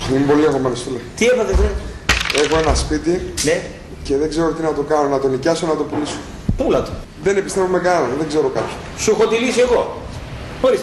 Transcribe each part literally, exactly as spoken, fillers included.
Είμαι πολύ αγχωμένος, φίλε. Τι έπατε, βρε? Έχω ένα σπίτι, ναι, και δεν ξέρω τι να το κάνω, να το νοικιάσω, να το πουλήσω. Πούλα το. Δεν επιστρέφω με κανέναν, δεν ξέρω κάποιον. Σου έχω τη λύση εγώ. Ορίστε.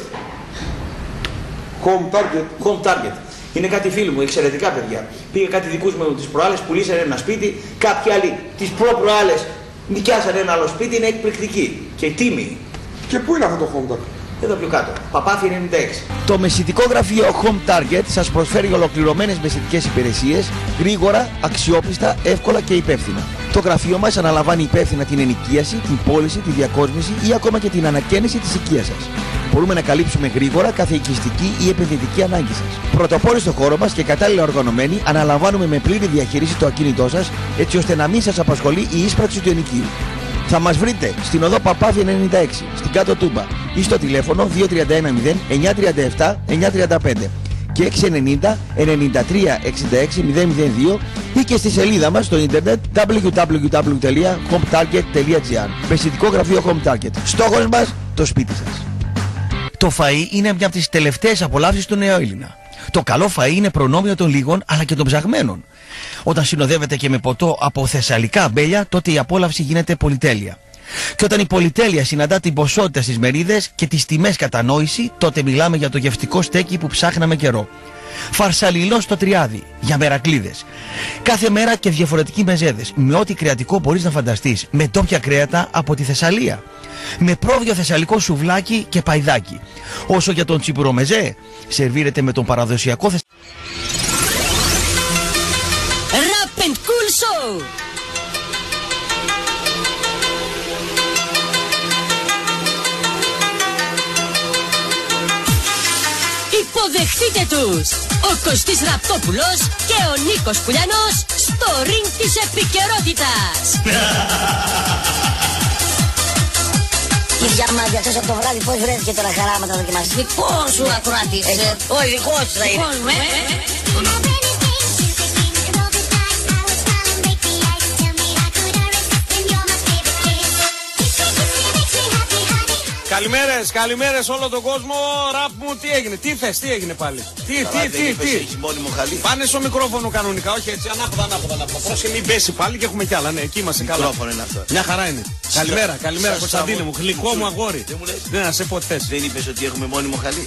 Home Target. Home Target. Είναι κάτι φίλοι μου, εξαιρετικά παιδιά. Πήγε κάτι δικούς μου τις προάλλες, πουλήσανε ένα σπίτι, κάποιοι άλλοι τις προ-προάλλες νοικιάσανε ένα άλλο σπίτι, είναι εκπληκτική και τίμη. Και πού είναι αυτό το Home Target? Εδώ πιο κάτω, Παπάθη ενενήντα έξι. Το μεσητικό γραφείο Home Target σας προσφέρει ολοκληρωμένες μεσητικές υπηρεσίες, γρήγορα, αξιόπιστα, εύκολα και υπεύθυνα. Το γραφείο μας αναλαμβάνει υπεύθυνα την ενοικίαση, την πώληση, τη διακόσμηση ή ακόμα και την ανακαίνιση της οικίας σας. Μπορούμε να καλύψουμε γρήγορα κάθε οικιστική ή επενδυτική ανάγκη σας. Πρωτοπόροι στο χώρο μας και κατάλληλα οργανωμένοι, αναλαμβάνουμε με πλήρη διαχείριση το ακίνητό σας, έτσι ώστε να μην σας απασχολεί η ίσπραξη του ενοικίου. Θα μας βρείτε στην οδό Παπάθη ενενήντα έξι, στην Κάτω Τούμπα ή στο τηλέφωνο δύο τρία ένα μηδέν εννιά τρία επτά εννιά τρία πέντε και έξι ενενήντα ενενήντα τρία εξήντα έξι μηδέν μηδέν δύο ή και στη σελίδα μας στο ίντερνετ double-u double-u double-u τελεία home target τελεία gr. Μεσητικό γραφείο Home Target. Στόχος μας, το σπίτι σας. Το φαΐ είναι μια από τις τελευταίες απολαύσεις του νεοέλληνα. Το καλό φαΐ είναι προνόμιο των λίγων αλλά και των ψαγμένων. Όταν συνοδεύεται και με ποτό από θεσσαλικά αμπέλια, τότε η απόλαυση γίνεται πολυτέλεια. Και όταν η πολυτέλεια συναντά την ποσότητα στις μερίδες και τις τιμές κατανόηση, τότε μιλάμε για το γευτικό στέκι που ψάχναμε καιρό. Φαρσαλινό στο τριάδι, για μερακλίδες. Κάθε μέρα και διαφορετικοί μεζέδες, με ό,τι κρεατικό μπορείς να φανταστείς, με ντόπια κρέατα από τη Θεσσαλία. Με πρόβιο θεσσαλικό σουβλάκι και παϊδάκι. Όσο για τον τσιπουρομεζέ, σερβίρεται με τον παραδοσιακό θεσσαλικό. Rap and Cool Show. Υποδεχτείτε τους, ο Κωστής Ραπτόπουλος και ο Νίκος Κουλιανός στο ring της επικαιρότητας. Η διαμάντια αυτός από το βράδυ πώς βρέθηκε τώρα χαράματα να δοκιμάσεις? Δικός σου ακροατής. Όχι, δικός σου θα είναι. Δικός μου, ε. Καλημέρες, καλημέρες όλο τον κόσμο. Ραπ μου, τι έγινε, τι θες, τι έγινε πάλι? Τι, τι, τι, τι. Έχει μόνιμο χαλί. Πάνε στο μικρόφωνο κανονικά, όχι έτσι, ανάποδα, ανάποδα, ανάποδα. Πρόσεχε, μην πέσει πάλι και έχουμε κι άλλα, ναι, εκεί είμαστε καλά. Μικρόφωνο είναι αυτό. Μια χαρά είναι. Καλημέρα, καλημέρα Κωνσταντίνε μου, γλυκό μου αγόρι. Δεν μου λες. Ναι, να σε πω τι θες. Δεν είπες ότι έχουμε μόνιμο χαλί?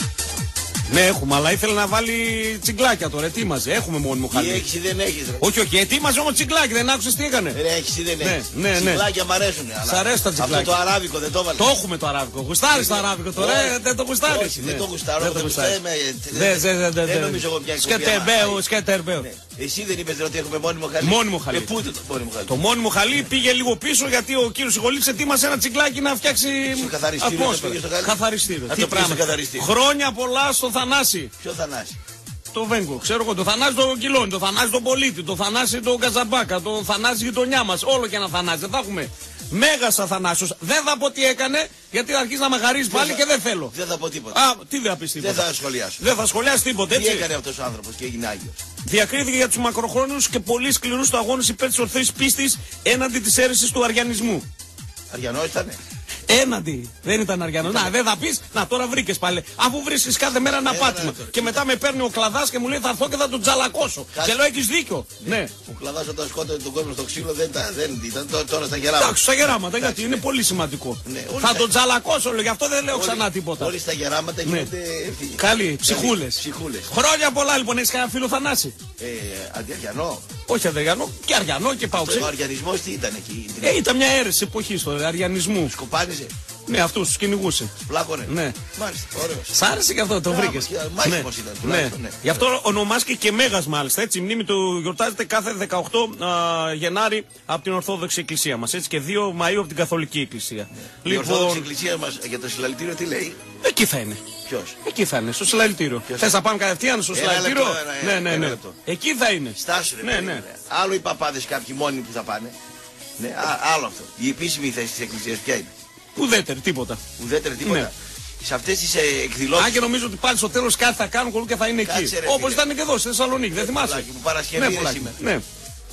Ναι, έχουμε, αλλά ήθελε να βάλει τσιγκλάκια τώρα. Ετοίμαζε, έχουμε μόνιμο χαλί. Τι έχεις ή δεν έχεις, ρε? Όχι, όχι, ετοίμαζε όμως τσιγκλάκι, δεν άκουσες τι έκανε? Ρε, έχεις ή δεν Ναι, έχεις? ναι, ναι. Τσιγκλάκια μ' αρέσουνε. Σ' αρέσει τα τσιγκλάκια. Αυτό το αράβικο δεν το βάλεις? Το έχουμε το αράβικο. Γουστάρεις το αράβικο τώρα, ε, δεν το γουστάρεις? Όχι, δεν Ναι. το γουστάρω. Δεν το δεν γουστάρεις. πιστεύω, Δεν, ε, δεν, δεν, δεν, Δεν νομίζω εγώ πια εκπομπή. Σκετερμπέου, άμα- σκετερμπέου. Ναι. Εσύ δεν είπες ρε, ότι έχουμε μόνιμο χαλί? Μόνιμο χαλί. Και πού είναι το μόνιμο χαλί? Το μόνιμο χαλί πήγε λίγο πίσω γιατί ο κύριος Σιγολίτης ετοίμασε ένα τσιγκλάκι να φτιάξει Στο καθαριστήριο ατμόσφαιρα. το πήγε στο χαλί? Καθαριστήριο. Να Τι το πήγε στο πράγμα. καθαριστήριο. Χρόνια πολλά στο Θανάση. Ποιο Θανάση? Το Βέγκο, ξέρω εγώ, το Θανάση τον Κιλόνι, το Θανάση τον Πολίτη, το Θανάση τον Καζαμπάκα, το Θανάση γειτονιά μας, όλο και ένα Θανάση. Δεν θα έχουμε. Μέγας Αθανάσιος. Δεν θα πω τι έκανε, γιατί θα αρχίσει να με χαρίζει πάλι θα- και δεν θέλω. Δεν θα πω τίποτα. Α, τι δεν θα πεις τίποτα? Δεν θα σχολιάσω. Δεν θα σχολιάσει τίποτα, Τι έτσι. έκανε αυτός ο άνθρωπος και έγινε Άγιος? Διακρίθηκε για τους μακροχρόνιους και πολύ σκληρούς του αγώνες υπέρ της ορθής πίστης έναντι της αίρεσης του αριανισμού. Αριανός ήτανε? Έναντι. Δεν ήταν αριανό. Να, δεν θα πει. Να, τώρα βρήκε πάλι. Αφού βρίσκει κάθε μέρα ένα Ε, πάτημα. ναι, ναι, Και μετά με παίρνει ο κλαδά και μου λέει θα έρθω και θα τον τζαλακώσω. Κάτσε. Και λέω έχει δίκιο. Ναι. Ο κλαδάς όταν σκότωνε τον κόσμο στο ξύλο δεν ήταν, δεν ήταν τό- τώρα στα γεράματα. Εντάξει, στα γεράματα γιατί Εντάξει, είναι ναι. πολύ σημαντικό. Ναι, όλοι Θα στα- τον τζαλακώσω, λέω. Γι' αυτό δεν λέω Όλοι- ξανά τίποτα. Όλοι στα γεράματα Ναι. γίνονται ευθύγοι. Καλή, ψυχούλε. Ψυχούλες. Χρόνια πολλά λοιπόν. Έχει κανένα φίλο Θανάση? Ε, αντιαριανό. Όχι αδεγιανό. Και αριανό και παουξέ. Ο αριανισμός τι ήταν εκεί? Ε, ήταν μια αίρεση εποχή τώρα, αριανισμού. Σκοπάνιζε, Ναι, αυτού του κυνηγούσε. πλάκωνε. Ναι. Μάλιστα, ωραίος. Σ' άρεσε και αυτό, το Μπράβο, βρήκε. και μάχημος ήταν, τουλάχιστον, ναι. Γι' αυτό ονομάστηκε και Μέγας μάλιστα. Έτσι, η μνήμη του γιορτάζεται κάθε δεκαοκτώ α, Γενάρη από την Ορθόδοξη Εκκλησία μας. Έτσι, και δύο Μαΐου από την Καθολική Εκκλησία. Η Ορθόδοξη Εκκλησία μας για το συλλαλητήριο τι λέει? εκεί θα είναι. Ποιος? Εκεί θα είναι, στο συλλαλητήριο. Ποιος Θες θα- να πάμε κατευθείαν στο Ένα συλλαλητήριο? λεπτό, ένα- Ναι, ναι, ένα ναι. λεπτό. Εκεί θα είναι. Στάσου ρε Ναι, παιδί, ναι. ρε. Άλλο οι παπάδες κάποιοι μόνοι που θα πάνε. Ναι, α, άλλο αυτό. Η επίσημη θέση της Εκκλησίας ποια είναι? Ουδέτερη, τίποτα. Ουδέτερη τίποτα. Ναι. Σε αυτές τις ε, εκδηλώσεις. Αν και νομίζω ότι πάλι στο τέλος κάτι θα κάνουν κολλού και θα είναι εκεί. Κάτσε, ρε, Όπως φίλε. ήταν και εδώ στη Θεσσαλονίκη, δεν θυμάσαι? Πουλάκι μου, Παρασκευή, Ναι, ρε, πουλάκι. σήμερα. Ναι.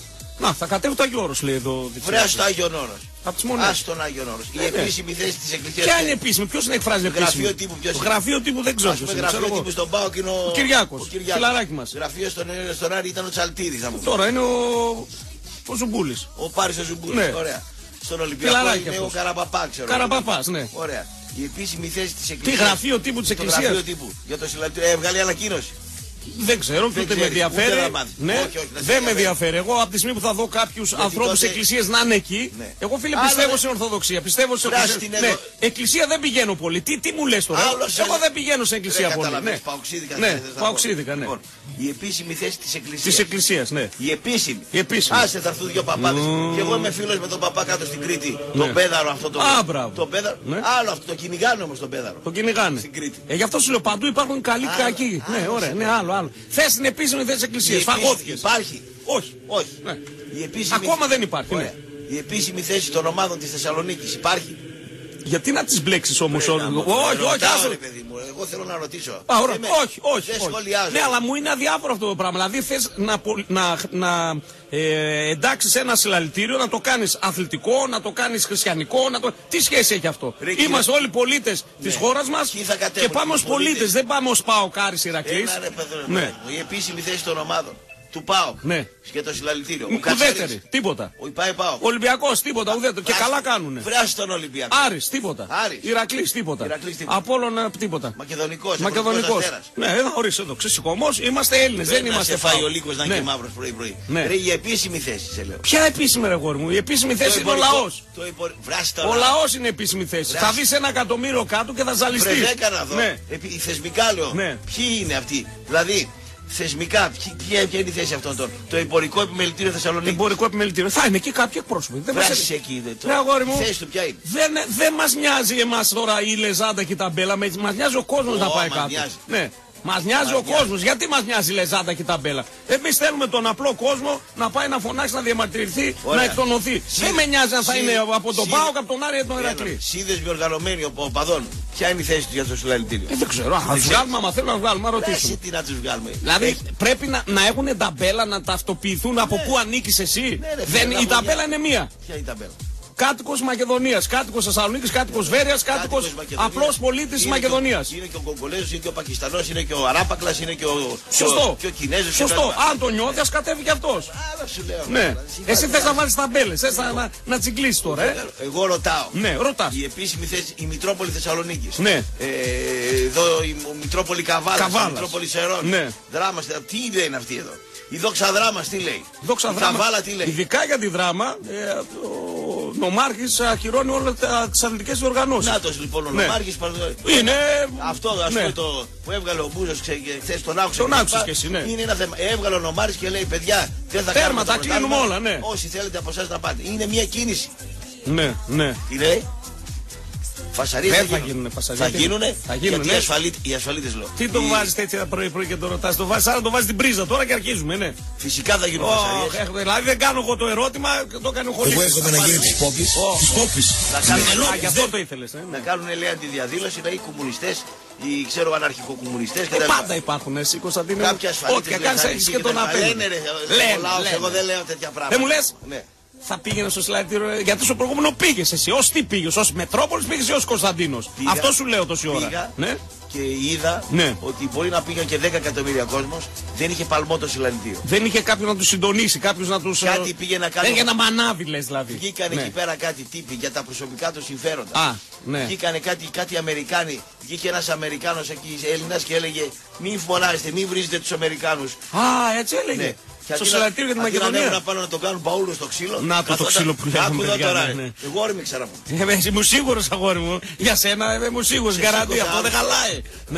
Να, θα κατέβει το Άγιο Όρος, λέει εδώ. Βρέα στο Άγιο Όρος. Από τις μονές. Ας τον Άγιο Όρος. Η επίσημη θέση της εκκλησίας. Ποια είναι επίσημη, ποιος είναι εκφράζει επίσημη. Γραφείο τύπου, ποιος είναι. Γραφείο τύπου δεν ξέρω. Γραφείο τύπου στον ΠΑΟΚ είναι ο Κυριάκος. Φιλαράκι μας. Γραφείο στον Άρη ήταν ο Τσαλτίδης. Τώρα είναι ο. Ο Ζουμπούλης. Ο Πάρης ο Ζουμπούλης. Ναι. Ωραία. Στον Ολυμπιακό είναι ο αυτός. Καραπαπά, ξέρω. Καραπαπάς, ναι. Ωραία. Η επίσημη θέση της εκκλησίας. Τι γραφείο τύπου της εκκλησίας. Γραφείο τύπου. Για το συλλαλητήριο. Έβγαλε ανακοίνωση. Δεν ξέρω, και ούτε με ενδιαφέρει. Ναι, όχι, όχι, δεν με ενδιαφέρει. Εγώ από τη στιγμή που θα δω κάποιους ανθρώπους τη εκκλησία να είναι εκεί, ναι. Εγώ φίλε πιστεύω Άλλο, στην Ορθοδοξία. Πιστεύω στην Ορθοδοξία. Ναι, εκκλησία δεν πηγαίνω πολύ. Τι, τι μου λες τώρα. Άλλος εγώ δεν πηγαίνω στην εκκλησία πολύ. Ναι, ναι, παοξίδικα, ναι. Η επίσημη θέση της εκκλησίας. Της εκκλησίας, ναι. Η επίσημη. Η επίσημη. Άσε, θα έρθουν δύο παπάδες. Και εγώ είμαι φίλος με τον παπά κάτω στην Κρήτη. Τον Πέδαρο αυτό το. Το Πέδαρο. Άλλο αυτό το κυνηγάνε όμως τον Πέδαρο. Το κυνηγάνε. Γι' αυτό σου λέω παντού υπάρχουν καλοί κακοί. Ναι, ωραία, ναι, άλλο, άλλο. Θε την επίσημη θέση της εκκλησίας. Φαγώθηκες. Υπάρχει. Όχι. Όχι. Ναι. Η επίσημη... Ακόμα δεν υπάρχει. Ναι. Η επίσημη θέση των ομάδων της Θεσσαλονίκης υπάρχει. Γιατί να τις μπλέξεις όμως όλες. Όχι, όχι, όχι. Εγώ θέλω να ρωτήσω. Α, ωραία. Είμαι... Όχι, όχι. Δεν όχι. σχολιάζω. Ναι, αλλά μου είναι αδιάφορο αυτό το πράγμα. Δηλαδή θες να, να, να ε, εντάξεις ένα συλλαλητήριο, να το κάνεις αθλητικό, να το κάνεις χριστιανικό. Να το... Τι σχέση έχει αυτό. Ρε, είμαστε όλοι πολίτες ναι. της χώρας μας και πάμε ως πολίτες. Δεν πάμε ως ΠΑΟΚ Άρης Ηρακλής. Ναι. Η επίσημη θέση των ομάδων. Του ΠΑΟΚ. Ναι. Και το συλλαλητήριο. Ουδέτερη. Τίποτα. Ο Ιπάη ΠΑΟΚ. Ολυμπιακός. Τίποτα. Ουδέτερη. Και καλά κάνουνε. Βράσει τον Ολυμπιακό. Άρης. Τίποτα. Άρης. Ηρακλής. Τίποτα. Απόλλωνα. Τίποτα. Μακεδονικός. Μακεδονικός. Ναι, εδώ ορίστε εδώ. Ξεσηκωμός. Είμαστε Έλληνες. Δεν είμαστε φάει ο λύκος να είναι και μαύρος πρωί-πρωί. Ρε η επίσημη θέση σε λέω. Ποια επίσημη ρε γόρι μου. Η επίσημη θέση είναι ο λαός. Ο λαός είναι επίσημη θέση. Θα δεις ένα εκατομμύριο κάτω και θα ζαλιστείς. Δεν έκανα εδώ. Θεσμικά λέω. Ποιοι είναι αυτοί. Δηλαδή. Θεσμικά, ποια είναι η θέση αυτών των. Το εμπορικό επιμελητήριο Θεσσαλονίκη. Το εμπορικό επιμελητήριο. Θα είναι εκεί κάποιοι εκπρόσωποι. Δεν μας έχει εκεί. Ναι, αγόρι μου. Θέση του ποια είναι. Δεν, δεν μας νοιάζει εμάς τώρα η λεζάντα και η ταμπέλα. Μας νοιάζει ο κόσμος να πάει κάτω. Ναι. Μας νοιάζει ο κόσμος. Γιατί μας νοιάζει η λεζάντα και η ταμπέλα. Εμείς θέλουμε τον απλό κόσμο να πάει να φωνάξει, να διαμαρτυρηθεί, να εκτονωθεί. Δεν με νοιάζει αν θα είναι από τον ΠΑΟΚ, από τον Άρη ή τον Ηρακλή. Σύνδεσμοι οργανωμένοι οπαδών. Ποια είναι η θέση του για το συλλαλητήριο. Ε, δεν ξέρω. Αν του βγάλουμε, άμα θέλουμε να βγάλουμε, να ρωτήσουμε. Τι να του βγάλουμε. Δηλαδή πρέπει να, να έχουν ταμπέλα, να ταυτοποιηθούν από πού ανήκεις εσύ. Δεν, η ταμπέλα είναι μία. Ποια είναι η ταμπέλα. Κάτοικος Μακεδονίας, κάτοικος Θεσσαλονίκης, κάτοικος Βέρειας, κάτοικος απλός πολίτης της Μακεδονίας. Είναι και ο Κογκολέζος, είναι και ο Πακιστανός, είναι και ο Αράπακλας, είναι και ο, Σωστό. Και ο Κινέζος. Σωστό. Αν το νιώθει, ας κατέβει κι αυτός. Ναι. Εσύ θες να βάλεις ταμπέλες, θες να, να, να τσιγκλίσεις τώρα, ε. Εγώ ρωτάω. Ναι, ρωτάς. Η επίσημη θέση, η Μητρόπολη Θεσσαλονίκης. Ναι. Ε, εδώ η Μητρόπολη Καβάλας, η Μητρόπολη Σερών. Ναι. Δράμα, τι ιδέα είναι αυτή εδώ. Η δόξα δράμας τι λέει. Δόξα η δράμα. Καβάλα τι λέει. Ειδικά για τη δράμα, ε, ο Νομάρχης ακυρώνει όλες τις αθλητικές οργανώσεις. Νάτος λοιπόν ο ναι. Νομάρχης. Είναι. Αυτό ας ναι. πούμε το που έβγαλε ο Μπούζος χθες τον άκουσα. Τον άκουσες και εσύ, ναι. Είναι ένα θέμα. Έβγαλε ο Νομάρχης και λέει παιδιά δεν θα Τέρμα, κάνουμε τα κλείνουμε όλα, ναι. Όσοι θέλετε από εσάς να πάτε. Είναι μια κίνηση. Ναι, ναι. Τι λέει. Φασαρίες δεν θα, θα γίνουνε. Θα γίνουνε. Θα γίνουνε. Γιατί ασφαλί, οι ασφαλίτες λέω. Τι τον βάζεις τέτοια πρωί-πρωί και τον ρωτάς. Το βάζεις, άρα τον βάζεις την πρίζα τώρα και αρχίζουμε, ναι. Φυσικά θα γίνουν φασαρίες. Oh, δηλαδή δεν κάνω εγώ το ερώτημα, το κάνει ο χωρίς. Εγώ έρχομαι να γίνω της Πόπης. Της Πόπης. Α, γι' αυτό το ήθελες. Να κάνουν λέει αντιδιαδήλωση, να οι κομμουνιστές, οι ξέρω αναρχικοκομμουνιστές και τα λοιπά. Πάντα υπάρχουν εσύ Κωνσταντίνε. Κάποια ασφαλίτες. Ό,τι κάνεις έχεις και τον απέναντι. Λένε ρε, εγώ δεν λέω τέτοια πράγματα. Δεν μου λες. Θα πήγαινε στο συλλαλητήριο, γιατί στο προηγούμενο πήγες εσύ. Ως τι πήγες, ως Μετρόπολης πήγες ή ως Κωνσταντίνος. Αυτό σου λέω τόση ώρα. Πήγα ναι. Και είδα ναι. ότι μπορεί να πήγαν και δέκα εκατομμύρια κόσμος, δεν είχε παλμό το συλλαλητήριο. Δεν είχε κάποιον να τους συντονίσει, κάποιος να τους. Κάτι πήγε να κάνει. Δεν είχε να μανάβει, λες δηλαδή. Βγήκαν ναι. εκεί πέρα κάτι τύποι για τα προσωπικά του συμφέροντα. Α, ναι. Βγήκανε κάτι, κάτι Αμερικάνοι. Βγήκε ένας Αμερικάνος εκεί, Έλληνας και έλεγε μην φωνάζετε, μην βρίζετε τους Αμερικάνους. Α, έτσι έλεγε. Ναι. Στο συλλαλητήριο για τη Μακεδονία. Να πάνε να τον κάνουν παούλο στο ξύλο. Να το το ξύλο που λέμε. Εγώ είμαι ξέρω. Είμαι σίγουρος αγόρι μου. Για σένα είμαι σίγουρος. Γαραντή αυτό δεν χαλάει.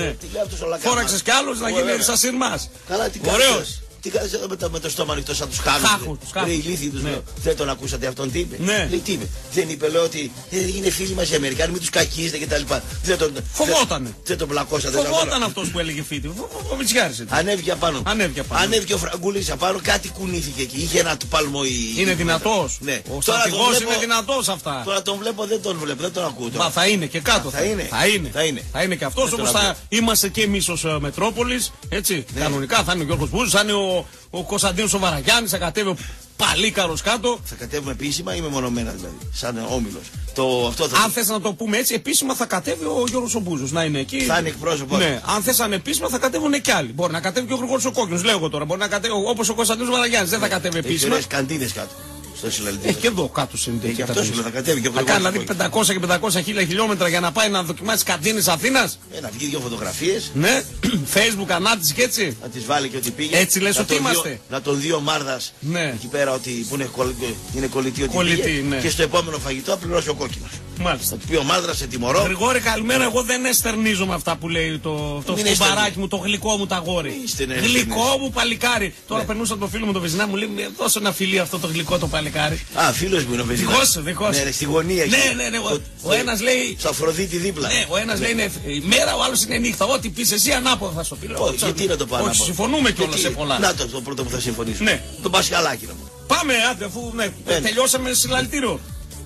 Φώναξες κι άλλους να γίνει σαν σειρμάς. Καλά τι κάνεις. Τι κάνεις εδώ με το, με το στόμα ανοιχτό σαν τους χάμους. Ρε ηλίθιοι τους λέω. Δεν τον ακούσατε αυτόν τι είπε. Ναι. Λέει τι είπε. Δεν είπε λέω ότι είναι φίλοι μας οι Αμερικάνοι, μην τους κακίζετε κτλ. Φοβότανε. Δεν τον πλακώσατε. Φοβόταν αυτός που έλεγε φίτη. Ο Μητσιάρης. Ανέβηκε απάνω. Ανέβηκε ο Φραγκούλης απάνω, κάτι κουνήθηκε εκεί. Είχε ένα του παλμό η. Είναι δυνατός. Ναι. Ο στρατηγός είναι δυνατός αυτά. Τώρα τον βλέπω, δεν τον βλέπω, δεν τον ακούω. Μα θα είναι και κάτω. Θα είναι. Θα είναι και αυτός όπως θα είμαστε και εμείς ως Μετρόπολης. Έτσι. Κανονικά θα είναι ο Γιώργος Μπούζος, θα είναι ο ο, ο Κωνσταντίνος ο Βαραγιάννης, θα κατέβει ο Παλίκαρος κάτω. Θα κατέβουμε επίσημα ή μεμονωμένα δηλαδή, σαν όμιλος. Το, αυτό θα... Αν θες να το πούμε έτσι, επίσημα θα κατέβει ο Γιώργος ο Μπούζος να είναι εκεί. Θα είναι εκπρόσωπος. Ναι, αν θες ανεπίσημα θα κατέβουν και άλλοι. Μπορεί να κατέβει και ο Γρηγόρης ο Κόκκινος, λέω εγώ τώρα. Μπορεί να κατέβει όπως ο Κωνσταντίνος Βαραγιάννης, δεν θα κατέβει επίσημα. Έχει καντίνες κάτω. Έχει και εδώ κάτω συνδέει. Γι' αυτό σου λέω, θα κατέβει και ο Θα κάνει δηλαδή πεντακόσια και πεντακόσια χίλια χιλιόμετρα για να πάει να δοκιμάσει τις καντίνες Αθήνας. Ε, να βγει δύο φωτογραφίες. Ναι, Facebook ανάρτηση και έτσι. Να τις βάλει και ότι πήγε. Έτσι λες ότι είμαστε. Διο, να τον δει ο Μάρδας ναι. εκεί πέρα ότι που είναι, κολλη, είναι κολλητή ότι κολλητή, πήγε. Ναι. Και στο επόμενο φαγητό θα πληρώσει ο Κόκκινος. Μάλιστα. Θα του πει ο Μάρδας σε τιμωρώ. Γρηγόρη, καλημέρα. Εγώ δεν εστερνίζομαι αυτά που λέει το, το κουμπαράκι μου, το γλυκό μου ταγόρι. Γλυκό μου παλικάρι. Τώρα ναι. περνούσα το φίλο μου το Βεζινά, μου λέει δώσε ένα φιλί αυτό το γλυκό το παλικάρι. Α, φίλος μου είναι ο Βεζινάς. Δικό σου, δικό σου. Ναι, στη γωνία. Ναι, ναι, ναι. Ο, ο, ο ένας λέει. Στο Αφροδίτη δίπλα. Ναι, ο ένας λέει είναι μέρα, ο άλλος είναι νύχτα. Ό,τι πει εσύ ανάποδα θα σου πει. Γιατί να το πάω. Όχι, συμφωνούμε κιόλας σε πολλά. Να το πρώτο που θα συμφωνήσουμε. Ναι. Τον Πασχαλάκη να μου. Πάμε, άντε, αφού τελειώσαμε συλλαλητήριο.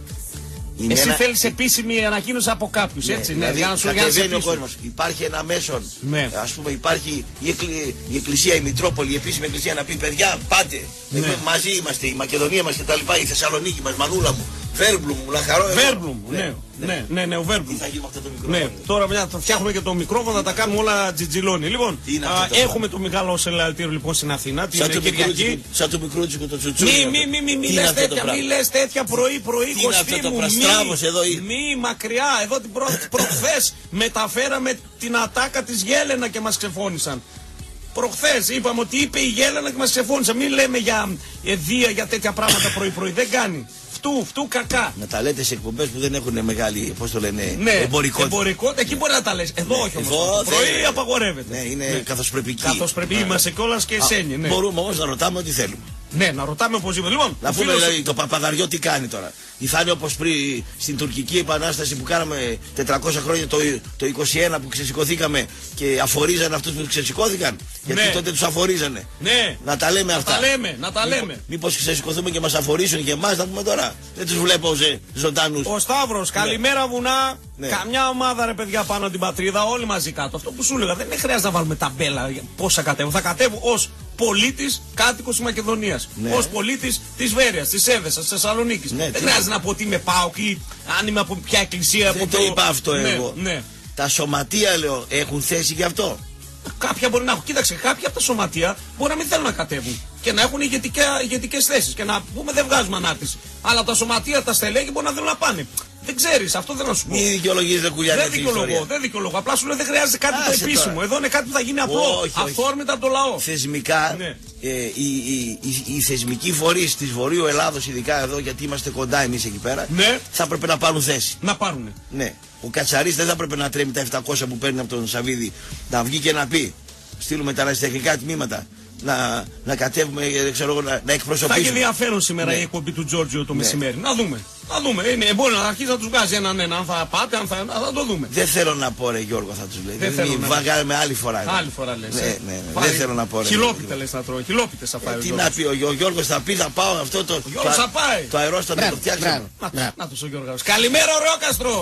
Είναι εσύ ένα... θέλεις επίσημη ανακοίνωση από κάποιους, ναι, έτσι, ναι, δηλαδή, για να σου κατεβαίνει ο κόσμος. Υπάρχει ένα μέσον, ναι. ας πούμε υπάρχει η, εκκλη... η Εκκλησία, η Μητρόπολη, η επίσημη Εκκλησία να πει παιδιά πάτε, ναι. Εμείς μαζί είμαστε, η Μακεδονία μας και τα λοιπά, η Θεσσαλονίκη μας, Μανούλα μου, Βέρμπλουμ μου, να χαρώ. Βέρμπλουμ, ναι, ναι, ναι, ναι, ναι, ο Βέρμπλουμ. Τι θα γίνει με αυτό το μικρόφωνο. Ναι, τώρα μια, θα φτιάχνουμε και το μικρόφωνο, θα τα κάνουμε όλα τζιτζιλόνι. Λοιπόν, α, έχουμε το μεγάλο συλλαλητήριο λοιπόν στην Αθήνα, την Κυριακή. Σαν το μικρούτσικο το τσουτσούρι. Μη, μη, μη, μη, μη λες τέτοια, μη λες τέτοια πρωί, πρωί, Κωστή μου, μη, μη, μακριά, εδώ την προχθές μεταφέραμε την ατάκα της Γέλενα και μας ξεφώνησαν. Προχθές είπαμε ότι είπε η Γέλενα και μας ξεφώνησαν. Μην λέμε για εδία, για τέτοια πράγματα πρωί-πρωί. Δεν κάνει. Φτού, φτού κακά. Να τα λέτε σε εκπομπές που δεν έχουν μεγάλη, πώς το λένε, ναι, εμπορικότητα. Εμπορικότητα, εκεί μπορεί να τα λες. Εδώ ναι, όχι όμως. Εδώ, πρωί απαγορεύεται. Ναι, είναι ναι. καθώς πρέπει. Καθώς πρέπει, είμαστε κιόλας και εσένοι. Ναι. Μπορούμε όμως να ρωτάμε ό,τι θέλουμε. Ναι, να ρωτάμε οπωσδήποτε. Λοιπόν, να πούμε φίλος... δηλαδή το Παπαδαριό τι κάνει τώρα. Ή θα είναι όπως πριν στην τουρκική επανάσταση που κάναμε τετρακόσια χρόνια το, το είκοσι ένα που ξεσηκωθήκαμε και αφορίζανε αυτούς που ξεσηκώθηκαν. Γιατί ναι. τότε τους αφορίζανε. Ναι. Να τα λέμε αυτά. Να τα λέμε, να τα λέμε. Μήπως, μήπως ξεσηκωθούμε και μας αφορίσουν και εμάς να πούμε τώρα. Δεν τους βλέπω σε ζωντανούς. Ο Σταύρος, ναι. καλημέρα βουνά. Ναι. Καμιά ομάδα ρε παιδιά πάνω από την πατρίδα, όλοι μαζί κάτω. Αυτό που σου έλεγα δεν χρειάζεται να βάλουμε ταμπέλα πόσα κατέβω. Θα κατέβω ως πολίτης κάτοικος της Μακεδονίας. Ναι. Ως πολίτης της Βέρειας, της Έδεσας, της Θεσσαλονίκης. Ναι, δεν χρειάζεται να πω ότι είμαι ΠΑΟΚ ή αν είμαι από ποια εκκλησία. Δεν από το, το είπα αυτό ναι, εγώ. Ναι. Τα σωματεία λέω έχουν θέση γι' αυτό. Κάποια μπορεί να έχουν. Κοίταξε, κάποια από τα σωματεία μπορεί να μην θέλουν να κατέβουν και να έχουν ηγετικές θέσεις και να πούμε δεν βγάζουμε ανάρτηση. Αλλά τα σωματεία, τα στελέχη μπορεί να θέλουν να πάνε. Δεν ξέρεις, αυτό δεν να σου πω. Μην δικαιολογείς δε κουλιάρι. Δεν δικαιολογώ, δεν δικαιολογώ. Απλά σου λέω δεν χρειάζεται κάτι Άσε το επίσημο. Τώρα. Εδώ είναι κάτι που θα γίνει απλό. Αυθόρμητα από το λαό. Θεσμικά, ναι. ε, οι, οι, οι, οι θεσμικοί φορείς της Βορείου Ελλάδος, ειδικά εδώ γιατί είμαστε κοντά εμείς εκεί πέρα, ναι. θα έπρεπε να πάρουν θέση. Να πάρουν. Ναι. Ο Κατσαρής δεν θα έπρεπε να τρέμει τα επτακόσια που παίρνει από τον Σαββίδη, να βγει και να πει: στείλουμε τα αεραστεχνικά τμήματα. Να, να κατέβουμε, ξέρω, να, να εκπροσωπήσουμε. Θα έχει ενδιαφέρον σήμερα ναι. η εκπομπή του Τζόρτζιο το ναι. μεσημέρι. Να δούμε. Να δούμε. Είναι, μπορεί να αρχίσει να τους βγάζει έναν ένα. Αν θα πάτε, αν θα, θα το δούμε. Δεν θέλω να πω, ρε Γιώργο, θα τους λέει. Δεν θέλω να βγάλουμε άλλη φορά. Άλλη φορά λες. Ναι, ναι, ναι. Δεν θέλω να πω. Χιλόπιτα λες να τρώω. Χιλόπιτες θα φάει. Τι να πει ο Γιώργος, θα πει, θα πάω αυτό το. Ο Γιώργος θα πάει. Το αερόστατο να το φτιάξουμε. Να το ο Γιώργος. Καλημέρα, Ρόκαστρο.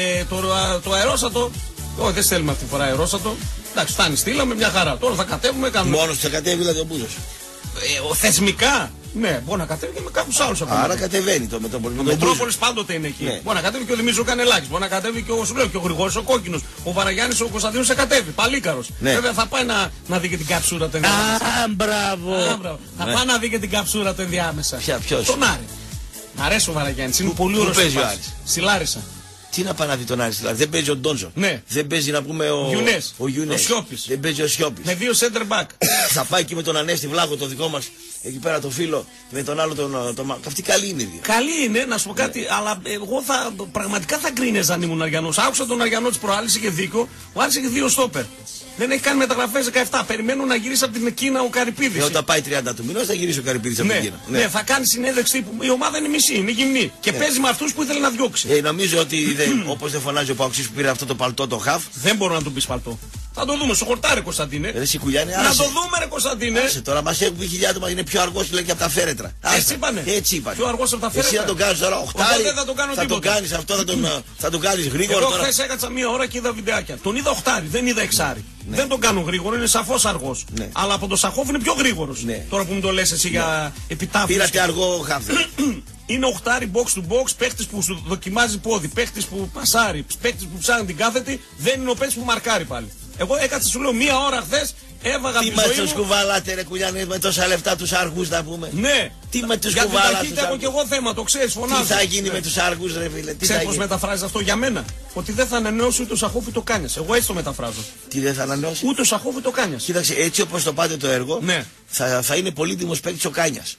Το αερόστατο. Όχι, δεν στέλνουμε αυτή τη φορά αερόστατο. Εντάξει, φτάνει, στείλαμε μια χαρά. Τώρα θα κατέβουμε, κάνουμε. Μόνος θα κατέβει δηλαδή ο Μπούζος. Ε, θεσμικά. Ναι, μπορεί να κατέβει και με κάποιους άλλους. Άρα κατεβαίνει το Μετρόπολης. Ο Μετρόπολης πάντοτε είναι εκεί. Ναι. Μπορεί να κατέβει και ο Δημήτρης ο Κανελάκης. Μπορεί να κατέβει και ο, σου λέω, και ο Γρηγόρης ο Κόκκινος. Ο Βαραγιάννης ο Κωνσταντίνος θα κατέβει. Παλίκαρος. Ναι. Βέβαια θα πάει να, να δει και την καψούρα του ενδιάμεσα. Α, μπράβο. Α, μπράβο. Ναι. Θα πάει να δει και την καψούρα του ενδιάμεσα. Ποια, ποιος? Τον Άρη. Μ' αρέσει ο Βαραγιάννης. Είναι πολύ ωραίος. Στη Λάρισα. Τι να πάει να δει τον Άρη, δηλαδή δεν παίζει ο Ντόνζο. Ναι. Δεν παίζει να πούμε ο Γιουνές. Ο, ο Σιώπης. Δεν παίζει ο Σιώπης. Με δύο center back. Θα πάει εκεί με τον Ανέστη Βλάχο, το δικό μας, εκεί πέρα το φίλο, με τον άλλο τον. τον... Αυτή καλή είναι. Δύο. Καλή είναι, να σου πω κάτι, ναι. Αλλά εγώ θα, πραγματικά θα γκρίνεζα αν ήμουν Αριανός. Άκουσα τον Αριανό της προάλλης, είχε δίκιο. Ο Άρης είχε δύο στόπερ. Δεν έχει κάνει μεταγραφές δεκαεπτά. Περιμένουν να γυρίσει από την Κίνα ο Καρυπίδης. Και όταν πάει τριάντα του μηνός θα γυρίσει ο Καρυπίδης από ναι, την Κίνα. Ναι. ναι, θα κάνει συνέντευξη τύπου. Η ομάδα είναι μισή, είναι γυμνή. Και ναι. παίζει με αυτούς που ήθελε να διώξει. Ε, νομίζω ότι όπως δεν φωνάζει ο Παοξής που πήρε αυτό το παλτό το χαφ. Δεν μπορώ να του πει παλτό. Θα το δούμε στο χορτάρι, Κωνσταντίνε. Ρε Σικουλιάνη, να το δούμε, ρε Κωνσταντίνε. Άσε τώρα, μας έχουν πει χιλιάδες άτομα είναι πιο αργός λέει και από τα φέρετρα. Έτσι είπανε. Έτσι είπανε. Πιο αργός από τα φέρετρα. Εσύ θα τον κάνεις τώρα οχτάρι. Δεν θα το κάνω θα τίποτα. το κάνεις αυτό, θα, τον, θα το κάνεις γρήγορα. Εγώ τώρα. χθες έκατσα μία ώρα και είδα βιντεάκια. Τον είδα οχτάρι, δεν είδα εξάρι. Ναι. Δεν τον κάνω γρήγορο, είναι σαφώς αργός. Ναι. Αλλά από τον Σαχόφ είναι πιο γρήγορος. Ναι. Τώρα που μου το λες εσύ ναι. για επιτάφιση. Πήρατε αργό χάφι. Είναι οχτάρι box to box, παίχτης που σου δοκιμάζει πόδι, παίχτης που πασάρει, παίχτης που ψάχνει την κάθετη, δεν είναι ο παίχτης που μαρκάρει πάλι. Εγώ έκατσα σου λέω μία ώρα χθες, έβαγα τι τη ζωή μου. Τι με τους κουβαλάτε ρε Κουλιάνη με τόσα λεφτά τους αργούς να πούμε. Ναι. Τι με τους για κουβαλάτε. Για την ταχύτητα έχω και εγώ θέμα, το ξέρεις, φωνάζω. Τι θα γίνει ναι. με τους αργούς ρε φίλε. Ξέρεις πώς μεταφράζεις αυτό για μένα. Ότι δεν θα ανανεώσει ούτε ο Σαχόφ ούτε ο Κάνιας. Εγώ έτσι το μεταφράζω. Τι δεν θα ανανεώσει. Ούτε ο Σαχόφ ούτε ο Κάνιας. Κοίταξε έτσι όπως το πάτε το έργο ναι. θα, θα είναι πολύτιμος παίκτης ο Κάνιας.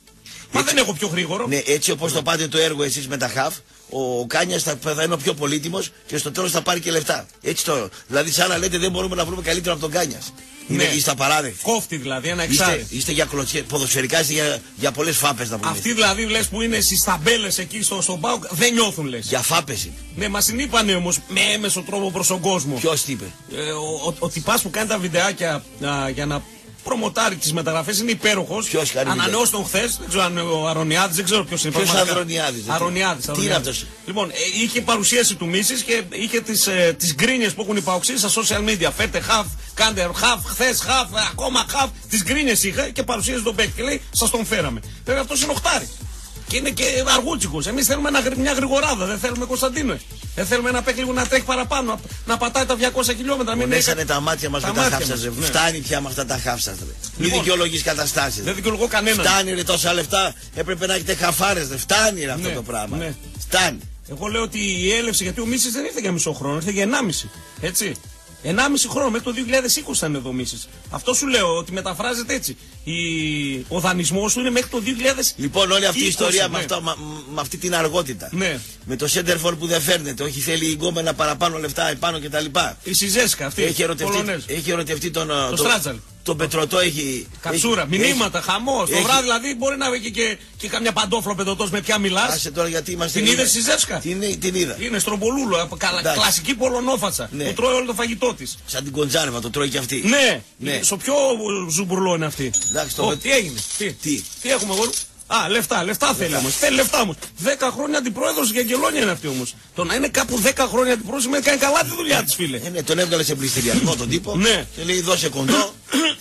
Μα έτσι, δεν έχω πιο γρήγορο. Ναι, έτσι όπως ναι. το πάτε το έργο εσείς με τα χαφ, ο Κάνιας θα, θα είναι ο πιο πολύτιμος και στο τέλος θα πάρει και λεφτά. Έτσι το. Δηλαδή, σαν να λέτε δεν μπορούμε να βρούμε καλύτερο από τον Κάνιας. Είναι, ναι. Είστε απαράδεκτοι. Κόφτη δηλαδή, ένα εξάρι. Είστε, είστε για κλωτσιέ, ποδοσφαιρικά είστε για, για πολλές φάπες να πούμε. Αυτοί δηλαδή λες που είναι στις ταμπέλες εκεί στο, στον ΠΑΟΚ δεν νιώθουν λες. Για φάπες. Ναι, μας την είπανε όμως με έμεσο τρόπο προς τον κόσμο. Ποιος τι είπε. Ε, ο, ο, ο τυπάς που κάνει τα βιντεάκια α, για να προμοτάρει τις μεταγραφές είναι υπέροχος. Ποιος κάνει. Ανανεώσει τον χθες, δεν ξέρω αν είναι ο Αρωνιάδης, δεν ξέρω ποιος είναι. Ποιος Αρωνιάδης. Αρωνιάδης. Τι είναι αυτός. Λοιπόν, ε, είχε παρουσίαση του Μίσης και είχε τις, ε, τις γκρίνιες που έχουν οι παοξίες στα social media. Φέρτε χαφ, κάντε χαφ, χθες χαφ, ακόμα χαφ. Τις γκρίνιες είχα και παρουσίασε τον παίκτη και λέει σας τον φέραμε. Βέβαια αυτός είναι οχτάρι. Και είναι και αργούτσικος. Εμείς θέλουμε ένα, μια γρηγοράδα, δεν θέλουμε Κωνσταντίνο. Δεν θέλουμε ένα παίκτη λίγο να τρέχει παραπάνω, να πατάει τα διακόσια χιλιόμετρα. Μην έσανε τα μάτια μας τα με τα χάφσα. Ναι. Φτάνει πια με αυτά τα χάφσα. Λοιπόν, μην δικαιολογείς καταστάσεις. Δεν δικαιολογώ κανέναν. Φτάνει ρε τόσα λεφτά, έπρεπε να έχετε χαφάρες. Δεν φτάνει ρε αυτό ναι, το πράγμα. Ναι. Φτάνει. Εγώ λέω ότι η έλευση, γιατί ο Μίσης δεν ήρθε για μισό χρόνο, ήρθε για ενάμιση. Έτσι. Ενάμιση χρόνο μέχρι το δύο χιλιάδες είκοσι θα είναι εδώ Μίσης. Αυτό σου λέω ότι μεταφράζεται έτσι. Η... Ο δανεισμός σου είναι μέχρι το δύο χιλιάδες είκοσι. Λοιπόν, όλη αυτή η ιστορία ναι. με, αυτό, με, με αυτή την αργότητα. Ναι. Με το Σέντερφορ που δεν φέρνεται, όχι θέλει η γκόμενα παραπάνω λεφτά επάνω κτλ. Η Σιζέσκα αυτή. Έχει ερωτευτεί, έχει ερωτευτεί τον. Το Στράτζαλ. Τον Πετρωτό έχει. Καψούρα, έχει, μηνύματα, χαμό. Το βράδυ δηλαδή μπορεί να έχει και, και καμιά παντόφλο Πετρωτός με ποια μιλά. Άσε τώρα γιατί είμαστε. Την είδε Σιζέσκα. Την, την είδα. Είναι στρομπολούλο, κλασική πολωνόφατσα. Ναι. Που τρώει όλο το φαγητό τη. Σαν την κοντζάρεβα το τρώει και αυτή. Ναι, ναι. Στο πιο ζουμπουρλό είναι αυτή. Εντάξει, το oh, τι έγινε. Τι, τι. τι έχουμε εγώ. Α, λεφτά, λεφτά θέλει όμως. Θέλει λεφτά όμως. Δέκα χρόνια αντιπρόεδρος για γελόνια είναι αυτή όμως. Το να είναι κάπου δέκα χρόνια αντιπρόεδρος σημαίνει κάνει καλά τη δουλειά της, φίλε. Ε, ναι, τον έβγαλε σε πληστηριασμό τον τύπο. Ναι. Και λέει δώσε κοντό.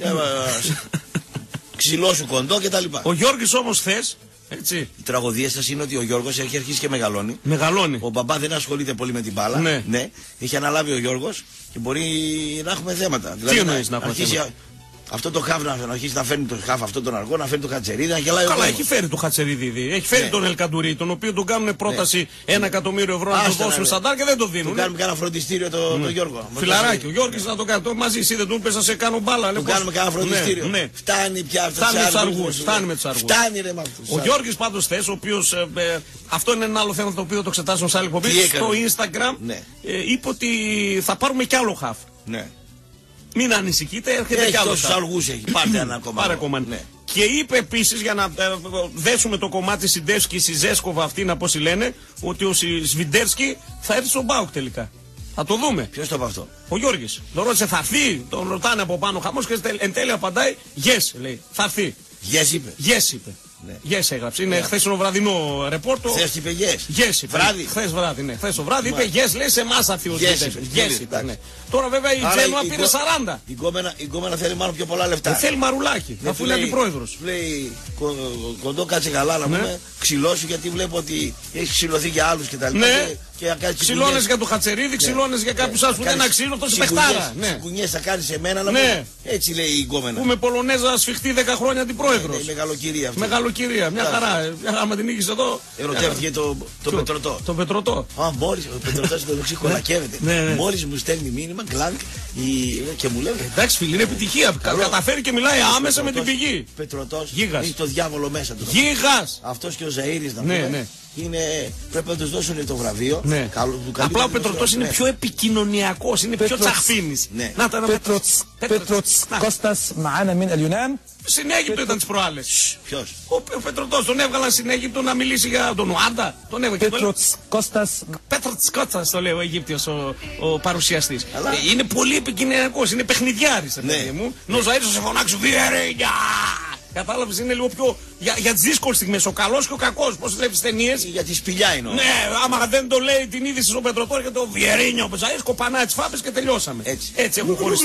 Ξυλό σου κοντό κτλ. Ο Γιώργης όμως χθες. Έτσι. Η τραγωδία σας είναι ότι ο Γιώργος έχει αρχίσει και μεγαλώνει. Μεγαλώνει. Ο μπαμπά δεν ασχολείται πολύ με την μπάλα. Ναι. ναι. Έχει αναλάβει ο Γιώργος και μπορεί να έχουμε θέματα. Τι δηλαδή, εννοείς να, να έχουμε θέματα. Αυτό το χαφ να αρχίσει να φέρνει το χαφ αυτό τον αργό, να φέρνει το Χατσερίδη, να γελάει. Καλά, έχει φέρει το Χατσερίδη. Έχει φέρει ναι. τον Ελκαντουρί, τον οποίο του κάνουν πρόταση ναι. ένα εκατομμύριο ευρώ να το δώσουν σαν τάρ και δεν το δίνουν. Του κάνουμε κανένα φροντιστήριο το, ναι. το Γιώργο. Φιλαράκι, ο Γιώργης να το κάνει. Το μαζί, εσύ δεν του πες να σε κάνω μπάλα. Του κάνουμε κανένα φροντιστήριο. Ναι. Φτάνει πια αυτό. Φτάνει με του αργού. Φτάνει με του αργού. Φτάνει ρε με αυτού. Ο Γιώργης πάντως θες, ο οποίος. Αυτό είναι ένα άλλο θέμα το οποίο θα το εξετάσουμε σε άλλη εκπομπή. Στο Instagram είπε ότι θα πάρουμε κι άλλο χαφ. Μην ανησυχείτε, έρχεται κι άλλο. Τόσους αργούς έχει. Πάρτε ένα ακόμα. Πάρε ακόμα. Ναι. Και είπε επίσης για να ε, δέσουμε το κομμάτι Σιντεύσκη, Σιζέσκοβα αυτή να πώς λένε, ότι ο Σβιντέρσκι θα έρθει στον ΠΑΟΚ τελικά. Θα το δούμε. Ποιος το είπε αυτό? Ο Γιώργης. Τον ρώτησε θα έρθει, τον ρωτάνε από πάνω χαμός και εν τέλει απαντάει yes, λέει. Θα έρθει. Yes είπε. Yes είπε. Ναι. Yes έγραψε. Είναι yeah. χθες βραδινό ρεπόρτο. Χθες είπε yes. Yes είπε. Βράδυ. Χθες βράδυ, ναι. Χθες το βράδυ είπε yes, λέει σε εμάς θα έρθει ο yes, yes είπε. Ναι. Τώρα βέβαια η Τζένουα πήρε σαράντα. Η γκόμενα, η γκόμενα θέλει μάλλον πιο πολλά λεφτά. Δεν θέλει μαρουλάκι, ναι, αφού είναι αντιπρόεδρος. Λέει κοντό κάτσε καλά να πούμε, ξυλώσου γιατί βλέπω ότι έχει ξυλωθεί για άλλους και τα λοιπά. Ξυλώνες για το Χατσερίδη, ξυλώνες για κάποιους άλλους που δεν αξίζουν, αυτό είναι παιχτάρα. Κουνιές θα κάνεις σε μένα να πούμε. Έτσι λέει η γκόμενα. Που με Πολωνέζα σφιχτεί δέκα χρόνια αντιπρόεδρος. Μεγαλοκυρία αυτή. Μεγαλοκυρία, μια χαρά. Άμα την είχες εδώ. Ερωτεύτηκε τον Πετρωτό. Τον Πετρωτό. Α, μόλις ο Πετρωτός το δεξί κολακεύεται. Μόλις μου στέλνει μήνυμα, κλάνκ και μου λέει. Εντάξει φίλοι, είναι επιτυχία. Καταφέρει και μιλάει άμεσα με την πηγή. Πετρωτός έχει το διάβολο μέσα του. Γίγας. Αυτός και ο Ζαΐρης να πούμε. είναι, πρέπει να τους δώσουν το βραβείο. Ναι. Καλό, του απλά ο Πετρωτός είναι ναι. πιο επικοινωνιακός, είναι πιο τσαχπίνης. Ναι. Να τα Πέτροτς Κώστας μαάνα μιν Ελιουνάμ. Στην Αίγυπτο ήταν τις προάλλες. Ποιος? Ο, ο Πετρωτός τον έβγαλαν στην Αίγυπτο να μιλήσει για τον Ουάντα. Τον έβγαλαν. Πέτροτς Κώστας. Πέτροτς Κώστας το λέει ο Αιγύπτιος ο, ο παρουσιαστής. Αλλά... Ε, είναι πολύ επικοινωνιακός, είναι παιχνιδιάρης. Ναι. Μου. Νόζα ήρθε σε φωνάξει Βιερίνια. Κατάλαβες, είναι λίγο πιο για, για τις δύσκολες στιγμές. Ο καλός και ο κακός. Πώς βλέπεις ταινίες. Για τη σπηλιά είναι. Ναι, άμα δεν το λέει την είδηση στον Πετρωτό και το Βιερίνιο, ο Πεζαΐς κοπανάει τις φάπες και τελειώσαμε. Έτσι. Έτσι έχουν χωριστεί.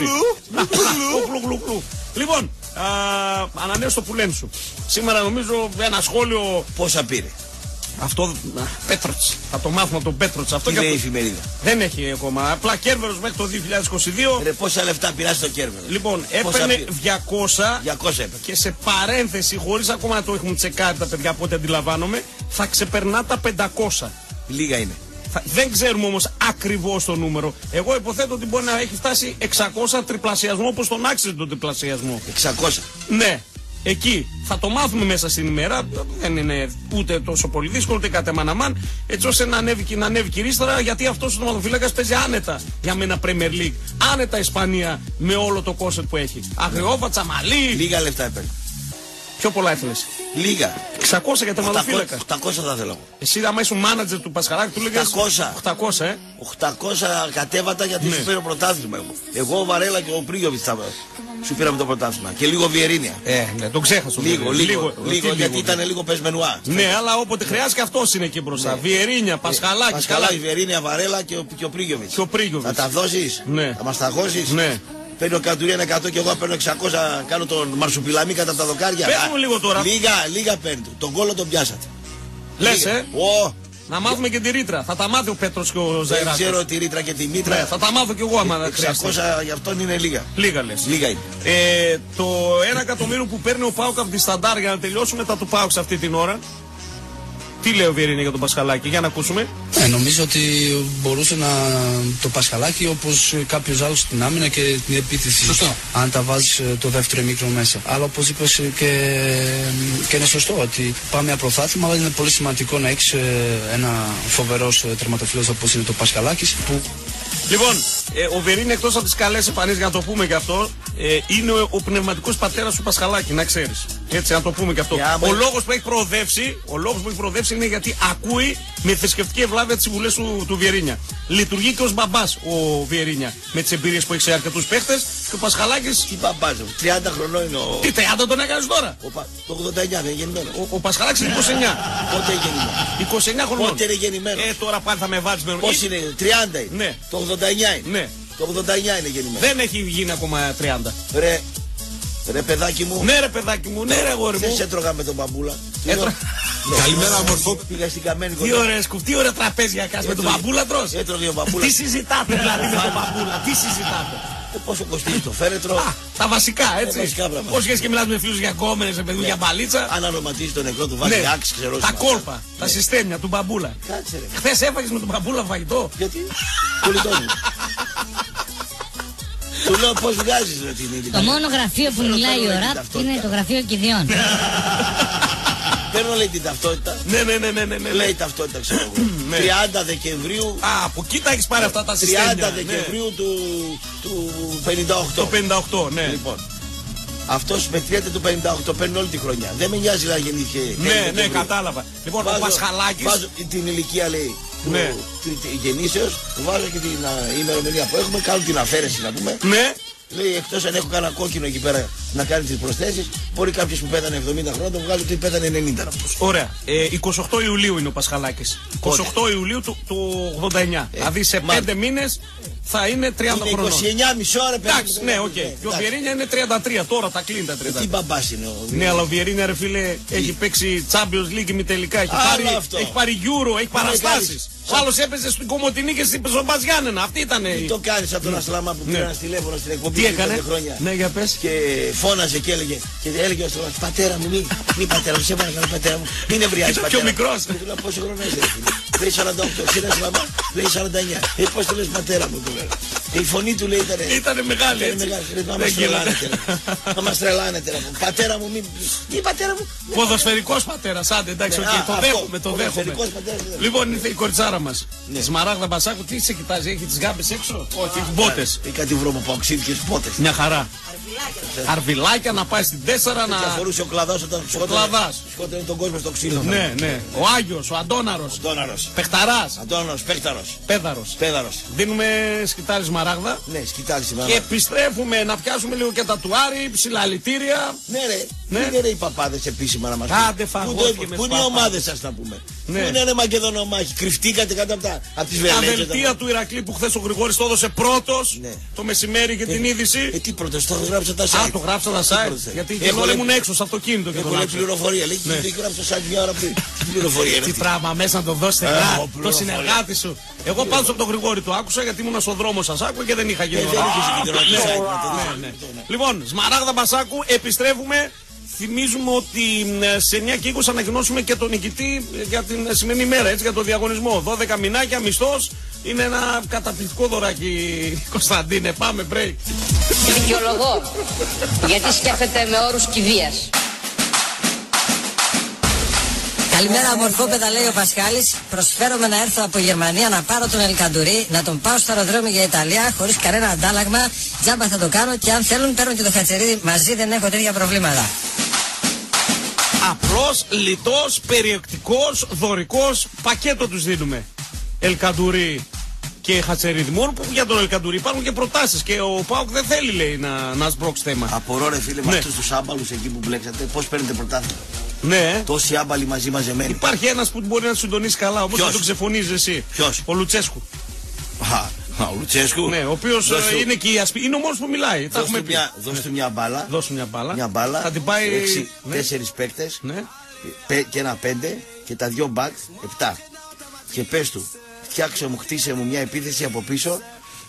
Λοιπόν, ανανέω το πουλέν σου. Σήμερα νομίζω ένα σχόλιο. Πόσα πήρε? Αυτό, Πέτροτς. Θα το μάθουμε από τον Πέτροτς. Αυτό και η εφημερίδα. Δεν έχει ακόμα. Απλά Κέρβερος μέχρι το δύο χιλιάδες είκοσι δύο. Ρε, πόσα λεφτά πειράζει το Κέρβερος? Λοιπόν, έπαιρνε διακόσια. διακόσια έπαιρνε. Και σε παρένθεση, χωρίς ακόμα να το έχουν τσεκάρει τα παιδιά από ό,τι αντιλαμβάνομαι, θα ξεπερνά τα πεντακόσια. Λίγα είναι. Θα, δεν ξέρουμε όμως ακριβώς το νούμερο. Εγώ υποθέτω ότι μπορεί να έχει φτάσει εξακόσια τριπλασιασμό, όπως τον άξιζε τον τριπλασιασμό. εξακόσια. Ναι. Εκεί θα το μάθουμε μέσα στην ημέρα. Δεν είναι ούτε τόσο πολύ δύσκολο, ούτε κατεμαναμάν. Έτσι ώστε να ανέβει, να ανέβει κυρίστερα, γιατί αυτός ο τερματοφύλακας παίζει άνετα για μένα Premier League. Άνετα Ισπανία με όλο το κόσετ που έχει. Αγριόβατσα, Μαλί. Λίγα λεφτά έπαιρνε. Πιο πολλά ήθελες? Λίγα. εξακόσια για τερματοφύλακα. οκτακόσια θα θέλω. Εσύ, άμα ήσουν μάνατζερ του Πασχαλάκη, του λέγες οκτακόσια. οκτακόσια, ε. οκτακόσια κατέβατα γιατί ναι. Σου πήρε πρωτάθλημα. Εγώ, εγώ ο Βαρέλα και ο Πρίγιοβιτς σου πήραμε το πρωτάθλημα. Και λίγο Βιερίνια. Ε, ναι, τον ξέχασα. Λίγο, λίγο, λίγο, λίγο γιατί λίγο, ήταν λίγο πεσμενουά. Ναι, αλλά όποτε χρειάζεται αυτός είναι εκεί μπροστά. Ναι. Βιερίνια, Πασχαλάκη. Πασχαλάκη, Βιερίνια, Βαρέλα και ο, ο Πρίγιοβιτς. Θα τα δώσεις, ναι. Θα μας τα χώσεις. Ναι. Παίρνει ο Καντουρία εκατό και εγώ παίρνω εξακόσια, κάνω τον Μαρσουπιλαμή κατά τα δοκάρια. Πες μου λίγο τώρα. Λίγα, λίγα παίρνει. Τον κόλλο τον πιάσατε. Λες, ε. Oh. Να μάθουμε και τη ρήτρα. Θα τα μάθει ο Πέτρος και ο Ζαϊράκης. Δεν ξέρω τη ρήτρα και τη μήτρα. Ναι, θα τα μάθω κι εγώ άμα δεν χρειάζεται. εξακόσια για αυτόν είναι λίγα. Λίγα λες. Λίγα είναι. Ε, το ένα εκατομμύριο που παίρνει ο Πάουκ από τη Σταντάρ για να τελειώσουμε τα του Πάουκ σε αυτή την ώρα. Τι λέει ο Βιερίνια για τον Πασχαλάκη, για να ακούσουμε. Ε, νομίζω ότι μπορούσε να το Πασχαλάκη όπως κάποιος άλλος στην άμυνα και την επίθεση. Σωστό. Αν τα βάζεις το δεύτερο μικρό μέσα. Αλλά όπως είπες και, και είναι σωστό ότι πάμε μια πρωτάθλημα, αλλά είναι πολύ σημαντικό να έχεις ένα φοβερός τερματοφύλακας όπως είναι το Πασχαλάκης. Που... Λοιπόν, ε, ο Βιερίνια εκτός από τις καλές εμφανίσεις, για να το πούμε και αυτό, ε, είναι ο, ο πνευματικός πατέρας του Πασχαλάκη, να ξέρεις. Έτσι, να το πούμε και αυτό. Yeah, ο λόγος που έχει προοδεύσει, ο λόγος που έχει προοδεύσει είναι γιατί ακούει με θρησκευτική ευλάβεια τις συμβουλές του, του Βιερίνια. Λειτουργεί και ως μπαμπάς ο Βιερίνια με τις εμπειρίες που έχει σε αρκετούς παίχτες και ο Πασχαλάκης. Τι μπαμπάς, τριάντα χρονών είναι ο. Τι τριάντα τον έκανες τώρα? Ο, το ογδόντα εννιά δεν είναι γεννημένο. Ο, ο Πασχαλάκης είναι είκοσι εννιά. Πότε είναι γεννημένο? είκοσι εννιά χρονών. Πότε είναι γεννημένο? Ε, τώρα πάλι θα με βάλεις με. Πώς είναι, τριάντα είναι. Ναι. Το ογδόντα εννιά είναι. Ναι. Το ογδόντα εννιά είναι γεννημένο. Δεν έχει γίνει ακόμα τριάντα. Ρε, ρε παιδάκι μου. Ναι, ρε παιδάκι μου, ναι, ρε αγόρι μου. Δεν σε έτρωγα με τον μπαμπούλα. Έτρωγα. Καλημέρα, μορφό. Πήγα στην καμένη κοντά. Τι ωραία σκουφ, τι ωραία τραπέζια κάτσε με τον μπαμπούλα τρως. Έτρωγε ο μπαμπούλα. Τι συζητάτε δηλαδή με τον μπαμπούλα, τι συζητάτε? Πόσο κοστίζει το φέρετρο. Α, τα βασικά, έτσι. Πώς σχέση και μιλάς με φίλους για γκόμενες, με παιδιά για μπαλίτσα. Αν αρωματίζει τον νεκρό του, βάζει άξι, ξέρω. Τα κόλπα, τα συστέμια του μπαμπούλα. Χθες έφαγες με τον μπαμπούλα φαγητό. Γιατί? Κολλητό μου. Του λέω πώς βγάζεις ρε την ίδια. Το μόνο γραφείο που μιλάει ο Ραπ είναι το γραφείο Κηδιών. Παίρνω λέει την ταυτότητα. Ναι, ναι, ναι, ναι, ναι. Λέει ταυτότητα ξέρω εγώ. τριάντα Δεκεμβρίου. Α, από εκεί τα έχεις πάρει αυτά τα συστήματα. τριάντα Δεκεμβρίου του, του πενήντα οκτώ. Το πενήντα οκτώ, ναι. Λοιπόν, αυτός με τριάντα του πενήντα οκτώ παίρνει όλη τη χρονιά. Δεν με νοιάζει να γεννήθηκε. Ναι, ναι, κατάλαβα. Λοιπόν, βάζω, ο Πασχαλάκης. Βάζω την ηλικία λέει. Ναι. Γεννήσεως, βάζω και την uh, ημερομηνία που έχουμε, κάνω την αφαίρεση να πούμε. Ναι. Λέει εκτός αν έχω κανένα κόκκινο εκεί πέρα να κάνει τις προσθέσεις, μπορεί κάποιος που πέθανε εβδομήντα χρόνια να το βγάλει ότι πέθανε ενενήντα. Ωραία. Ε, είκοσι οκτώ Ιουλίου είναι ο Πασχαλάκης. είκοσι οκτώ Ιουλίου του, του ογδόντα εννιά. Ε, δηλαδή σε πέντε μήνες θα είναι τριάντα είναι χρονών. είκοσι εννιά μισό ρε παιδί. Εντάξει, ναι, οκ. Okay. Και ο Βιερίνια είναι τριάντα τρία, τώρα τα κλείνει τα τριάντα τρία. Τι μπαμπάς είναι ο Ναι, αλλά ο Βιερίνια ρε φίλε έχει παίξει Champions League μη τελικά. Έχει πάρει, έχει πάρει Euro, έχει παραστάσεις. Ο άλλος έπαιζε στην Κομοτηνή και στην Πεζομπάς Γιάννενα. Αυτή ήταν. Τι το κάνεις από τον Ασλαμά που πήρε ένα τηλέφωνο στην εκπομπή. Τι έκανε? Ναι, για πες. Και φώναζε και έλεγε. Και έλεγε ο Ασλαμάς, πατέρα μου, μη, μη πατέρα μου, σε παρακαλώ πατέρα μου. Μην νευριάζεις πατέρα. Πιο μικρός. Του λέω πόσο χρόνο είσαι. Λέει σαράντα οκτώ, εσύ είναι Ασλαμά, λέει σαράντα εννιά. Ε, πώς το λες πατέρα μου του λέω. Και η φωνή του λέει ήταν. Ήτανε μεγάλη. Ήτανε μεγάλη. Να μας τρελάνετε. Να μας τρελάνετε. Πατέρα μου, μην. Τι πατέρα μου. Ποδοσφαιρικός πατέρας, άντε εντάξει, το δέχομαι, το δέχομαι. Λοιπόν, ήρθε η κοριτσάρα μας. Η Σμαράγδα Μπασάκου, τι σε κοιτάζει, έχει τις γάμπες έξω? Όχι, έχει μπότες. Ή κάτι βρωμοπαοξίδικες μπότες. Μια χαρά. Αρβιλάκια να πάει στην τέσσερα να. Διαφορούσε ο κλαδάς όταν σκότωνε τον κόσμο στο ξύλο. Ναι, ναι. Ο Άγιος, ο Αντώναρος. Αντώναρος. Πεχταράς. Αντώναρος, Πέχταρος. Πέδαρος. Πέδαρος. Δίνουμε σκητάλη Σμαράγδα. Ναι, σκητάλη Σμαράγδα. Και επιστρέφουμε να πιάσουμε λίγο και τα τουάρι, ψηλαλητήρια. Ναι, ρε. Ναι. Πού είναι ρε οι παπάδες επίσημα να μας Άντε φαγώθηκε. Πού είναι οι ομάδες σας να πούμε. Ναι. Πού είναι ρε Μακεδονομάχοι. Κρυφτήκατε κάτω από, τα, από τις βελέτσες. Τα δελτία του Ηρακλή που χθες ο Γρηγόρης το έδωσε πρώτος. Ναι. Το μεσημέρι και ε, την είδηση. Ε, τι πρώτος, το γράψα τα site. Α, το γράψα τα site. Γιατί και όλοι ήμουν έξω στο αυτοκίνητο και το γράψα. Έχω πληροφορία. Λέει και τι γράψα το site μια ώρα πριν. Τι πληροφορία είναι. Τι πράγμα μέσα να το δώσετε το συνεργάτη σου. Εγώ πάντως από τον Γρηγόρη το άκουσα γιατί ήμουν στον δρόμο σας άκουγα και δεν είχα γίνει. Λοιπόν, Σμαράγδα Μπασάκου, επιστρέφουμε. Θυμίζουμε ότι σε εννιά και είκοσι ανακοινώσουμε και τον νικητή για την σημερινή μέρα, έτσι, για το διαγωνισμό. δώδεκα μηνάκια, μισθός. Είναι ένα καταπληκτικό δωράκι, Κωνσταντίνε. Πάμε, break. Δικαιολογώ. Γιατί σκέφτεται με όρους κηδείας. Καλημέρα, αμορφόπεδα, λέει ο Πασχάλης. Προσφέρομαι να έρθω από Γερμανία να πάρω τον Ελκαντουρί, να τον πάω στο αεροδρόμιο για Ιταλία χωρίς κανένα αντάλλαγμα. Τζάμπα θα το κάνω και αν θέλουν παίρνουν και το Χατσερίδι μαζί, δεν έχω τέτοια προβλήματα. Απλός, λιτός, περιεκτικός, δωρικός, πακέτο τους δίνουμε. Ελκαντουρί και Χατσερίδη. Μόνο που για τον Ελκαντουρί υπάρχουν και προτάσεις και ο ΠΑΟΚ δεν θέλει, λέει, να, να σμπρώξει θέμα. Απορώ, ρε φίλε, ναι. με αυτούς τους άμπαλους εκεί που μπλέξατε, πώς παίρνετε πρωτάθλημα. Ναι. Τόσοι άμπαλοι μαζί μαζεμένοι. Υπάρχει ένας που μπορεί να συντονίσει καλά, όμως δεν τον ξεφωνίζει εσύ. Ποιος? Ο Λουτσέσκου. Α, ο Λουτσέσκου. Ναι, ο οποίος ε, είναι και η ασπί... είναι ο μόνος που μιλάει. Δώσ' του μια, ναι. μια μπάλα. Δώσ' του μια μπάλα. Μια μπάλα. Θα την πάει. Έξι, ναι. Τέσσερις παίκτες. Ναι. Πέ, και ένα πέντε. Και τα δυο μπακ. Επτά. Και πες του, φτιάξε μου, χτίσε μου μια επίθεση από πίσω.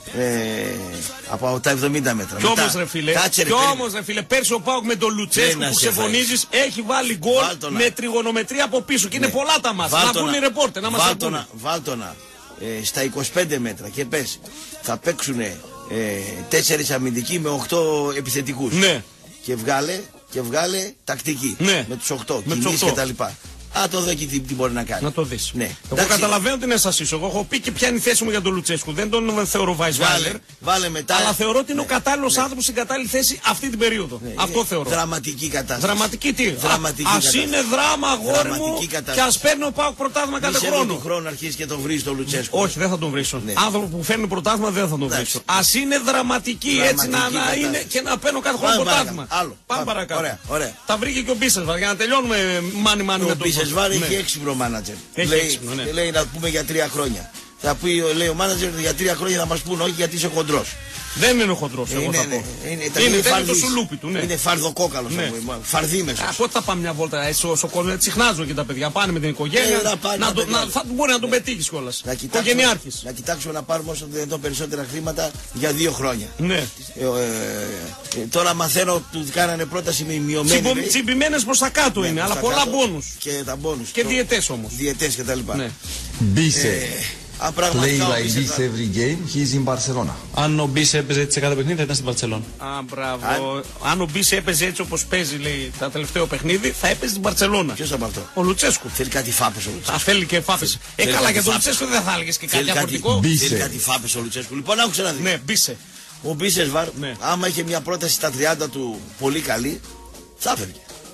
Ε, από τα εβδομήντα μέτρα. Κι όμως ρε φίλε, κάτσε, ρε, κι όμως ρε φίλε, πέρσι ο ΠΑΟΚ με τον Λουτσέσκου που ξεφωνίζεις έχει βάλει γκολ με τριγωνομετρία από πίσω και ναι. Είναι πολλά τα μας. Να βγουν οι ρεπόρτερ να μας ακούνε. Βάλτονα ε, στα είκοσι πέντε μέτρα και πες θα παίξουν ε, τέσσερις αμυντικοί με οκτώ επιθετικούς. Ναι. Και βγάλε, και βγάλε τακτική. Ναι. Με τους οκτώ κινήσεις και τα λοιπά. Α, το δω και τι, τι μπορεί να κάνει. Να το δεις. Ναι. Εγώ εντάξει. Καταλαβαίνω την ένστασή σου. Εγώ έχω πει και ποια είναι η θέση μου για τον Λουτσέσκου. Δεν τον θεωρώ Βάισβάιλερ. Βάλε μετά. Αλλά θεωρώ ότι είναι ναι. ο κατάλληλος ναι. άνθρωπος στην κατάλληλη θέση αυτή την περίοδο. Ναι. Αυτό θεωρώ. Δραματική κατάσταση. Δραματική τι. Δραματική ας είναι δράμα, αγόρι μου, και ας παίρνει ο ΠΑΟΚ πρωτάθλημα κάθε χρόνο. Του χρόνου αρχίσει και τον βρει τον Λουτσέσκου. Όχι, δεν θα τον βρίσω. Ναι. Άνθρωπο που φέρνει πρωτάθλημα δεν θα τον βρίσω. Ας είναι δραματική έτσι να είναι και να παίρνω κάθε χρόνο πρωτάθλημα. Πάμε παρακάτω. Τα βρήκε και ο Μπίσεσβαρ για να τελειώνουμε μάνι μάνι με τον Μπίσεσβαρ. Έχει έξυπνο μάνατζερ. Λέει, ναι. λέει να πούμε για τρία χρόνια. Θα πει, λέει ο μάνατζερ για τρία χρόνια θα μας πούνε όχι γιατί είσαι χοντρός. Δεν είναι ο χοντρός, εγώ είναι, θα ναι, πω. Είναι, είναι, είναι, είναι το σουλούπι του, ναι. Είναι φαρδοκόκαλος, ναι. Φαρδίμεσος. Α, πότε θα πάμε μια βόλτα στο κόσμο, τσιχνάζουν και τα παιδιά, πάνε με την οικογένεια, ε, να, να, το, να, θα μπορεί να τον πετύχεις κιόλας. Οικογενειάρχης. Να κοιτάξουμε να πάρουμε όσο δυνατόν περισσότερα χρήματα για δύο χρόνια. Ναι. Ε, ε, ε, τώρα μαθαίνω του κάνανε πρόταση με μειωμένη. Τσιμπημένες προς τα κάτω είναι, αλλά πολλά μπόνους. Και τα μπόνους. Και διαιτές όμως. Διαιτές και τα λοιπά. Μπίσε. Play like this every game, he is in Barcelona. Αν ο Μπίσε έπαιζε έτσι σε κάθε παιχνίδι θα ήταν στην Μπαρσελόνα. Α, μπράβο. Αν ο Μπίσε έπαιζε έτσι όπως παίζει, λέει, τα τελευταίο παιχνίδι, θα έπαιζε στην Μπαρσελόνα. Ποιος θα πει αυτό? Ο Λουτσέσκου. Θέλει κάτι φάπες ο Λουτσέσκου. Α, θέλει και φάπες. Ε, καλά, για τον Λουτσέσκου δεν θα έλεγες και κάτι διαφορετικό. Θέλει κάτι φάπες ο Λουτσέσκου. Λοιπόν, άκουσα να δει. Ναι, Μπίσε. Ο Μπίσεσβαρ, άμα είχε μια πρόταση στα τριάντα του πολύ καλή, θα έφευγε.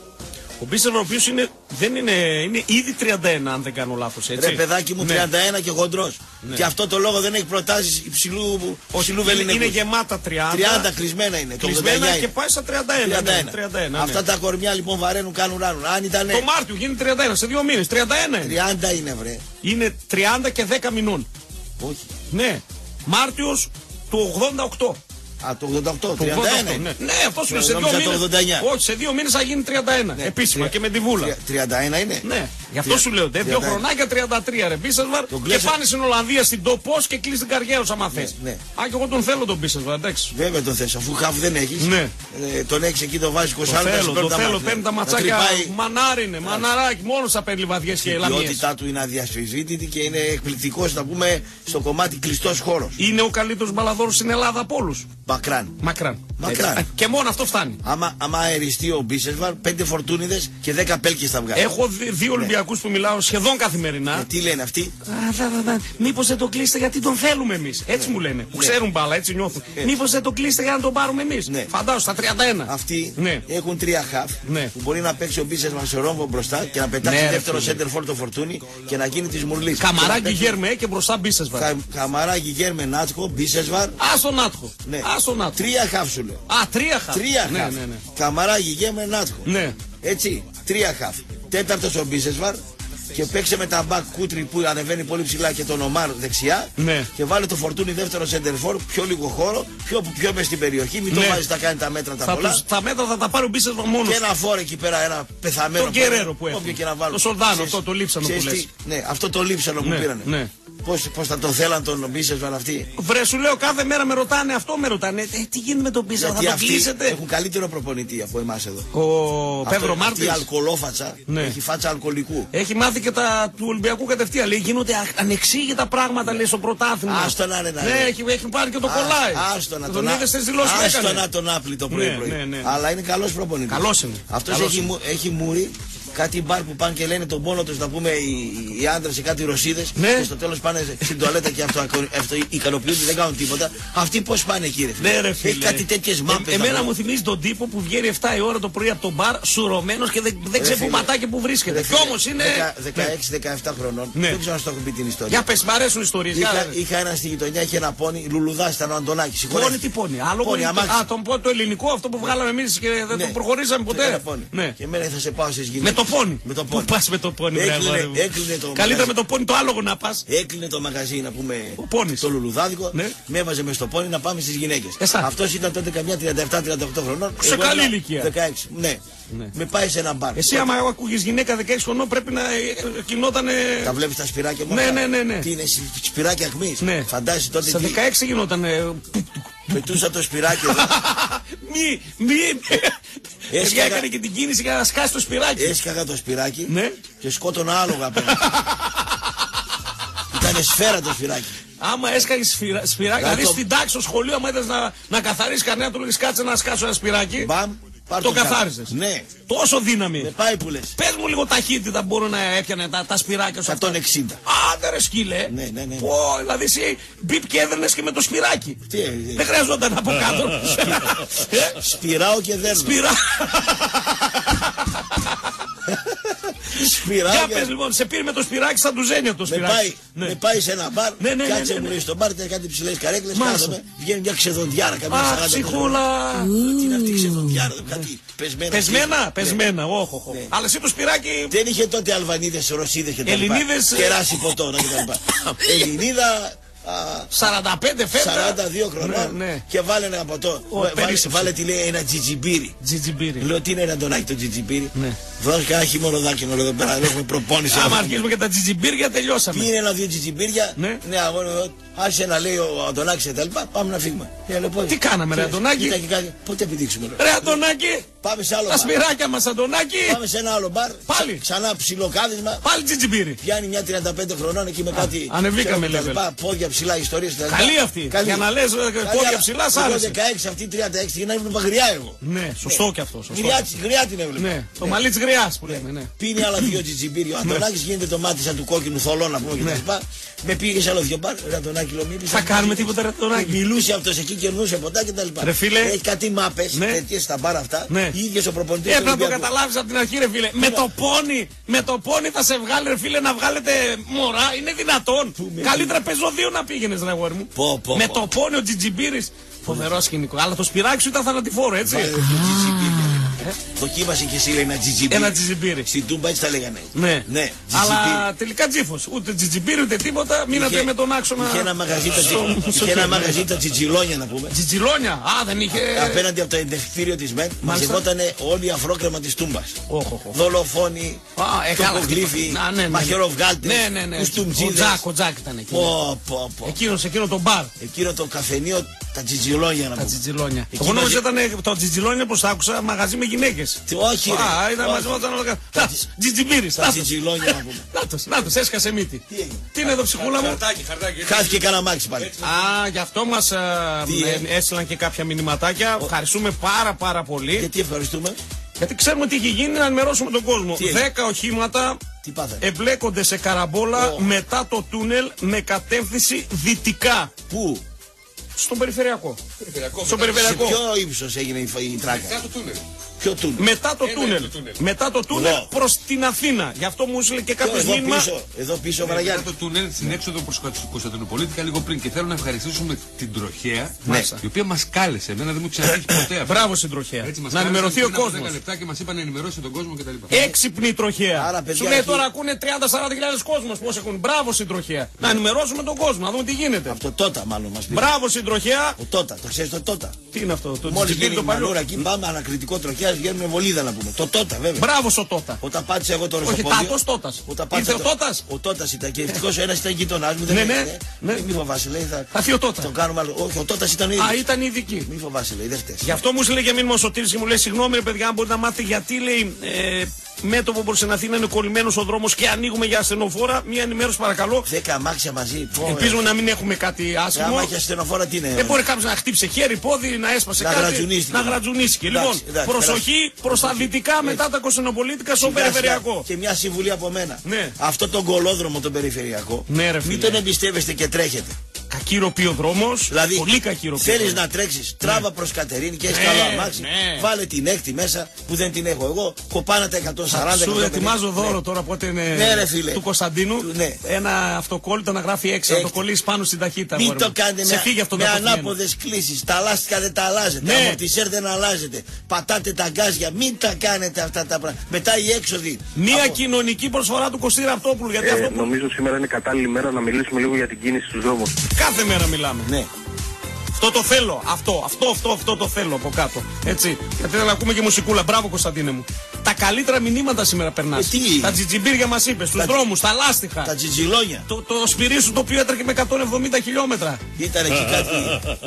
Ο Μπίσεσβαρ, ο οποίος είναι, δεν είναι, είναι ήδη τριάντα ένα, αν δεν κάνω λάθος, έτσι. Ρε παιδάκι μου, ναι. τριάντα ένα και χοντρός. Ναι. Και αυτό το λόγο δεν έχει προτάσεις υψηλού, υψηλού βεληνικού. Είναι γεμάτα τριάντα. τριάντα κλεισμένα είναι. Κλεισμένα και πάει στα τριάντα ένα. τριάντα ένα. Ναι, τριάντα ένα, αυτά ναι. Τα κορμιά λοιπόν βαραίνουν, κάνουν ράνουν. Αν ήταν. Το Μάρτιο γίνει τριάντα ένα, σε δύο μήνες. τριάντα ένα είναι. τριάντα είναι, βρε. Είναι τριάντα και δέκα μηνών. Όχι. Ναι. Μάρτιος του ογδόντα οκτώ. Α, το ογδόντα οκτώ, τριάντα ένα. Ναι, ναι, αυτό σου σε δύο μήνες. Όχι, σε δύο μήνες θα γίνει τριάντα ένα. Ναι, επίσημα τρία, και με τη βούλα. τριάντα ένα είναι. Ναι. Γι' αυτό σου λέω, δύο χρονάκια τριάντα τρία ρε Μπίσεσβαρ και πάνε στην Ολλανδία στην Τοπό και κλείσει την καριέρα σου άμα θες. Ναι. Α, και εγώ τον θέλω τον Μπίσεσβαρ, εντάξει. Βέβαια τον θες, αφού χαφ δεν έχεις. Ναι. Ε, τον έχεις εκεί, το βάζεις είκοσι άλλο. Το θέλω, το θέλω, παίρνει τα ματσάκια. Μανάρι είναι, μαναράκι, μόνο θα παίρνει βαδιές και λαμίες. Η ποιότητά του είναι αδιασφυζήτητη και είναι εκπληκτικός, να πούμε, στο κομμάτι κλειστός χώρος. Είναι ο καλύτερος μπαλαδόρος στην Ελλάδα από όλους. Μακράν. Μακράν. Μακράν. Και μόνο αυτό φτάνει. Άμα, άμα αεριστεί ο Μπίσεσβαρ, πέντε φορτούνιδες και δέκα πέλκες θα βγάλει. Έχω δύο Ολυμπιακούς που μιλάω σχεδόν καθημερινά. Ε, τι λένε αυτοί? Μήπως δεν το κλείσετε γιατί τον θέλουμε εμείς. Έτσι μου λένε. Που ξέρουν μπάλα, έτσι νιώθουν. Μήπως δεν το κλείσετε για να τον πάρουμε εμείς. Φαντάζομαι στα τριάντα ένα. Αυτοί έχουν τρία χαφ που μπορεί να παίξει ο Μπίσεσβαρ σε ρόμβο μπροστά και να πετάξει δεύτερο σέντερ φορ το φορτούνι και να γίνει τη μουρλή. Καμαράκι Γέρμε και μπροστά Μπίσεσβαρ. Καμαράκι Γέρμε Νάτχο, Μπίσεσβαρ. Α τον Νάτχο. Τρία χαφ σου λέω. Α, τρία χαφ. Τρία χαφ. Καμαράκι Γέρμε Νάτχο. Έτσι, τρία χαφ. Τέταρτος ο Μπίσεσβαρ. Και παίξε με τα μπακ Κούτρι που ανεβαίνει πολύ ψηλά και τον Ομάρ δεξιά. Ναι. Και βάλε το Φορτούνι δεύτερο σεντερφόρ, πιο λίγο χώρο, πιο, πιο μες στην περιοχή. Μην ναι. το βάζει, θα κάνει τα μέτρα τα θα πολλά. Τους, τα μέτρα θα τα πάρει ο Μπίσεσβαρ μόνος. Και ένα φόρ εκεί πέρα, ένα πεθαμένο. Το Γκερέρο που έχει. Το Σολδάνο, αυτό το λείψανο που λες. Ναι, αυτό το λείψανο που ναι, πήρανε. Ναι. Πώς, πώς θα τον θέλαν τον Μπίσεσβαρ αυτοί. Βρε, σου λέω κάθε μέρα με ρωτάνε αυτό, με ρωτάνε. Ε, τι γίνεται με τον Μπίσεσβαρ, θα τον κλείσετε. Έχουν καλύτερο προπονητή από εμάς εδώ. Ο Πέδρο Μάρτιν. Η αλκοολόφατσα έχει φάτσα αλκοολικού. Έχει μάθει και τα του Ολυμπιακού κατευθείαν. Λέει γίνονται ανεξήγητα πράγματα λέει στο πρωτάθλημα. Άστο να είναι. Ναι, έχει, έχει πάρει και το κολλάει. Άστο να τον είδε στι δηλώσει που έκανε. Άστο να τον άπλει το πρωί-πρωί. Αλλά είναι καλός προπονητής. Καλός είναι. Αυτός έχει μούρι. Κάτι μπαρ που πάνε και λένε τον πόνο τους, να πούμε οι, οι άντρες ή κάτι Ρωσίδες. Ναι. Και στο τέλος πάνε στην τουαλέτα και αυτό, αυτό ικανοποιούνται, δεν κάνουν τίποτα. Αυτοί πώς πάνε εκεί, ρε φίλε. Ναι, ρε φίλε. Έχει κάτι τέτοιες μάπες. Ε, εμένα μου θυμίζει τον τύπο που βγαίνει εφτά η ώρα το πρωί από τον μπαρ, σουρωμένος και δεν, δεν ξέρει που ματάκι που βρίσκεται. Κι όμως είναι. δεκαέξι δεκαεπτά χρονών. Ναι. Δεν ξέρω αν σου το έχω πει την ιστορία. Για πες, μ' αρέσουν οι ιστορίες. Είχα, είχα ένα στη γειτονιά, είχε ένα πόνι, Λουλουδάς ήταν ο Αντωνάκης. Πόνι τι πόνι, άλλο πόνι. Α, τον πω το ελληνικό αυτό που βγάλαμε εμείς και δεν το προχωρήσαμε ποτέ. Και εμένα θα σε πάω στις γυναίκες. Με το πόνι. Πού πας με το πόνι, έκλεινε, έκλεινε το καλύτερα μαγαζί. Με το πόνι το άλογο να πας. Έκλεινε το μαγαζί να πούμε πόνις. Το λουλουδάδικο. Ναι. Με έβαζε με στο πόνι να πάμε στις γυναίκες. Εσά. Αυτός ήταν τότε καμιά τριάντα επτά τριάντα οκτώ χρονών. Σε καλή ηλικία. δεκαέξι. Ναι. Ναι. Με πάει σε ένα μπαρ. Εσύ άμα ακούγες γυναίκα δεκαέξι χρονών πρέπει να κινότανε. Τα βλέπεις τα σπυράκια μου. Ναι, ναι, ναι, ναι. Τι είναι σπυράκια ακμής. Ναι. Φαντάζεσαι τότε. Στα δεκαέξι γινότανε. Πετούσα το σπυράκι εδώ. Μη, μη. Έσκαγα... έκανε και την κίνηση για να σκάσει το σπυράκι. Έσκαγα το σπυράκι ναι. Και σκότωνα άλογα απέναντι. Ήτανε σφαίρα το σπυράκι. Άμα έσκαγε σπυράκι, δηλαδή το... στην τάξη στο σχολείο, άμα είδες να, να καθαρίσει κανένα, του λέγεις κάτσε να σκάσω ένα σπυράκι. Μπαμ. Το καθάριζες. Ναι. Τόσο δύναμη. Με πάει που λες. Πες μου λίγο ταχύτητα μπορούν να έπιανε τα, τα σπυράκια σου. εκατόν εξήντα. Άντε ρε σκύλε. Ναι, ναι, ναι. Πω, δηλαδή εσύ μπιπ και έδερνες και με το σπυράκι. Τι έδερνες. Δεν χρειαζόταν από κάτω. Σπυράω και δέρνω. Σπυρά. Σπυράω. Για πες λοιπόν, σε πήρε με το σπυράκι σαν τουζένια το σπυράκι. Με πάει, ναι. με πάει σε ένα μπαρ, ναι, ναι, κάτσε ναι, ναι, μου ναι. στο μπαρ, κάτι ψηλές καρέκλες, κάθομαι, βγαίνει μια ξεδοντιάρα καμιά σαράντα. Αχ, ψυχούλα. Τι είναι αυτή η ξεδοντιάρα, κάτι πεσμένα. Πεσμένα, πεσμένα, όχι, όχι. Αλλά εσύ το σπυράκι. Δεν είχε τότε Αλβανίδες, Ρωσίδες και τα λοιπά. Ελληνίδες. Κεράσι ποτό και τα λοιπά. Ελληνίδα. σαράντα πέντε φέτα. σαράντα δύο χρονών ναι, ναι. Και βάλε ένα ποτό. Βάλε, βάλε τι λέει ένα τζιτζιμπίρι. Τζιτζιμπίρι. Λέω τι είναι ένα ντονάκι το τζιτζιμπίρι. Ναι. Δώσε κανένα χειμωνοδάκι εδώ πέρα. Έχουμε προπόνηση. Άμα αρχίσουμε και τα τζιτζιμπίρια τελειώσαμε. Τι είναι ένα-δύο τζιτζιμπίρια. Ναι, ναι αγώνα. Άσε να λέει ο Αντωνάκης και τα λοιπά. Πάμε να φύγουμε. Τι κάναμε, ρε Αντωνάκη. Πότε επιδείξουμε. Ρε Αντωνάκη. Πάμε σε άλλο τα σπυράκια μας, Αντωνάκη. Πάμε σε ένα άλλο μπαρ. Πάλι. Ξανά ψιλοκάδισμα. Πάλι τζιτζιμπίρι. Πιάνει μια τριάντα πέντε χρονών εκεί με κάτι. Ανεβήκαμε λίγο. Πόδια ψηλά ιστορίες. Καλή αυτή. Για να λες πόδια ψηλά, σ' άρεσε. δεκαέξι αυτή τριάντα έξι για να ήμουν γριά εγώ. Ναι, σωστό κι αυτό. Γριά την έβλεπε. Ναι, το μαλλί της γριάς που λέμε. Πίνει άλλα δύο τζιτζιμπίρια. Ο Αντωνάκης γίνεται το μάτι σαν του κόκκινου θολό να πούμε κτλ. Με πήγε σε άλλο δύο μπαρ. Ρε Αντωνάκη λομίπη. Θα κάνουμε τίποτα ρε Αντωνάκη. Μιλούσε αυτός εκεί, κερνούσε ποτά κτλ. Έχει κάτι μάπες τέτοιες στα μπαρ αυτά. Οι ίδιες ο προπονητής. Πρέπει να το καταλάβεις από την αρχή ρε φίλε. Με το πόνι, με το πόνι θα σε βγάλει ρε φίλε να βγάλετε μωρά. Είναι δυνατόν. Καλύτερα πεζοδίο να πήγαινες ρε αγόρι μου. Με το πόνι ο τζιτζιμπίρης. Φοβερό σκηνικό. Αλλά το σπυράκι σου ήταν θανατηφόρο έτσι. Δοκίμασε και εσύ λέει ένα τζιτζιμπίρι. Ένα τζιτζιμπίρι. Στην Τούμπα έτσι τα λέγανε. Ναι. ναι αλλά τελικά τζίφος. Ούτε τζιτζιμπίρι ούτε τίποτα. Μείνατε με τον άξονα. Είχε ένα μαγαζί τα, είχε ένα μαγαζί τα τζιτζιλόνια να πούμε. Τζιτζιλόνια. Α, δεν είχε. Απέναντι από το εντευτήριο τη ΜΕΤ μαζευόταν όλη η αφρόκρεμα τη Τούμπα. Δολοφόνοι, τοκογλύφοι, μαχαιροβγάλτες, κουστούμτζίδες. Ο Τζάκ ήταν εκεί. Εκείνο, εκείνο το μπαρ. Εκείνο το καφενείο, τα τζιτζιλόνια να πούμε. Τα τζιτζιλόνια. Εγώ νόμιζα ήταν το τζιτζιλόνια που άκουσα μαγαζί με γυναίκες. Όχι, ρε. Α, ήταν μαζευόταν όλα. Τζιτζιμπίρις. Τα τζιτζιλόνια να πούμε. Νάτος, νάτος, έσκασε μύτη. Τι είναι εδώ ψυχούλα μου. Χάθηκε κανένα μάξι πάλι. Α, γι' αυτό μας έστειλαν και κάποια μηνυματάκια. Ευχαριστούμε πάρα πάρα πολύ. Γιατί ευχαριστούμε. Γιατί ξέρουμε τι έχει γίνει, να ενημερώσουμε τον κόσμο. Δέκα οχήματα εμπλέκονται σε καραμπόλα oh. μετά το τούνελ με κατεύθυνση δυτικά. Πού? Στον περιφερειακό. περιφερειακό Στον περιφερειακό. Σε ποιο ύψος έγινε η, η τράκα? Μετά το τούνελ. Ποιο τούνελ? Μετά το τούνελ. Το τούνελ. Μετά το τούνελ oh. προς την Αθήνα. Γι' αυτό μου έστειλε και κάποιο μήνυμα. Πίσω, εδώ πίσω, Βαραγιάννη. Μετά το τούνελ στην έξοδο προς Κωνσταντινοπολίτικα λίγο πριν. Και θέλω να ευχαριστήσουμε την Τροχέα, ναι. η οποία μας κάλεσε. Εμένα δεν μου ξανατύχει ποτέ αυτό. Μπράβο στην Τροχέα. Να ενημερωθεί ο κόσμος. δέκα λεπτά και μας είπαν να ενημερώσει τον κόσμο κτλ. Έξυπνη Τροχέα. Σου λέει τώρα ακούνε τριάντα σαράντα χιλιάδες κόσμος. Πώς έχουν. Μπράβο στην Τροχέα. Να ενημερώσουμε τον κόσμο, να δούμε τι γίνεται. Από το τότε μάλλον μας πει. Μπράβο στην Τροχέα. Το τότε, το ξέρεις το τότε. Τι είναι αυτό, το μόλις γίνει το παλιό. Εκεί πάμε ανακριτικό Τροχέας, βγαίνουμε βολίδα να πούμε. Το τότε βέβαια. Μπράβο στο τότε. Όταν πάτησα εγώ το ροσοπόδιο. Όχι, τάτος τότας. Ήρθε ο τότας. Ο τότας ήταν και ευτυχώς ένας ήταν γείτονάς μου. Ναι, ναι. Μη φοβάσαι, λέει. Θα φύγει ο τότε. Το κάνουμε άλλο. Όχι, ο τότε ήταν ο ίδιος. Α, ήταν ειδική. Μη φοβάσαι, λέει, δεν φταίει. Γι' αυτό μου λέει και μήνυμα ο Σωτήρης και μου λέει: συγγνώμη, ρε παιδιά, αν μπορείτε να μάθετε γιατί λέει. Ε, μέτωπο προς την Αθήνα είναι κολλημένος ο δρόμος και ανοίγουμε για ασθενοφόρα. Μία ενημέρωση παρακαλώ. Δέκα αμάξια μαζί. Ελπίζουμε να μην έχουμε κάτι άσχημο. Άμα έχει ασθενοφόρα τι είναι. Δεν μπορεί κάποιος να χτύψει χέρι, πόδι, να έσπασε να κάτι. Γρατζουνίστηκε. Να γρατζουνίστηκε. Λοιπόν, εντάξει, προσοχή προς τα δυτικά μετά τα Κωνσταντινοπολίτικα στο περιφερειακό. Και μια συμβουλή από μένα. Ναι. Αυτό τον κολόδρομο τον περιφερειακό. Ναι, ρε, μην τον εμπιστεύεστε και τρέχετε. Κακυροποιεί ο δρόμος. Δηλαδή, πολύ κακυροποιεί. Θέλεις να τρέξεις, τράβα προς Κατερίνη και έχεις ναι, καλό αμάξι. Ναι. Βάλε την έκτη μέσα που δεν την έχω εγώ. Κοπάνα τα εκατόν σαράντα. Σου ετοιμάζω δώρο τώρα πότε είναι ναι, ρε, φίλε. του Κωνσταντίνου. Ναι. Ένα αυτοκόλλητο να γράφει έξι. Να το κολλήσει πάνω στην ταχύτητα. Μην το κάνετε σε με, με ανάποδες κλήσεις. Τα λάστιχα δεν τα αλλάζετε. Ναι. Αμορτισέρ δεν αλλάζετε. Πατάτε τα γκάζια. Μην τα κάνετε αυτά τα πράγματα. Μετά οι έξοδοι. Μία από... κοινωνική προσφορά του Κωστή Ραπτόπουλου. Γιατί ε, αυτό που... Νομίζω σήμερα είναι κατάλληλη μέρα να μιλήσουμε λίγο για την κίνηση στους δρόμους. Κάθε μέρα μιλάμε. Ναι. Αυτό το θέλω. Αυτό, αυτό, αυτό, αυτό το θέλω από κάτω. Έτσι. Γιατί θέλω να ακούμε και μουσικούλα. Μπράβο, Κωνσταντίνε μου. Τα καλύτερα μηνύματα σήμερα περνάς. Ε, τα τζιτζιμπίρια μας είπες, στους δρόμους, τα λάστιχα. Τα τζιτζιλόνια. Το, το σπυρί σου το οποίο έτρεχε με εκατόν εβδομήντα χιλιόμετρα. Ήταν εκεί κάτι.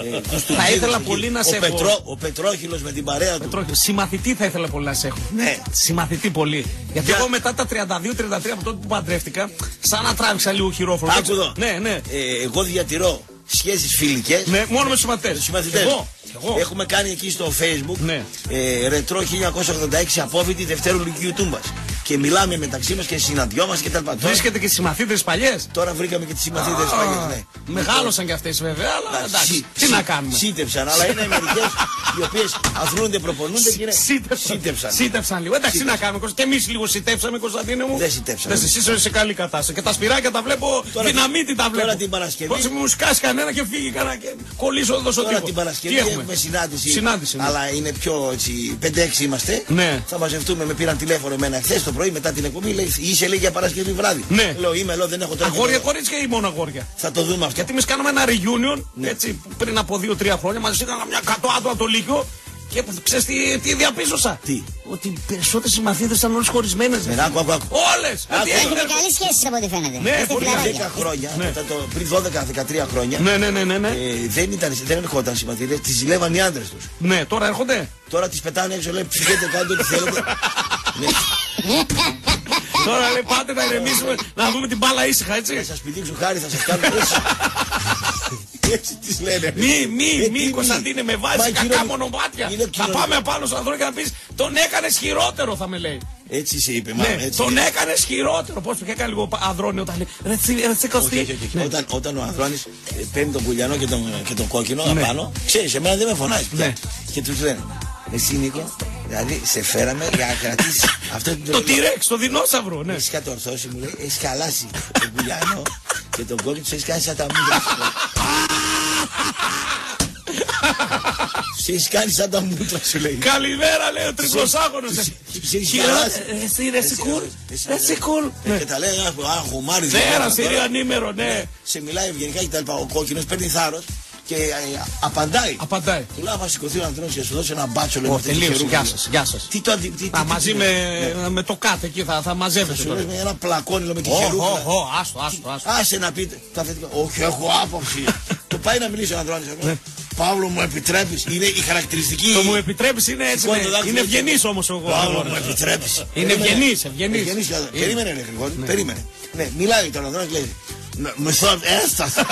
ε, θα ήθελα πολύ να σε έχω. Πετρό, ο Πετρόχυλος με την παρέα του. Συμμαθητή θα ήθελα πολύ να σε έχω. Ναι. Συμμαθητή πολύ. Γιατί εγώ μετά τα τριάντα δύο τριάντα τρία από τότε που παντρεύτηκα, σαν να τράβηξα λίγο χειρόφρονο. Άκου εδώ. Ναι, ναι. Ε, εγώ διατηρώ σχέσεις φιλικές. Ναι, μόνο με συμμαθητές. συμμαθητές. Εγώ. Εγώ. Έχουμε κάνει εκεί στο Facebook ναι. ε, Ρετρό χίλια εννιακόσια ογδόντα έξι απόφοιτη Δευτέρου Λυκείου Τούμπας. Και μιλάμε μεταξύ μας και συναντιόμαστε και τα λοιπά. Βρίσκεται και τις συμμαθήτρες παλιές. Τώρα βρήκαμε και τις συμμαθήτρες παλιές. Ναι. Μεγάλωσαν και αυτές βέβαια, αλλά εντάξει. Σι, τι σι, να κάνουμε. Σύντεψαν, αλλά είναι μερικές οι οποίες αθλούνται, προπονούνται και είναι. Σύντεψαν. Σύντεψαν λίγο. Εντάξει, τι να κάνουμε. Και εμείς λίγο σιτέψαμε, Κωνσταντίνε μου. Δεν σιτέψαμε. Εσύ είσαι σε καλή κατάσταση. Και τα σπυράκια τα βλέπω δυναμίτη τα βλέπω. Τώρα την Παρασκευή. Πώς μου σκάσει κανένα και φύγει κανένα και κολλήσω εδώ στο τύπο. Τώρα την Παρασκευή έχουμε συνάντηση. Συνάντηση. Αλλά είναι πιο έτσι. πέντε έξι είμαστε. Ναι. Θα μαζευτούμε. Με πήραν τηλέφωνο εμένα χθες το πρωί μετά την εκπομπή. Λέει, είσαι λέει για Παρασκευή βράδυ. Ναι. Λέω είμαι, λέω δεν έχω τώρα. Αγόρια, κορίτσια ή μόνο αγόρια. Θα το δούμε αυτό. Γιατί εμείς κάναμε ένα reunion ναι. έτσι, πριν από δύο τρία χρόνια. Μας είχαν μια εκατό άτομα το Λύκειο. Και ξέρεις τι, τι διαπίστωσα. Τι. Ότι οι περισσότερες συμμαθήτες ήταν όλες χωρισμένες. Ναι, άκου, άκου, άκου. Όλες. Έχετε καλή σχέση από ό,τι φαίνεται. Ναι, πριν δέκα χρόνια, ναι. το, πριν δώδεκα δεκατρία χρόνια. Ναι, ναι, ναι, ναι, ναι. Ε, δεν, ήταν, δεν ερχόταν συμμαθήτες, τις ζηλεύαν οι άντρες τους. Ναι, τώρα έρχονται. Τώρα τις πετάνε έξω, λέει ψηφίτε, κάντε ό,τι θέλετε. Ναι. Τώρα λέει πάτε να ηρεμήσουμε, να δούμε την μπάλα ήσυχα, έτσι. Θα σας πηδήξω χάρη, θα σας κάνω έτσι. Έτσι τις λένε. Μη, μη, μη, Κωνσταντίνε, με βάζει κακά μονοπάτια. Θα πάμε απάνω στον ανθρώπινο και να πεις, τον έκανες χειρότερο, θα με λέει. Έτσι σε είπε, ναι, μάλλον. Έτσι. Τον έκανες χειρότερο. Πώς του έκανε λίγο Ανδρώνη όταν λέει, ρε τσικωστή. Ναι. Όταν, όταν ο Ανδρώνης ε, παίρνει τον πουλιανό και τον, και τον κόκκινο ναι. απάνω, ξέρεις, εμένα δεν με φωνάζει πια. Ναι. Και τους λένε, εσύ Νίκο, δηλαδή σε φέραμε για να κρατήσεις αυτό το... Το τυρέξ, το δεινόσαυρο, ναι. Έχεις κατορθώσει, μου λέει, έχεις χαλάσει τον πουλιανό και τον κόκκινο, τους έχεις κάνει σαν τα μούτρα. Τους Σε έχεις κάνει σαν τα μούτρα σου, λέει. Καλημέρα, λέει ο τριπλοσάγωνος. Εσύ ρε σικούλ, ρε σικούλ. Και τα λέει, α, χωμάρι. Τέρα, Σύριο ανήμερο, ναι. Σε μιλάει ευγενικά και τα λοιπά. Ο κόκκινος παίρνει θάρρος και απαντάει. Απαντάει. Του λέω, άμα σηκωθεί ο Ανδρώνης και σου δώσει ένα μπάτσο, λέει. Τελείωσε, γεια σας, γεια σας. Τι το μαζί με το κάτω εκεί θα μαζεύεσαι. Σου λέει με ένα πλακόνιλο με τη χερούκλα. Ω, άστο, άστο. Άσε να πείτε. Όχι, έχω άποψη. Του πάει να μιλήσει ο Ανδρώνης. Παύλο, μου επιτρέπεις, είναι η χαρακτηριστική. Το μου επιτρέπεις είναι έτσι. Είναι ευγενής όμως εγώ. Παύλο, μου επιτρέπεις. Είναι ευγενής, ευγενής. Περίμενε, ρε Γρηγόρη, περίμενε. Ναι, μιλάει τώρα, τώρα λέει. Μισό, έστασα.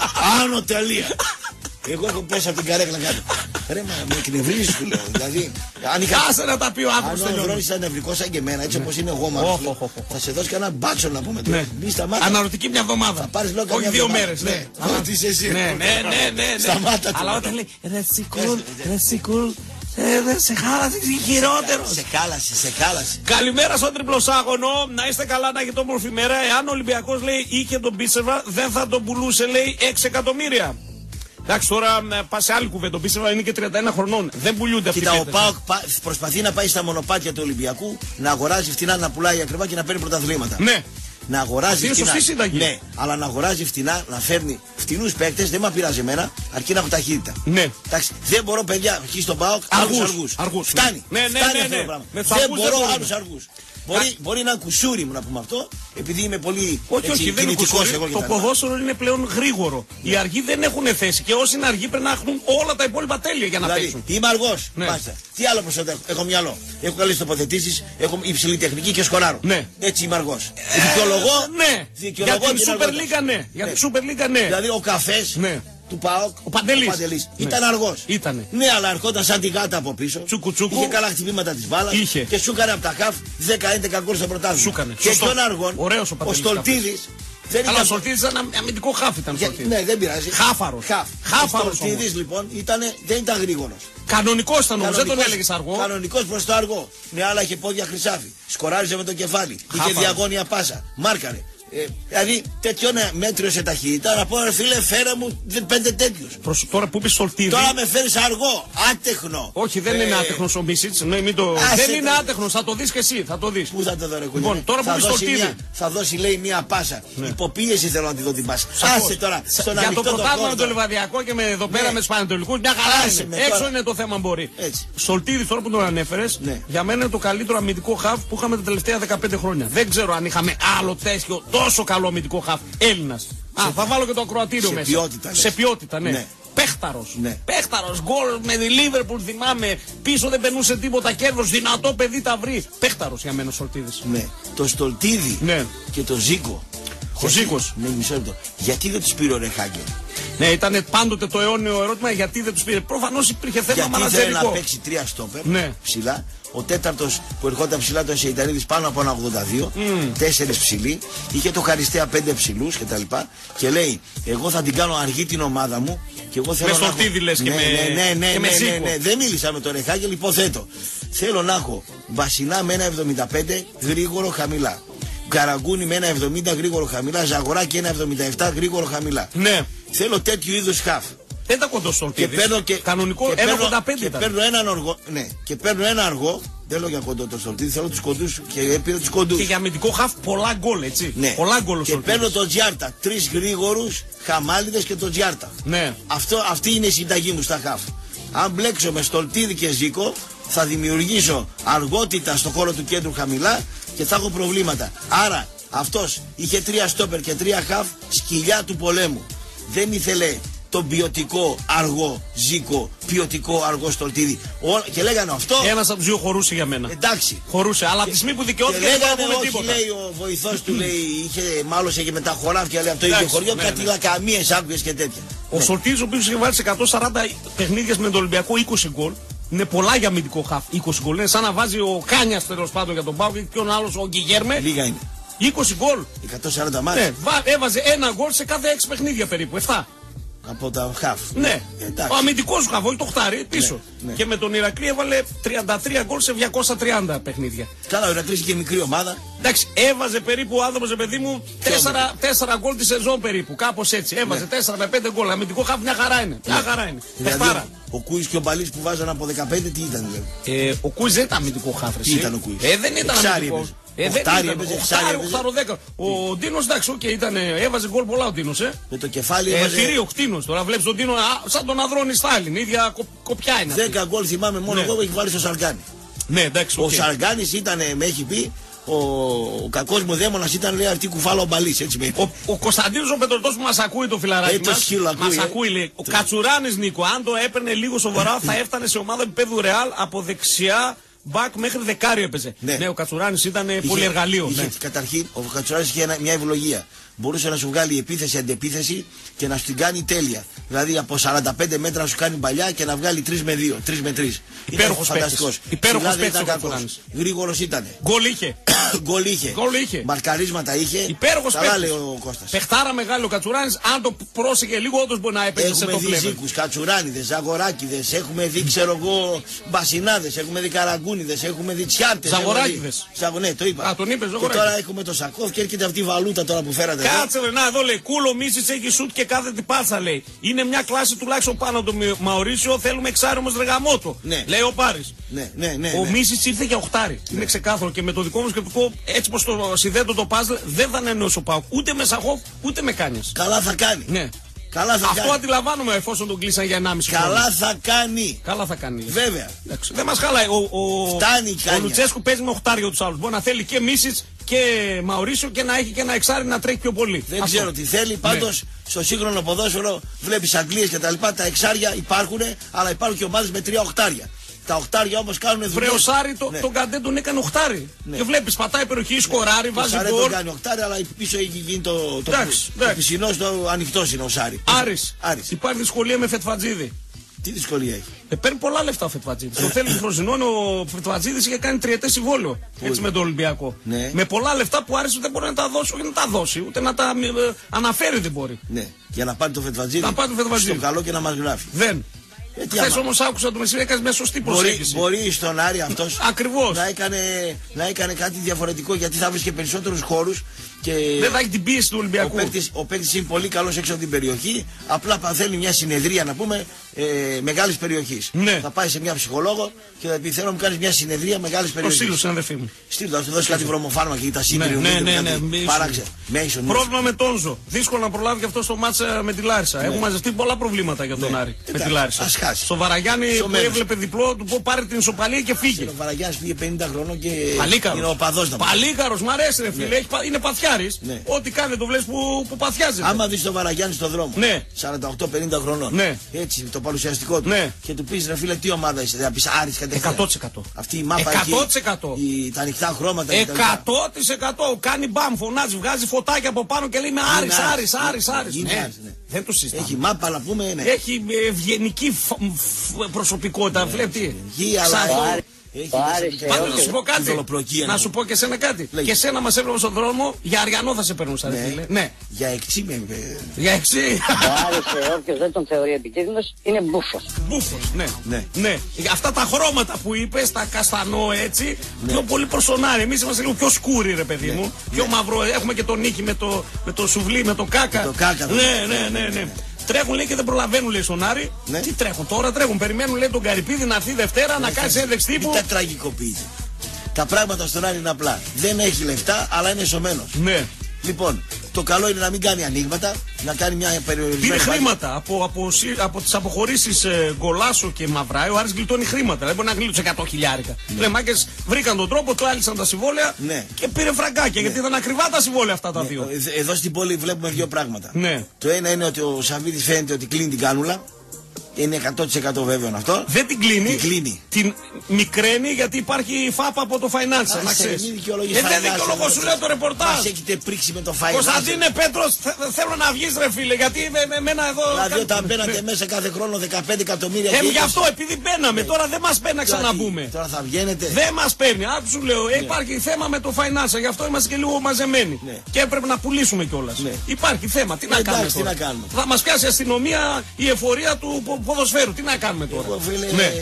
Άνω τελεία. Εγώ έχω πέσει από την καρέκλα κάτω. Ρε, μα με εκνευρίζεις, του λέω. Δηλαδή, αν είχα. Άσε να τα πει ο άνθρωπος. Αν ο Ανδρώνης ήταν νευρικός σαν και εμένα, έτσι όπως είναι εγώ, μάλλον. Θα σε δώσει κανένα μπάτσο να πούμε τώρα. Μη σταμάτα. Αναρωτική μια εβδομάδα. Θα πάρεις λόγω όχι δύο μέρες. Ναι, τι είσαι εσύ. Ναι, ναι, ναι. Σταμάτα. Αλλά όταν λέει ρε σικούλ, ρε σικούλ. Ε, σε χάλασε, χειρότερο. Σε χάλασε, σε χάλασε. Καλημέρα στον τριπλοσάγωνο. Να είστε καλά, να έχετε όμορφη μέρα. Εάν ο Ολυμπιακός, λέει, είχε τον Μπίσεβα, δεν θα τον πουλούσε, λέει, έξι εκατομμύρια. Εντάξει, τώρα πα σε άλλη κουβέντα. Το Μπίσεβα είναι και τριάντα ένα χρονών. Δεν πουλούνται αυτοί. Κοίτα, ο ΠΑΟΚ προσπαθεί να πάει στα μονοπάτια του Ολυμπιακού, να αγοράζει φτηνά, να πουλάει ακριβά και να παίρνει πρωταθλήματα. Ναι. Να αγοράζει φτηνά. Ναι, αλλά να αγοράζει φτηνά, να φέρνει φτηνούς παίκτες, δεν με πειράζει εμένα, αρκεί να έχω ταχύτητα. Ναι. Εντάξει, δεν μπορώ, παιδιά, εκεί στον ΠΑΟΚ άλλους αργούς. Φτάνει. Ναι, ναι, Φτάνει ναι, αυτό ναι. το πράγμα. Με δεν μπορώ άλλους αργούς. Μπορεί, μπορεί να είναι κουσούρι μου να πούμε αυτό, επειδή είμαι πολύ όχι, έτσι, όχι, κινητικός εγώ. Το ποδόσφαιρο είναι πλέον γρήγορο. Οι αργοί δεν έχουν θέση και όσοι είναι αργοί πρέπει να έχουν όλα τα υπόλοιπα τέλεια για να δηλαδή, παίξουν. Είμαι αργός. Ναι. Τι άλλο προσθέτω, έχω, έχω μυαλό. Έχω καλές τοποθετήσεις, έχω υψηλή τεχνική και σκοράρω. Ναι. Έτσι είμαι αργός. Ε, δικαιολογώ. Ναι. Για την Super League ναι. Για την Super League ναι. Δηλαδή ο καφές. Ναι. Του ΠΑΟΚ, ο Παντελής. Ο Παντελής. Ναι. Ήταν αργός. Ήτανε. Ναι, αλλά ερχόταν σαν τη γάτα από πίσω. Τσούκου, τσούκου. Είχε καλά χτυπήματα της μπάλας. Είχε. Και σου έκανε από τα χαφ δέκα έντεκα γκολ στο πρωτάθλημα. Σούκανε. Και ποιον αργών. Ωραίος ο Παντελής. Ο Στολτίδης. Δεν αλλά ο Στολτίδης ήταν αμυντικό χαφ ήταν. Για, ναι, δεν πειράζει. Χάφαρος. Χαφ. Χάφαρος. Ο Στολτίδης λοιπόν ήτανε, δεν ήταν γρήγορος. Κανονικός ήταν όμως, δεν τον έλεγες αργό. Κανονικός προς το αργό. Ναι, αλλά είχε πόδια χρυσάφι. Σκοράριζε με το κεφάλι. Είχε διαγώνια πάσα. Μάρκαρε. Ε, δηλαδή τέτοιο μέτριο σε ταχύτητα να πω ρε φίλε φέρε μου πέντε τέτοιους. Προς, τώρα που είπες Στολτίδη. Τώρα με φέρεις αργό, άτεχνο. Όχι δεν ε... είναι άτεχνος ο Μπίσιτς, ναι, μην το... δεν είναι το... άτεχνος, θα το δεις και εσύ, θα το δεις. Πού θα το δω ρε κουλή. Λοιπόν, τώρα που είπες Στολτίδη. Θα δώσει λέει μία πάσα, ναι. Υποπίεση θέλω να τη δω την πάσα. Άσε τώρα, στον για το πρωτάθλημα με το Λιβαδιακό και με εδώ πέρα ναι. με τους Πανατολικούς, μια χαρά είναι. Έξω είναι το θέμα μπορεί. Στολτίδη τώρα που τον ανέφερες, για μένα είναι το καλύτερο αμυντικό χαφ που είχαμε τα τελευταία δεκαπέντε χρόνια. Δεν ξέρω αν είχαμε άλλο τέτοιο τόσο καλό αμυντικό χαφ Έλληνας. Α, θα βάλω και το ακροατήριο σε μέσα. Ποιότητα, σε ποιότητα, ναι. ναι. Παίχταρος. Ναι. Παίχταρος. Γκολ με τη Λίβερπουλ θυμάμαι. Πίσω δεν περνούσε τίποτα κέρδος. Δυνατό παιδί τα βρει. Παίχταρος για μένα ο Στολτίδης. Ναι. Το Στολτίδη ναι. και το Ζήκο. Ο Ζήκος. Ναι, μισό λεπτό. Γιατί δεν τους πήρε ο Ρεχάγκελ. Ναι, ήταν πάντοτε το αιώνιο ερώτημα γιατί δεν τους πήρε. Προφανώς υπήρχε θέμα μανατζερικό. Γιατί ήθελε να παίξει τρία στόπερ ναι. ψηλά. Ο τέταρτος που ερχόταν ψηλά τον Σεϊταρίδης πάνω από ένα ογδόντα δύο, mm. τέσσερις ψηλοί, είχε το Χαριστέα πέντε ψηλούς κτλ. Και, και λέει, εγώ θα την κάνω αργή την ομάδα μου και εγώ θέλω με να. Με Στολτίδη λες και ναι, με. Ναι, ναι, ναι, και ναι, με ναι, ναι, ναι. Δεν μίλησα με τον Ρεχάγκελ, υποθέτω. Θέλω να έχω Βασιλά με ένα εβδομήντα πέντε γρήγορο χαμηλά. Καραγκούνι με ένα εβδομήντα γρήγορο χαμηλά. Ζαγοράκι ένα εβδομήντα επτά γρήγορο χαμηλά. Ναι. Θέλω τέτοιου είδους χαφ. Δεν τα κοντό Στολτίδης. Και παίρνω και, κανονικό και ένα ογδόντα πέντε και ήταν. παίρνω έναν αργό, ναι, και παίρνω ένα αργό, δεν λέω για κοντό το Στολτίδη, θέλω τους κοντούς και πήρω τους κοντούς. Και για αμυντικό χαφ πολλά γκολ, έτσι. Ναι. Πολλά γκολ και παίρνω τον Τζιάρτα, τρεις γρήγορους χαμάλιδες και τον Τζιάρτα. Ναι. Αυτό, αυτή είναι η συνταγή μου στα χαφ. Αν μπλέξω με Στολτίδη και Ζήκο, θα δημιουργήσω αργότητα στο χώρο του κέντρου χαμηλά και θα έχω προβλήματα. Άρα αυτός είχε τρία στόπερ και τρία χαφ, σκυλιά του πολέμου. Δεν ήθελε τον ποιοτικό αργό Ζήκο, ποιοτικό αργό Στολτίδη. Ο... Και λέγανε αυτό. Ένας από τους δύο χωρούσε για μένα. Εντάξει. Χωρούσε, αλλά από τη στιγμή που δικαιώθηκε δεν λέγανε όχι, τίποτα. Λέει ο βοηθός του, λέει, είχε, μάλωσε και με τα χωράφια, λέει, από το ίδιο χωριό, ναι, κάτι ναι. λακαμίες άκουες και τέτοια. Ο ναι. Στολτίδης, ο οποίος είχε βάλει σε εκατόν σαράντα παιχνίδια με τον Ολυμπιακό είκοσι γκολ. Είναι πολλά για αμυντικό χαφ. είκοσι γκολ. Είναι σαν να βάζει ο Κάνιας τέλος πάντων για τον Πάο και ποιον άλλος ο Γκιγέρμε. Λίγα είναι. είκοσι γκολ. εκατόν σαράντα μάτς. Ναι, έβαζε ένα γκολ σε κάθε έξι παιχνίδια περίπου. εφτά. Από τα χαφ. Ναι. Ο αμυντικός χαφ, όχι το χτάρι, πίσω. Ναι, ναι. Και με τον Ηρακλή έβαλε τριάντα τρία γκολ σε διακόσια τριάντα παιχνίδια. Καλά, ο Ηρακλής είχε μικρή ομάδα. Εντάξει, έβαζε περίπου ο άνθρωπος, παιδί μου, τέσσερα γκολ τη σεζόν περίπου. Κάπως έτσι. Έβαζε ναι. τέσσερα με πέντε γκολ. Αμυντικό χαφ μια χαρά είναι. Ναι. Μια χαρά είναι. Δηλαδή, Ο Κούις και ο Μπαλής που βάζαν από δεκαπέντε, τι ήταν δηλαδή. Ε, ο Κούις δεν ήταν αμυντικό χάφρες. Τι ήταν ο Κούις. Ε, δεν ήταν αμυντικό. Ε, οχτάρι έπαιζε, οχτάρι, οχτάρο δέκα. Ο Ντίνος, εντάξει, οκ, ήταν, έβαζε γκολ πολλά ο Ντίνος, ε. Με το κεφάλι ε, έβαζε. Θηρίο, ο Κτίνος, τώρα βλέπεις τον Ντίνο σαν τον Αδρώνη Στάλιν, ίδια κο, κοπιά είναι. δέκα γκολ θυμάμαι μόνο ναι. εγώ που έχει βάλει στο Σαργκάνι. Ναι, εντάξει, ο okay. Σαργκάνης ήταν, με έχει πει, ο, ο κακός μου δαίμονας ήταν, λέει, αυτή κουφάλα ο Μπαλής, έτσι με είπε. Ο, ο Κωνσταντίνος ο Πετρωτός που μας ακούει το φιλαράκι ε, μας, μας ακούει, λέει. Ο Κατσουράνης, Νίκο, αν το έπαιρνε λίγο σοβαρά θα έφτανε σε ομάδα επίπεδου Ρεάλ από δεξιά. Μπακ μέχρι δεκάριο έπαιζε. Ναι, ναι, ο Κατσουράνης ήταν είχε, πολύ εργαλείο. Είχε, ναι. Καταρχήν, ο Κατσουράνης είχε ένα, μια ευλογία. Μπορούσε να σου βγάλει επίθεση, αντεπίθεση και να σου την κάνει τέλεια. Δηλαδή από σαράντα πέντε μέτρα να σου κάνει παλιά και να βγάλει τρία με δύο, τρία με τρία. Υπέροχος παίκτης. Υπέροχος παίκτης ο Κατσουράνης. Γρήγορος ήταν. Γκολ είχε. Γκολ είχε. είχε. Μαρκαρίσματα είχε. Υπέροχος παίκτης. Λέει ο Κώστας. Πεχτάρα μεγάλο ο Κατσουράνης. Αν το πρόσεχε λίγο, όντως μπορεί να έπαιζε σε το πλεύρο. Έχουμε δει Ζήκους, Κατσουράνιδες, Ζαγοράκηδες, έχουμε δει, ξέρω εγώ, Μπασινάδες, έχουμε δει Καραγκούνιδες, έχουμε δει Τσιάπτες. Ζαγοράκηδες. Ναι, το είπα. Α, τον είπες, και τώρα έχουμε το Σακόφ και έρχεται αυτή η βαλούτα τώρα που φέρατε. Κάτσε ρε, να εδώ λέει, Κούλο Μίσης έχει σουτ και κάθε τι πάτσα λέει. Είναι μια κλάση τουλάχιστον πάνω από το Μαωρίσιο, θέλουμε εξάρι όμως ρεγαμότο. Ναι. Λέει ο Πάρης. Ναι, ναι, ναι, ο ναι. Μίσης ήρθε για οχτάρι. Ναι. Είναι ξεκάθαρο και με το δικό μου σκεπτικό, έτσι πως το συνδέτω το παζλ, δεν θα ανανεώσει ο Πάουκ ούτε με Σαχόφ ούτε με Κάνιας. Καλά θα κάνει. Ναι. Καλά θα Αυτό κάνει. αντιλαμβάνομαι εφόσον τον κλείσαν για ενάμιση Καλά χρόνια. θα κάνει. Καλά θα κάνει. Βέβαια. Εντάξει, δεν μας χαλάει. Ο, ο, Φτάνει ο Λουτσέσκου παίζει με οχτάρια τους άλλους. Μπορεί να θέλει και Μίσης και Μαωρίσιο και να έχει και ένα εξάρι να τρέχει πιο πολύ. Δεν Αυτό. ξέρω τι θέλει. Πάντως ναι. στο σύγχρονο ποδόσφαιρο βλέπεις Αγγλίες και τα λοιπά. Τα εξάρια υπάρχουν, αλλά υπάρχουν και ομάδες με τρία οχτάρια. Τα οχτάρια όμως κάνουν δουλειές. Βρε ο Σάρι, το, ναι. τον Καντέ τον έκανε οχτάρι. Ναι. Και βλέπεις πατάει περιοχή, σκοράρει, ναι. βάζει γκολ. γκολ. Δεν τον κάνει οχτάρι, αλλά πίσω έχει γίνει το, το, το πισινός, το ανοιχτός είναι ο Σάρι. Άρης. Άρης. Υπάρχει δυσκολία με Φετφατζίδη. Τι δυσκολία έχει. Ε, παίρνει πολλά λεφτά ο Φετφατζίδης. Το θέλει του Φροζινών, ο Φετφατζίδης είχε κάνει τριετές συμβόλαιο. Έτσι με τον Ολυμπιακό. Ναι. Με πολλά λεφτά που Άρης δεν μπορεί να τα δώσει, όχι να τα δώσει, ούτε να τα ε, αναφέρει δεν μπορεί. Ναι. Για να πάρει το Φετφατζίδη. Να πάρει το Φετφατζίδη. Στο καλό και να μας γράφει. Δεν. Ε, Χθες όμως άκουσα το μεσημέρι, έκανε μια σωστή προσέγγιση. Μπορεί, μπορεί στον Άρη αυτός Ακριβώς. Να, έκανε, να έκανε κάτι διαφορετικό γιατί θα βρίσκε περισσότερους χώρους. Και δεν θα έχει την πίεση του Ολυμπιακού. Ο παίκτης είναι πολύ καλός έξω από την περιοχή. Απλά παθαίνει μια συνεδρία να πούμε ε, μεγάλης περιοχής. Ναι. Θα πάει σε μια ψυχολόγο και θα πει: θέλω να μου κάνεις μια συνεδρία μεγάλης περιοχής. Το στείλω στην αδερφή μου. Στείλω, θα του δώσει κάτι βρωμοφάρμακα και τα σύγκρια. Ναι, ναι, ναι. ναι, Παράξε. Πρόβλημα με Τόνζο. Δύσκολο να προλάβει και αυτό στο μάτσα με τη Λάρισα. Ναι. Έχουν μαζευτεί πολλά προβλήματα για τον ναι. Άρη. Με τη Λάρισα. Ας χάσει. Στο Βαραγιάννη που έβλεπε διπλό, του πω πάρει την ισοπαλία και φύγει. Ο Βαραγιάννης πήγε πενήντα χρονών και είναι ο παδός να πει. Παλίκαρος, μ' αρέσει ρε φίλε. Είναι παθιάρης. Ό,τι κάνει το βλέπει που, που παθιάζεται. Άμα δει τον Βαραγιάννη στον δρόμο, ναι. σαράντα οκτώ πενήντα χρονών, ναι. έτσι το παρουσιαστικό του, ναι. και του πει ρε φίλε, τι ομάδα είσαι, θα πει Άρης κατευθείαν. εκατό τοις εκατό. Αυτή η μάπα εκατό τοις εκατό. εκεί, η, τα ανοιχτά χρώματα. εκατό τοις εκατό. Κάνει μπαμ, φωνάζει, βγάζει φωτάκια από πάνω και λέει με Άρης, Άρης, Άρης, Άρης. Δεν το συζητάμε. Έχει μάπα, αλλά πούμε. Ναι. Έχει ευγενική προσωπικότητα. Βλέπει. Πάντως να σου πω κάτι. Να σου πω και εσένα κάτι. Και εσένα μας έβλεπε στον δρόμο, για Αριανό θα σε περνούσα. Ναι. ναι. Για εξή με. Για εξή. Ο Άρης, όποιος δεν τον θεωρεί επικίνδυνος, είναι μπούφος. Μπούφος, ναι. ναι. ναι. Αυτά τα χρώματα που είπες, τα καστανό έτσι, ναι. πιο πολύ προσωνάρι. Εμείς είμαστε λίγο πιο σκούροι, ρε παιδί ναι. μου. Πιο ναι. μαύρο. Έχουμε και τον Νίκη με το, με το σουβλί, με το κάκα. Με το κάκα. Ναι, ναι, ναι, ναι. Τρέχουν λέει και δεν προλαβαίνουν λέει στον Άρη. Ναι. Τι τρέχουν τώρα, τρέχουν. Περιμένουν λέει τον Καρυπίδη να έρθει Δευτέρα ναι, να κάνει ένδειξη τύπου. Μην τα τραγικοποιείτε. Τα πράγματα στον Άρη είναι απλά. Δεν έχει λεφτά, αλλά είναι σωμένος. Ναι. Λοιπόν, το καλό είναι να μην κάνει ανοίγματα, να κάνει μια περιορισμένη. Πήρε χρήματα από, από, από τις αποχωρήσεις ε, Γκολάσο και Μαυράη. Ο Άρης γλιτώνει χρήματα. Δεν μπορεί να γλιτώσει εκατό χιλιάρικα. Ναι. Λέει μάγκες βρήκαν τον τρόπο, το άλυσαν τα συμβόλαια ναι. και πήρε φραγκάκια. Ναι. Γιατί ήταν ακριβά τα συμβόλαια αυτά τα ναι. δύο. Εδώ στην πόλη βλέπουμε δύο πράγματα. Ναι. Το ένα είναι ότι ο Σαββίδης φαίνεται ότι κλείνει την κάνουλα. Είναι εκατό τοις εκατό βέβαιο αυτό. Δεν την κλείνει. Την κλείνει. Την μικραίνει γιατί υπάρχει φάπα από το Financial. Να ξέρεις. Δεν δικαιολογώ, σου λέω το ρεπορτάζ. Μας έχετε πρίξει με το Financial. Κωνσταντίνε Πέτρος, θέλω να βγεις ρε φίλε. Γιατί με μένα εδώ. Δηλαδή όταν μπαίνατε μέσα κάθε χρόνο δεκαπέντε εκατομμύρια. Ε, γι' αυτό επειδή μπαίναμε. Τώρα δεν μας παίρνει να ξαναμπούμε. Τώρα θα βγαίνετε. Δεν μας παίρνει. Άκου σου λέω. Υπάρχει θέμα με το Financial. Γι' αυτό είμαστε και λίγο μαζεμένοι. Και έπρεπε να πουλήσουμε κιόλας. Υπάρχει θέμα. Τι να κάνουμε. Θα μας πιάσει η αστυνομία η εφορία του ποδοσφαίρου. Τι να κάνουμε τώρα. Εγώ, φίλε, ναι.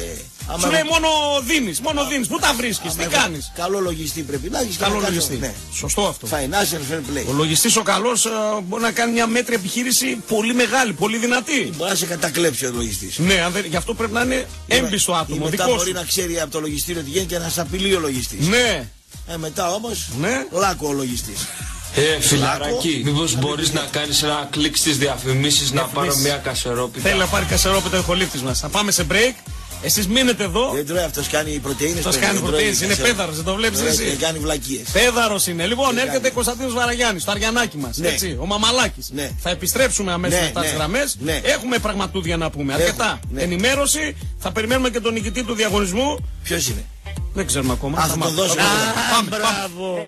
Άμα σου λέει μόνο δίνεις, μόνο δίνεις. Πού τα βρίσκεις, τι κάνεις. Καλό λογιστή πρέπει να έχεις. Καλό λογιστή. Ναι. Σωστό αυτό. Financial fair play. Ο λογιστής ο καλός uh, μπορεί να κάνει μια μέτρια επιχείρηση πολύ μεγάλη, πολύ δυνατή. Μπορεί να σε κατακλέψει ο λογιστής. Ναι, αν δεν, γι' αυτό πρέπει να είναι έμπιστο άτομο. Ή μετά μπορεί να ξέρει από το λογιστήριο τι γίνεται και να σε απειλεί ο λογιστής. Ναι. Ε, μετά όμως, ναι. λάκκο ο λογιστής. Ε, φιλαράκι, μήπως μπορείς να κάνεις ένα κλικ στις διαφημίσεις να πάρω μια κασερόπιτα. Θέλει να πάρει κασερόπιτα ο χολίφτης μας. Θα πάμε σε break. Εσείς μείνετε εδώ. Δεν τρώει, αυτός κάνει πρωτεΐνες. Αυτός κάνει πρωτεΐνες, είναι πέδαρος, δεν το βλέπεις εσύ. Δεν κάνει βλακίες. Πέδαρος είναι. Λοιπόν, έρχεται Κωνσταντίνος Βαραγιάννης, το Αριανάκι μας. Ναι. Έτσι, ο Μαμαλάκης. Ναι. Θα επιστρέψουμε αμέσως ναι, μετά τις ναι, γραμμές. Ναι. Έχουμε πραγματούδια να πούμε. Έχουμε, αρκετά. Ναι. Ενημέρωση. Θα περιμένουμε και τον νικητή του διαγωνισμού. Ποιος είναι? Δεν ξέρουμε ακόμα. Α, θα το δώσουμε. Πάμε, πάμε.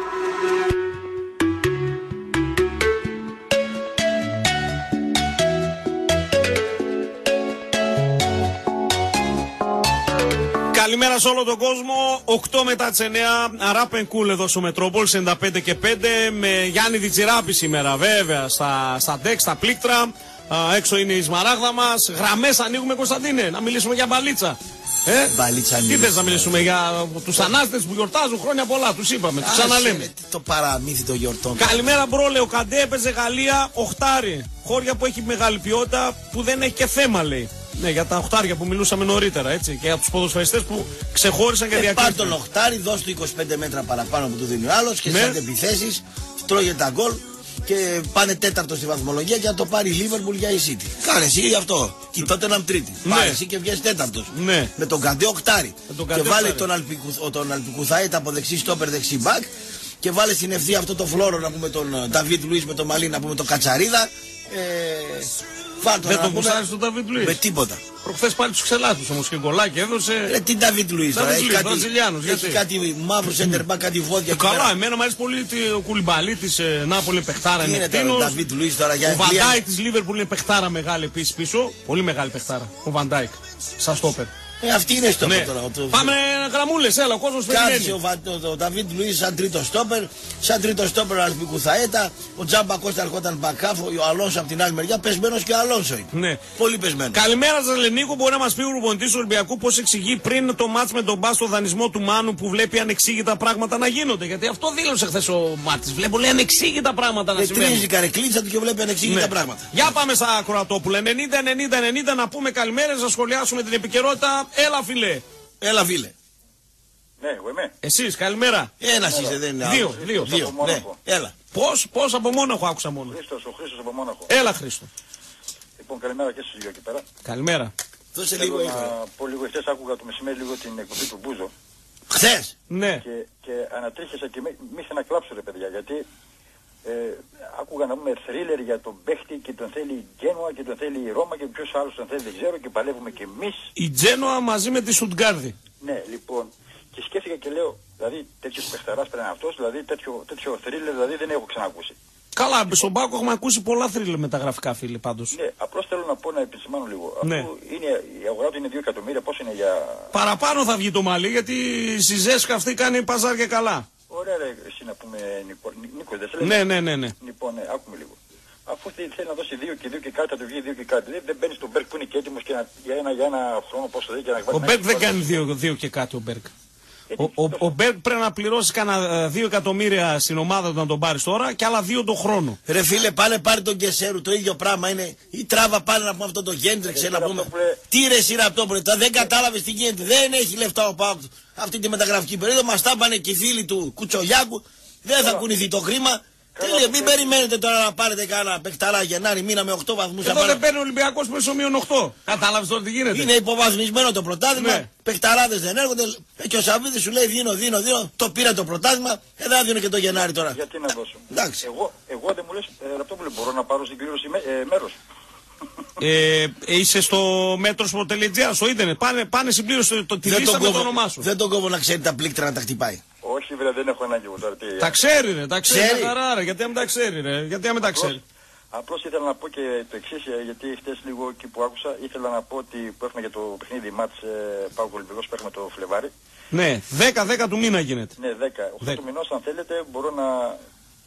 Καλημέρα σε όλο τον κόσμο. οκτώ μετά τις εννιά. Rap and Cool εδώ στο Μετρόπολη ενενήντα πέντε και πέντε. Με Γιάννη Διτσιράπη σήμερα, βέβαια. Στα, στα ντεκ, στα πλήκτρα. Α, έξω είναι η Σμαράγδα μας. Γραμμές ανοίγουμε, Κωνσταντίνε. Να μιλήσουμε για μπαλίτσα. Ε? Μπαλίτσα, τι θες να μιλήσουμε για τους ανάστες που γιορτάζουν χρόνια πολλά. Τους είπαμε, τους ξαναλέμε. Το παραμύθι των γιορτών. Καλημέρα, μπρόλε. Ο Καντέ έπαιζε Γαλλία οχτάρι. Χώρια που έχει μεγάλη ποιότητα που δεν έχει και θέμα, λέει. Ναι, για τα οχτάρια που μιλούσαμε νωρίτερα, έτσι. Και για τους ποδοσφαιριστές που ξεχώρισαν και ε, διακρίθηκαν. Πάρ' τον οχτάρι, δώσ' του είκοσι πέντε μέτρα παραπάνω που του δίνει ο άλλος και ναι. σαν επιθέσεις τρώγε τα γκολ και πάνε τέταρτο στη βαθμολογία και να το πάρει η Λίβερπουλ για η City. Κάνε εσύ γι' αυτό. Και τότε να τρίτη. Ναι. Πάρε εσύ και βγες τέταρτος. Ναι. Με τον Καντέ οχτάρι. Τον και βάλε τον, Αλπικου, τον Αλπικουθάιτα από δεξί στόπερ δεξί μπακ και βάλε στην ευθεία αυτό το φλόρο να πούμε τον Νταβίτ Λουίς με τον Μαλί να πούμε τον Κατσαρίδα. Ε, Δεν τον κουστάρεις τον Νταβίτ Λουίς. Με τίποτα. Προχθές πάλι τους ξελάτους όμως και γκολάκι έδωσε. Ε, τι Νταβίτ Λουίς τώρα, έχει κάτι, έχει κάτι μαύρο σέντερμπα, κάτι βόδια. Ε, καλά, εμένα μου αρέσει πολύ ο Κουλιμπαλί της ε, Νάπολη παιχτάρα. Τι είναι τώρα ο Νταβίτ Λουίς τώρα για ο Βαντάικ της Λίβερπουλ είναι παιχτάρα μεγάλη επίσης πίσω. Πολύ μεγάλη παιχτάρα. Ο Βαντάικ. Σαν στόπερ. Ε, αυτή είναι στο ναι. τώρα. Το... Πάμε γραμμούλες, έλα, ο κόσμος περιμένει. Κάτσε ο, ο, ο Νταβίτ Λουίς σαν τρίτο στόπερ, σαν τρίτο στόπερ ο Αλπικουθαέτα, ο Τζάμπα Κώστα ερχόταν μπακάφο, ο Αλόνσο από την άλλη μεριά, πεσμένος και ο Αλόνσο είναι. Ναι. Πολύ πεσμένος. Καλημέρα σας Λενίκο, μπορεί να μας πει ο προπονητής του Ολυμπιακού πώς εξηγεί πριν το μάτς με τον Μπα στο δανεισμό του Μάνου που βλέπει ανεξήγητα πράγματα να γίνονται. Γιατί αυτό δήλωσε χθες ο Μάτης. Βλέπω λέει ανεξήγητα πράγματα να συμβαίνουν. Τρίζει καρεκλίτσα του και βλέπει ανεξήγητα ναι. πράγματα. Για πάμε στα Κροατόπουλα. ενενήντα ενενήντα ενενήντα να πούμε καλημέρες, να σχολιάσουμε την επικαιρότητα. Έλα φιλέ. Έλα φίλε. Ναι, εγώ είμαι. Εσείς, καλημέρα. Ένας είσαι, δεν είναι. Δύο, δύο. δύο. Ναι. Έλα. Πώς, πώς από Μόναχο άκουσα μόνο. Χρήστος, ο Χρήστος από Μόναχο. Έλα Χρήστο. Λοιπόν, καλημέρα και στους δύο εκεί πέρα. Καλημέρα. Δώσε λίγο να πω λίγο, χθες άκουγα το μεσημέρι λίγο την εκπομπή του Μπούζο. Χθες. Ναι. Και, και ανατρίχιασα και μη ήθελα να κλάψω ρε παιδιά, γιατί ε, άκουγα να πούμε θρίλερ για τον παίχτη και τον θέλει η Τζένοα και τον θέλει η Ρώμα και ποιος άλλος τον θέλει δεν ξέρω και παλεύουμε και εμείς. Η Τζένοα μαζί με τη Στουτγκάρδη. Ναι, λοιπόν. Και σκέφτηκα και λέω, δηλαδή τέτοιος παιχταράς πρέπει να είναι αυτός, δηλαδή τέτοιο, τέτοιο θρίλερ δηλαδή δεν έχω ξανακούσει. Καλά, στον Πάκο έχουμε ακούσει πολλά θρίλερ με τα γραφικά φίλοι πάντως. Ναι, απλώς θέλω να πω να επισημάνω λίγο. Ναι. Αυτό είναι, η αγορά του είναι δύο εκατομμύρια, πώς είναι για... Παραπάνω θα βγει το μαλλί γιατί η Σιζέσκα αυτή κάνει παζάρια καλά. Ωραία ρε, εσύ να πούμε Νίκο, Νίκο δεν σε λέει. Ναι, ναι, ναι, ναι. Λοιπόν, ναι, άκουμε λίγο. Αφού θέλει να δώσει δύο και δύο και κάτι, θα του βγει δύο και κάτι. Δεν, δεν μπαίνει στον Μπέρκ που είναι και έτοιμος και να, για, ένα, για ένα χρόνο πόσο δεν και να Ο Μπέρκ δεν κάνει δύο, δύο και κάτι ο Μπέρκ. Ο, ο, ο Μπέρκ πρέπει να πληρώσει κάνα δύο εκατομμύρια στην ομάδα του να τον πάρει τώρα και άλλα δύο το χρόνο. Ρε φίλε, πάνε πάρει τον Κεσέρου, το ίδιο πράγμα είναι. Ή τράβα πάνε να πούμε αυτό το Γέντρεξ, να πούμε. Τι ρε Σιραπτόπουλε, δεν κατάλαβε τι γίνεται. Δεν έχει λεφτά ο Πάοκ αυτή τη μεταγραφική περίοδο. Μα τα πάνε και οι φίλοι του Κουτσολιάκου. Δεν θα κουνηθεί το χρήμα. Τέλεια, μην περιμένετε τώρα να πάρετε κανένα παιχταρά Γενάρη μήνα με οκτώ βαθμούς. Εδώ δεν παίρνει ο Ολυμπιακός πίσω μείον οκτώ. Κατάλαβες τώρα τι γίνεται. Είναι υποβαθμισμένο το πρωτάθλημα. Ναι. Παιχταράδες δεν έρχονται. Και ο Σαββίδης σου λέει δίνω, δίνω, δίνω. Το πήρα το πρωτάθλημα. Ε, δεν δίνω και το Γενάρη τώρα. Γιατί να δώσω. Εντάξει. Εγώ, εγώ δεν μου λες, ε, Ραπτόπουλε, μπορώ να πάρω στην κλήρωση με, ε, μέρος. Ε, είσαι στο μέτρος.gr στο ίντερνετ. Πάνε, πάνε συμπλήρωση το, τη λίστα με το όνομά σου. Δεν τον κόβω να ξέρει τα πλήκτρα να τα χτυπάει. Όχι, βρε, δεν έχω ανάγκη μου τώρα. Τι, τα ξέρει, ρε, τα ξέρει. ξέρει. Χαρά, ρε, γιατί να μην τα ξέρει, ρε, γιατί να μην τα ξέρει. Απλώς ήθελα να πω και το εξής, γιατί χτες λίγο εκεί που άκουσα, ήθελα να πω ότι που έχουμε για το παιχνίδι μάτς ε, Πάοκ Ολυμπιακός που έχουμε το Φλεβάρι. Ναι, δέκα δέκα του μήνα γίνεται. Ναι, δέκα. οκτώ του μηνός αν θέλετε μπορώ να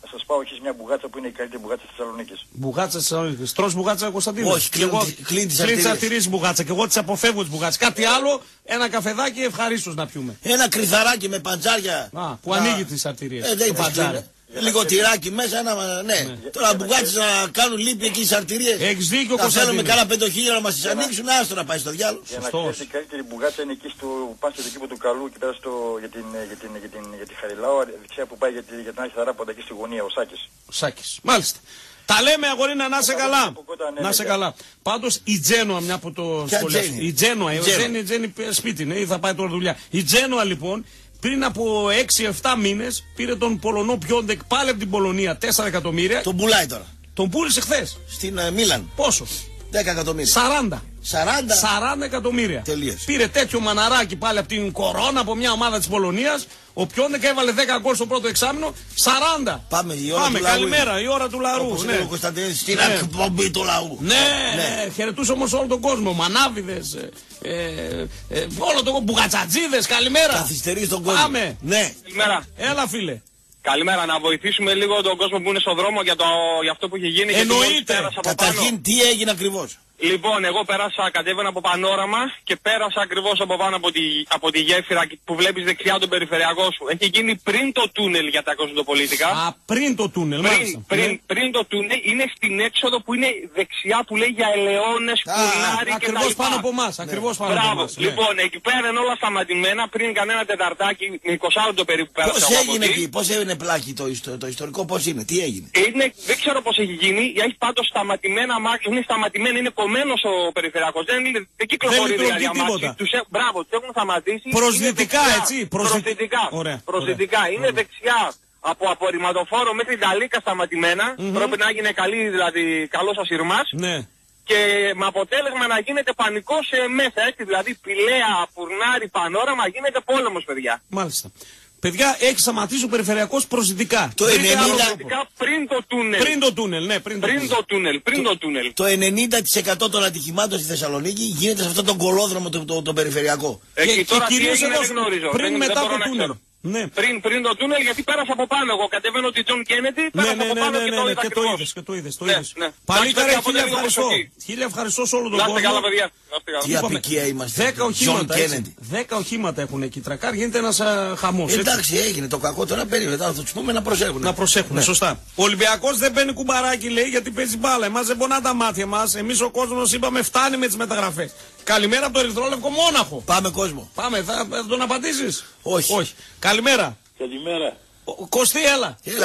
Θα σας πάω εκεί μια μπουγάτσα που είναι η καλύτερη μπουγάτσα της Θεσσαλονίκης. Μπουγάτσα της Θεσσαλονίκης. Τρως μπουγάτσα Κωνσταντίνο. Όχι, κλείνει τις αρτηρίες μπουγάτσα. Και εγώ τις αποφεύγω τις μπουγάτσες. Κάτι άλλο, ένα καφεδάκι ευχαρίστως να πιούμε. Ένα κρυθαράκι με παντζάρια. Α, που ανοίγει τις αρτηρίες. Ε, δεν παντζάρια. Λίγο τυράκι μέσα, ένα, ναι. ναι. Τώρα μπουγάτσες να κάνουν λύπη εκεί στις αρτηρίες. Έχεις δίκιο, Κωνσταντίνο. Θα θέλουμε κάνα πεντοχίλια να μας τις ανοίξουν, άστο να πάει στο διάλογο. Για να ξέρεις, η καλύτερη μπουγάτσα είναι εκεί στο πας στο κήπο του Καλού και πέρα στο, για, την, για, την, για, την, για τη Χαριλάου, δεξιά που πάει για, τη, για την Άχη Θαράποντα εκεί στη γωνία, ο Σάκης. Σάκης, μάλιστα. Τα λέμε αγορίνα, να σε καλά. Να σε καλά. Πάντως η Τζένοα, μια από το σχολείο. Η Τζένοα, η Τζένη, Τζένη σπίτι είναι, ή θα πάει τώρα δουλειά. Η Τζένοα λοιπόν πριν από έξι εφτά μήνες πήρε τον Πολωνό Πιόντεκ πάλι από την Πολωνία τέσσερα εκατομμύρια. Τον πουλάει τώρα. Τον πούλησε χθες. Στην uh, Μίλαν. Πόσο? δέκα εκατομμύρια. σαράντα. σαράντα. σαράντα εκατομμύρια. Τελείωσε. Πήρε τέτοιο μαναράκι πάλι από την Κορώνα, από μια ομάδα της Πολωνίας. Ο Πιόντεκ έβαλε δέκα γκολ στο πρώτο εξάμηνο. σαράντα. Πάμε, η ώρα Πάμε, του καλημέρα, λαού. η ώρα του λαού. Όπως ναι. λέει ο Κωνσταντίνος, στην ναι. εκπομπή του λαού. Ναι, ναι. Χαιρετούσε όμως όλο τον κόσμο. Μανάβιδες, ε, ε, ε, όλο τον κόσμο. Μπουγατσατζίδες, καλημέρα. Καθυστερεί τον κόσμο. Πάμε. Ναι. Καλημέρα. Έλα, φίλε. Καλημέρα, να βοηθήσουμε λίγο τον κόσμο που είναι στον δρόμο για, το, για αυτό που έχει γίνει. Εννοείται. Καταρχήν, τι έγινε ακριβώς? Λοιπόν, εγώ πέρασα, κατέβαινα από πανόραμα και πέρασα ακριβώς από πάνω από τη, από τη γέφυρα που βλέπεις δεξιά τον περιφερειακό σου. Έχει γίνει πριν το τούνελ για τα κοσμοπολίτικα. Α, πριν το τούνελ, πριν, μάλιστα. Πριν, ναι. πριν το τούνελ είναι στην έξοδο που είναι δεξιά που λέει για ελαιώνες, κουλάρι και ακριβώς πάνω από εμάς, ναι. Ακριβώς πάνω Μπράβο. από εμάς. Ναι. Λοιπόν, εκεί πέρα είναι όλα σταματημένα πριν κανένα τεταρτάκι, με είκοσι λεπτό περίπου πέρασα. Πώς έγινε εκεί, πώς έγινε πλάκι το, το, το ιστορικό, πώς είναι, τι έγινε? Είναι, δεν ξέρω πώς έχει γίνει, έχει πάντως σταματημένα μάτια, είναι σταματημένα, είναι κομμένος ο περιφερειακός. Δεν, είναι, δεν κυκλοφορεί δηλαδή αμάξι. Τους, έ, μπράβο, τους έχουν σταματήσει. Προσδυτικά έτσι. Προσδυτικά. Ωραία, προσδυτικά. ωραία. Είναι ωραία. Δεξιά από απορριμματοφόρο μέχρι τα Λίκα σταματημένα. Mm-hmm. Πρέπει να γίνει καλή, δηλαδή καλός ασυρμάς. Ναι. Και με αποτέλεσμα να γίνεται πανικό σε μέσα, έτσι, δηλαδή Πηλαία, Φουρνάρι, Πανόραμα, γίνεται πόλεμος, παιδιά. Μάλιστα. Παιδιά, έχει σταματήσει ο περιφερειακός προσδυτικά. Το ενενήντα... πριν το τούνελ. Πριν το τούνελ, ναι, πριν το, πριν το τούνελ. Πριν το τούνελ. Το ενενήντα τοις εκατό των ατυχημάτων στη Θεσσαλονίκη γίνεται σε αυτόν τον κολόδρομο το, το, το περιφερειακό. Εκεί και, τώρα και τι έγινε δεν γνωρίζω. Πριν δεν, μετά δεν το τούνελ. Ναι. Πριν, πριν το τούνελ, γιατί πέρασα από πάνω. Εγώ κατεβαίνω τη Τζον Κέννεντι, πέρασα ναι, ναι, από πάνω ναι, ναι, και το ναι, είδα. Και το είδες, και το είδες, το ναι, είδες. Ναι. Παλίκαρε, χίλια ευχαριστώ. Χίλια ευχαριστώ σε όλο τον κόσμο. Καλά, παιδιά. Τι απικία είμαστε. Δέκα οχήματα, δέκα οχήματα έχουν εκεί τρακάρ, γίνεται ένας χαμός. Εντάξει, έγινε το κακό, τώρα περίμενε, θα τους πούμε να προσέχουν. Να προσέχουν, σωστά. Ο Ολυμπιακός δεν παίρνει κουμπαράκι, λέει, γιατί παίζει μπάλα. Εμάς δεν πονά τα μάτια μας. Εμείς ο κόσμος είπαμε φτάνει με τις μεταγραφές. Καλημέρα από το Ερυθρόλευκο Μόναχο. Πάμε κόσμο. Πάμε, θα, θα τον απαντήσεις? Όχι. Όχι. Καλημέρα. Καλημέρα. Ο, Κωστή, έλα. Έλα,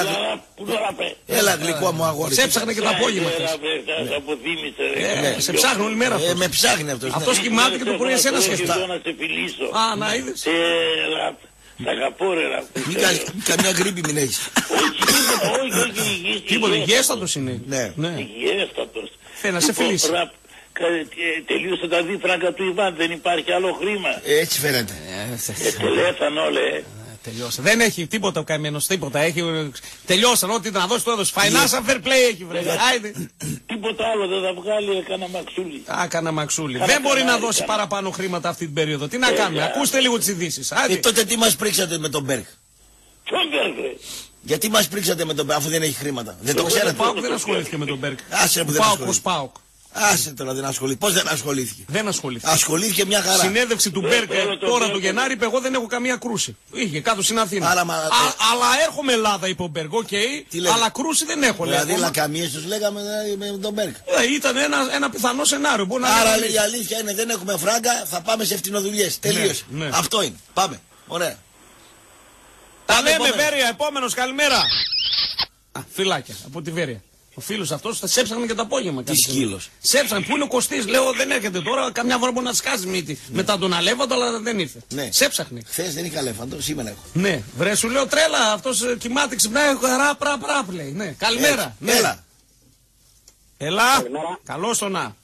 έλα γλυκό μου αγόρι. Σε έψαχνε και το απόγευμα. Σε ψάχνει όλη μέρα αυτός. Με ψάχνει αυτός. Αυτός κοιμάται και το πρωί εσένα σκεφτά. Να σε φιλήσω. Α, να είδες. Σ' αγαπώ ρε να μην καμιά γρήπη μην έχεις. Όχι, όχι, υγιής. Τίποτα, υγιέστατος είναι. Ναι. Υγιέστατος. Θέλει να σε φιλήσει. Τελείωσε τα δύο φράγκα του Ιβάν, δεν υπάρχει άλλο χρήμα. Έτσι φαίνεται. Τελέφανο, λέ. Τελειώσε. Δεν έχει τίποτα ο καμένος, τίποτα. Έχει... Τελειώσαν, ό,τι ήταν να δώσει το έδωσε. Financial fair play έχει βρει. Τίποτα άλλο δεν θα βγάλει, έκανα μαξούλι. Α, κάνα μαξούλι. Δεν μπορεί να δώσει παραπάνω χρήματα αυτή την περίοδο. Τι να κάνουμε, ακούστε λίγο τις ειδήσεις. Ε, τότε τι μας πρίξατε με τον Μπέρκ? Ποιον Μπέρκ, ρε? Γιατί μας πρίξατε με τον Μπέρκ αφού δεν έχει χρήματα? Δεν το ξέρετε? Ο Πάοκ δεν ασχολήθηκε με τον Μπέρκ. Άσε που δεν ασχολήθηκε. Άσε τώρα δεν ασχολήθηκε. Πώς δεν ασχολήθηκε? Δεν ασχολήθηκε. Ασχολήθηκε μια χαρά. Συνέντευξη του Μπέρκ τώρα το Γενάρη είπε: εγώ δεν έχω καμία κρούση. Είχε κάτω στην Αθήνα. Άρα, μα... Α, αλλά έρχομαι Ελλάδα, είπε ο Μπέρκ. Οκ, okay, αλλά κρούση δεν έχω. Δηλαδή λέει, λακαμίες τους λέγαμε με τον Μπέρκ. Ε, ήταν ένα, ένα πιθανό σενάριο. Άρα λέει, η αλήθεια είναι δεν έχουμε φράγκα, θα πάμε σε φτηνοδουλειές. Τελείωσε. Ναι, ναι. Αυτό είναι. Πάμε. Ωραία. Τα λέμε Βέρεια, επόμενος, καλημέρα. Α, φυλάκια από τη Βέρεια. Ο φίλος αυτός θα σέψανε και το απόγευμα. Τι σκύλος. Σέψανε. Πού είναι ο Κωστής, λέω δεν έρχεται τώρα. Καμιά φορά μπορεί να σκάσει μύτη. Ναι. Μετά τον αλέφαντο, αλλά δεν ήρθε. Ναι. Σέψαχνε. Χθες δεν είχα αλέφαντο, σήμερα έχω. Ναι, βρε σου λέω τρέλα. Αυτός κοιμάται, ξυπνάει. Ραπ, ραπ, ραπ λέει. Ναι. Καλημέρα. Ναι. Έλα. Έλα. Καλώς το να.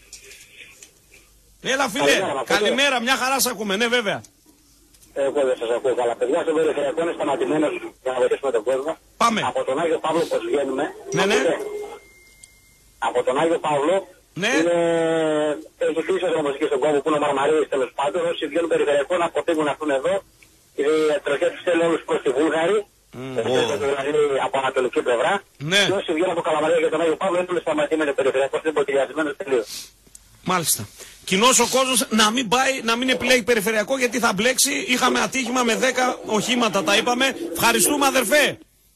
Έλα φίλε. Καλημέρα, καλημέρα, μια χαρά σ' ακούμε. Ναι, βέβαια. Εγώ δεν σας ακούω καλά. Παιδιά, στο περιφερειακό είναι σταματημένος για να βοηθήσουμε τον κόσμο. Πάμε. Από τον Άγιο Παύλο πως βγαίνουμε. Ναι, ναι. Από τον Άγιο Παύλο ναι. είναι... έχει κλείσει ο δρόμος εκεί στον κόμβο που είναι ο Μαρμαρίδης τέλος πάντων. Όσοι βγαίνουν περιφερειακό να αποφύγουν να έρθουν εδώ. Η τροχιά τους θέλει όλους προς τη Βούλγαρη Δηλαδή από ανατολική πλευρά. Ναι. Και όσοι βγαίνουν από Καλαμαρία για τον Άγιο Παύλο είναι όλοι σταματημένοι περιφερειακός, είναι ποτηλιασμένος τελείως. Μάλιστα. Κοινώς ο κόσμος να μην πάει, να μην επιλέγει περιφερειακό γιατί θα μπλέξει. Είχαμε ατύχημα με δέκα οχήματα, τα είπαμε. Ευχαριστούμε αδερφέ.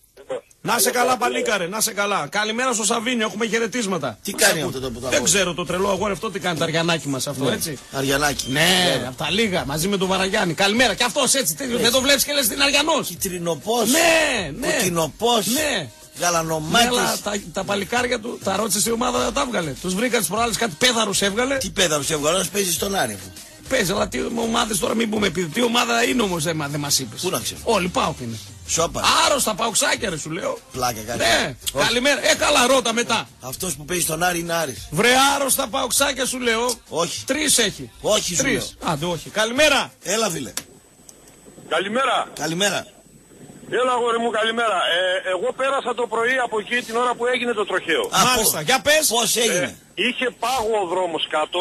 Να σε καλά παλίκαρε, να σε καλά. Καλημέρα στο Σαβίνιο, έχουμε χαιρετίσματα. Τι κάνει αυτό το που Δεν ξέρω το τρελό αγόρι αυτό τι κάνει, το Αριανάκι μας αυτό, ναι. Έτσι. Αριανάκι. Ναι, ναι, από τα λίγα, μαζί με τον Βαραγιάννη. Καλημέρα, και αυτός έτσι, έτσι. Δεν το βλέπεις και λες την Αριανός. Κιτρινοπός. Ναι, ναι. Κοκκινοπός. Ναι. Γαλανομάτης. Ναι, αλλά τα, τα παλικάρια του, τα ρώτησε στη ομάδα, τα έβγαλε. Τους βρήκα τις προάλλες, κάτι πέδαρους έβγαλε. Τι πέδαρους έβγαλε, ένας παίζει στον Άρη. Παίζει, αλλά τι ομάδες τώρα μην πούμε επειδή. Τι ομάδα είναι όμως, δεν, δεν μας είπες. Πού να ξέρω. Όλοι πάω είναι. Σόπα. Άρρωστα παουξάκια ρε σου λέω. Πλάκα κάτι. Ναι, όχι. Καλημέρα. Ε, καλά ρώτα μετά. Αυτός που παίζει στον Άρη είναι Άρης. Βρε άρρωστα παουξάκια σου λέω. Όχι. Τρεις έχει. Όχι σου λέω. Άντε όχι. Καλημέρα. Έλα φίλε. Καλημέρα. Καλημέρα. Έλα αγόρι μου, καλημέρα. Ε, εγώ πέρασα το πρωί από εκεί την ώρα που έγινε το τροχαίο. Α, μάλιστα. Για πες. Πώς έγινε. Ε, είχε πάγο ο δρόμος κάτω.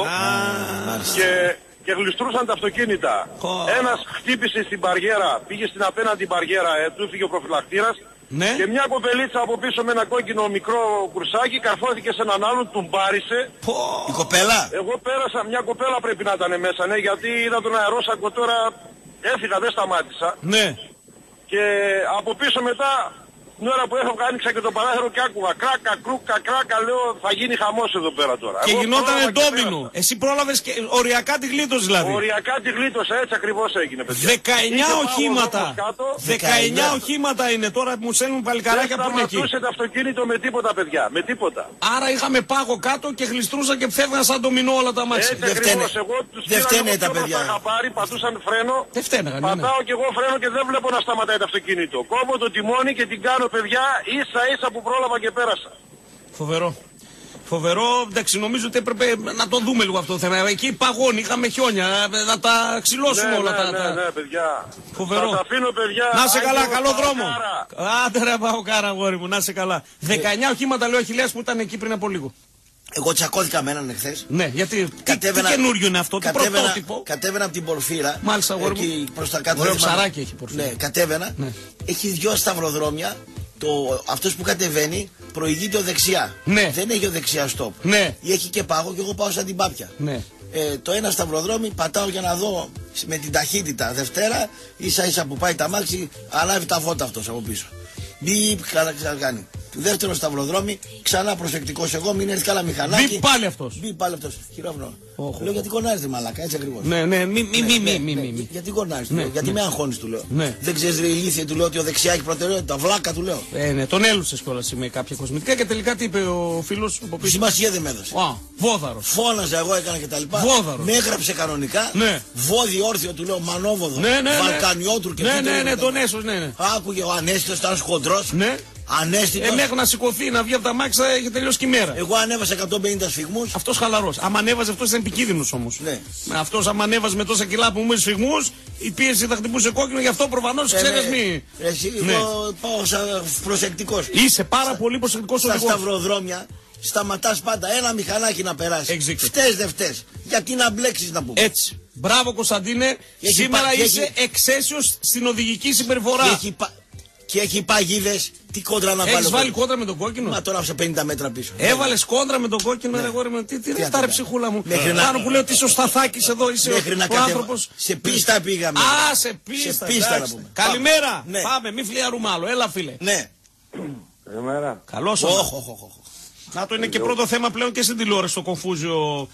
Α, και, και γλιστρούσαν τα αυτοκίνητα. Oh. Ένας χτύπησε στην μπαριέρα, πήγε στην απέναντι μπαριέρα, ε, του έφυγε ο προφυλακτήρας. Ναι. Και μια κοπελίτσα από πίσω με ένα κόκκινο μικρό κουρσάκι καρφώθηκε σε έναν άλλον, τον πάρισε. Oh. Η κοπέλα. Εγώ πέρασα, μια κοπέλα πρέπει να ήταν μέσα, ναι, γιατί είδα τον αερόσακο τώρα, έφυγα, δεν σταμάτησα. Ναι. Και από πίσω μετά, την ώρα που έφευγα άνοιξα και το παράθυρο και άκουγα κράκα, κρούκα, κράκα, λέω θα γίνει χαμός εδώ πέρα τώρα. Και εγώ γινόταν ντόμινο. Και Εσύ πρόλαβες και οριακά τη γλίτωσες δηλαδή. Οριακά τη γλίτωσα, έτσι ακριβώς έγινε παιδιά. δεκαεννιά οχήματα. δεκαεννιά οχήματα είναι τώρα που μου στέλνουν παλικαράκια που είναι εκεί. Δεν σταματούσε το αυτοκίνητο με τίποτα παιδιά, με τίποτα. Άρα είχαμε πάγο κάτω και γλιστρούσαν και φεύγαν σαν ντομινό όλα τα μάτια. Έτσι ακριβώς, εγώ τους πήρα τα παιδιά. Χαπάρι, πατούσαν φρένο. Δεν φταίνε, πατάω κι εγώ φρένο και δεν βλέπω να σταματάει το αυτοκίνητο. Κόβω το τιμόνι και την κάνω παιδιά ίσα ίσα που πρόλαβα και πέρασα. Φοβερό. Φοβερό, εντάξει, νομίζω ότι έπρεπε να το δούμε λίγο αυτό το θέμα. Εκεί παγώνει, είχαμε χιόνια, να τα ξυλώσουμε ναι, όλα ναι, τα. Ναι, ναι, παιδιά. Φοβερό. Θα τα αφήνω, παιδιά. Να σε καλά, Άγιο, καλό δρόμο. Κάρα. Άντε ρε πάω κάρα, αγόρι μου, να σε καλά. δεκαεννιά οχήματα λέει ο Αχιλλέας που ήταν εκεί πριν από λίγο. Εγώ τσακώθηκα με έναν εχθές. Ναι, γιατί. Κατέβαινα, τι καινούριο είναι αυτό, τι πρωτότυπο. Κατέβαινα από την Πορφύρα. Μάλιστα, αγόρι μου. Εκεί προς τα κάτω. Ωραίο ψαράκι έχει Πορφύρα. Ναι, κατέβαινα. Ναι. Έχει δυο σταυροδρόμια. Το, αυτός που κατεβαίνει προηγείται ο δεξιά. Ναι. Δεν έχει ο δεξιά stop. Ναι. Έχει και πάγο και εγώ πάω σαν την πάπια. Ναι. Ε, το ένα σταυροδρόμι πατάω για να δω με την ταχύτητα Δευτέρα, ίσα ίσα που πάει τα μάξι, ανάβει τα φώτα αυτός από πίσω. Μπιπ, ξανακάνει. Του δεύτερο σταυροδρόμι, ξανά προσεκτικός εγώ, μην έρθει καλά μηχανάκι. Μπιπ πάλι αυτός. Μπιπ πάλι αυτός. Χειρόφρονο. Λέω γιατί κονάζετε μαλάκα, έτσι ακριβώς. Ναι, ναι, μη, μη, μη, μη, μη, μη. Γιατί κονάζετε, Ναι, γιατί ναι. με αγχώνεις του λέω. Ναι. Δεν ξέρεις ρε ηλίθεια, του λέω ότι ο δεξιά έχει προτεραιότητα, βλάκα του λέω. Ε, ναι, τον έλουσες κιόλας με κάποια κοσμητικά και τελικά τι είπε ο φίλος από πίσω. Σημασία δεν με έδωσε. Α, βόδαρος. Φώναζα εγώ, έκανα και τα λοιπά. Βόδαρος. Με έγραψε κανονικά. Ναι. Βόδι όρθιο του λέω, μανόβοδο. Ναι, ναι, ναι. Βαλκανιότουρ και Ναι, τέτοια ναι, ναι, μετά. τον έσωσε, ναι, ναι. Άκουγε ο ανέστητος, ήταν χοντρός. Ναι. Ανέστητος. Ε, μέχρι να σηκωθεί, να βγει από τα μάξι, θα έχει τελειώσει και η μέρα. Εγώ ανέβασα εκατόν πενήντα σφυγμούς. Αυτός χαλαρός. Άμα ανέβαζε, αυτός ήταν επικίνδυνος όμως. Ναι. Αυτός, άμα ανέβαζε με τόσα κιλά που μου σφυγμούς, η πίεση θα χτυπούσε κόκκινο, γι' αυτό προφανώς Ε, ξέρεις ναι. μη. Εσύ, Ναι. εγώ πάω σαν προσεκτικός. Είσαι πάρα πολύ προσεκτικός Στα οδηγός. σταυροδρόμια σταματάς πάντα ένα μηχανάκι να περάσει. Executive. Φταίς δεν φταίς. Γιατί να μπλέξεις να πούμε. Έτσι. Μπράβο Κωνσταντίνε. Έχει Σήμερα πα- είσαι έχει- εξαίσιος στην οδηγική συμπεριφορά. Και έχει, πα... και έχει παγίδες. Τι κόντρα να Έχεις βάλω. βάλει κόντρα με τον κόκκινο. Μα τώρα άφησα πενήντα μέτρα πίσω. Έβαλες κόντρα με τον κόκκινο, ρε γόρι μου. Τι, τι είναι αυτά, ρε να ψυχούλα μου. Μέχρι να- Πάνω που λέω τι σωσταθάκης εδώ είσαι ο, Μέχρι να ο κατέβα. άνθρωπος. Σε πίστα πήγαμε. Α, σε πίστα. Σε πίστα να εντάξει. πούμε. Καλημέρα. Ναι. Πάμε, μη φλιαρούμε άλλο. Έλα φίλε. Ναι. Καλημέρα. Καλώς. Οχ, οχ, οχ, οχ. Να το είναι και πρώτο θέμα πλέον και στην τηλεόραση στο Κομφούζιο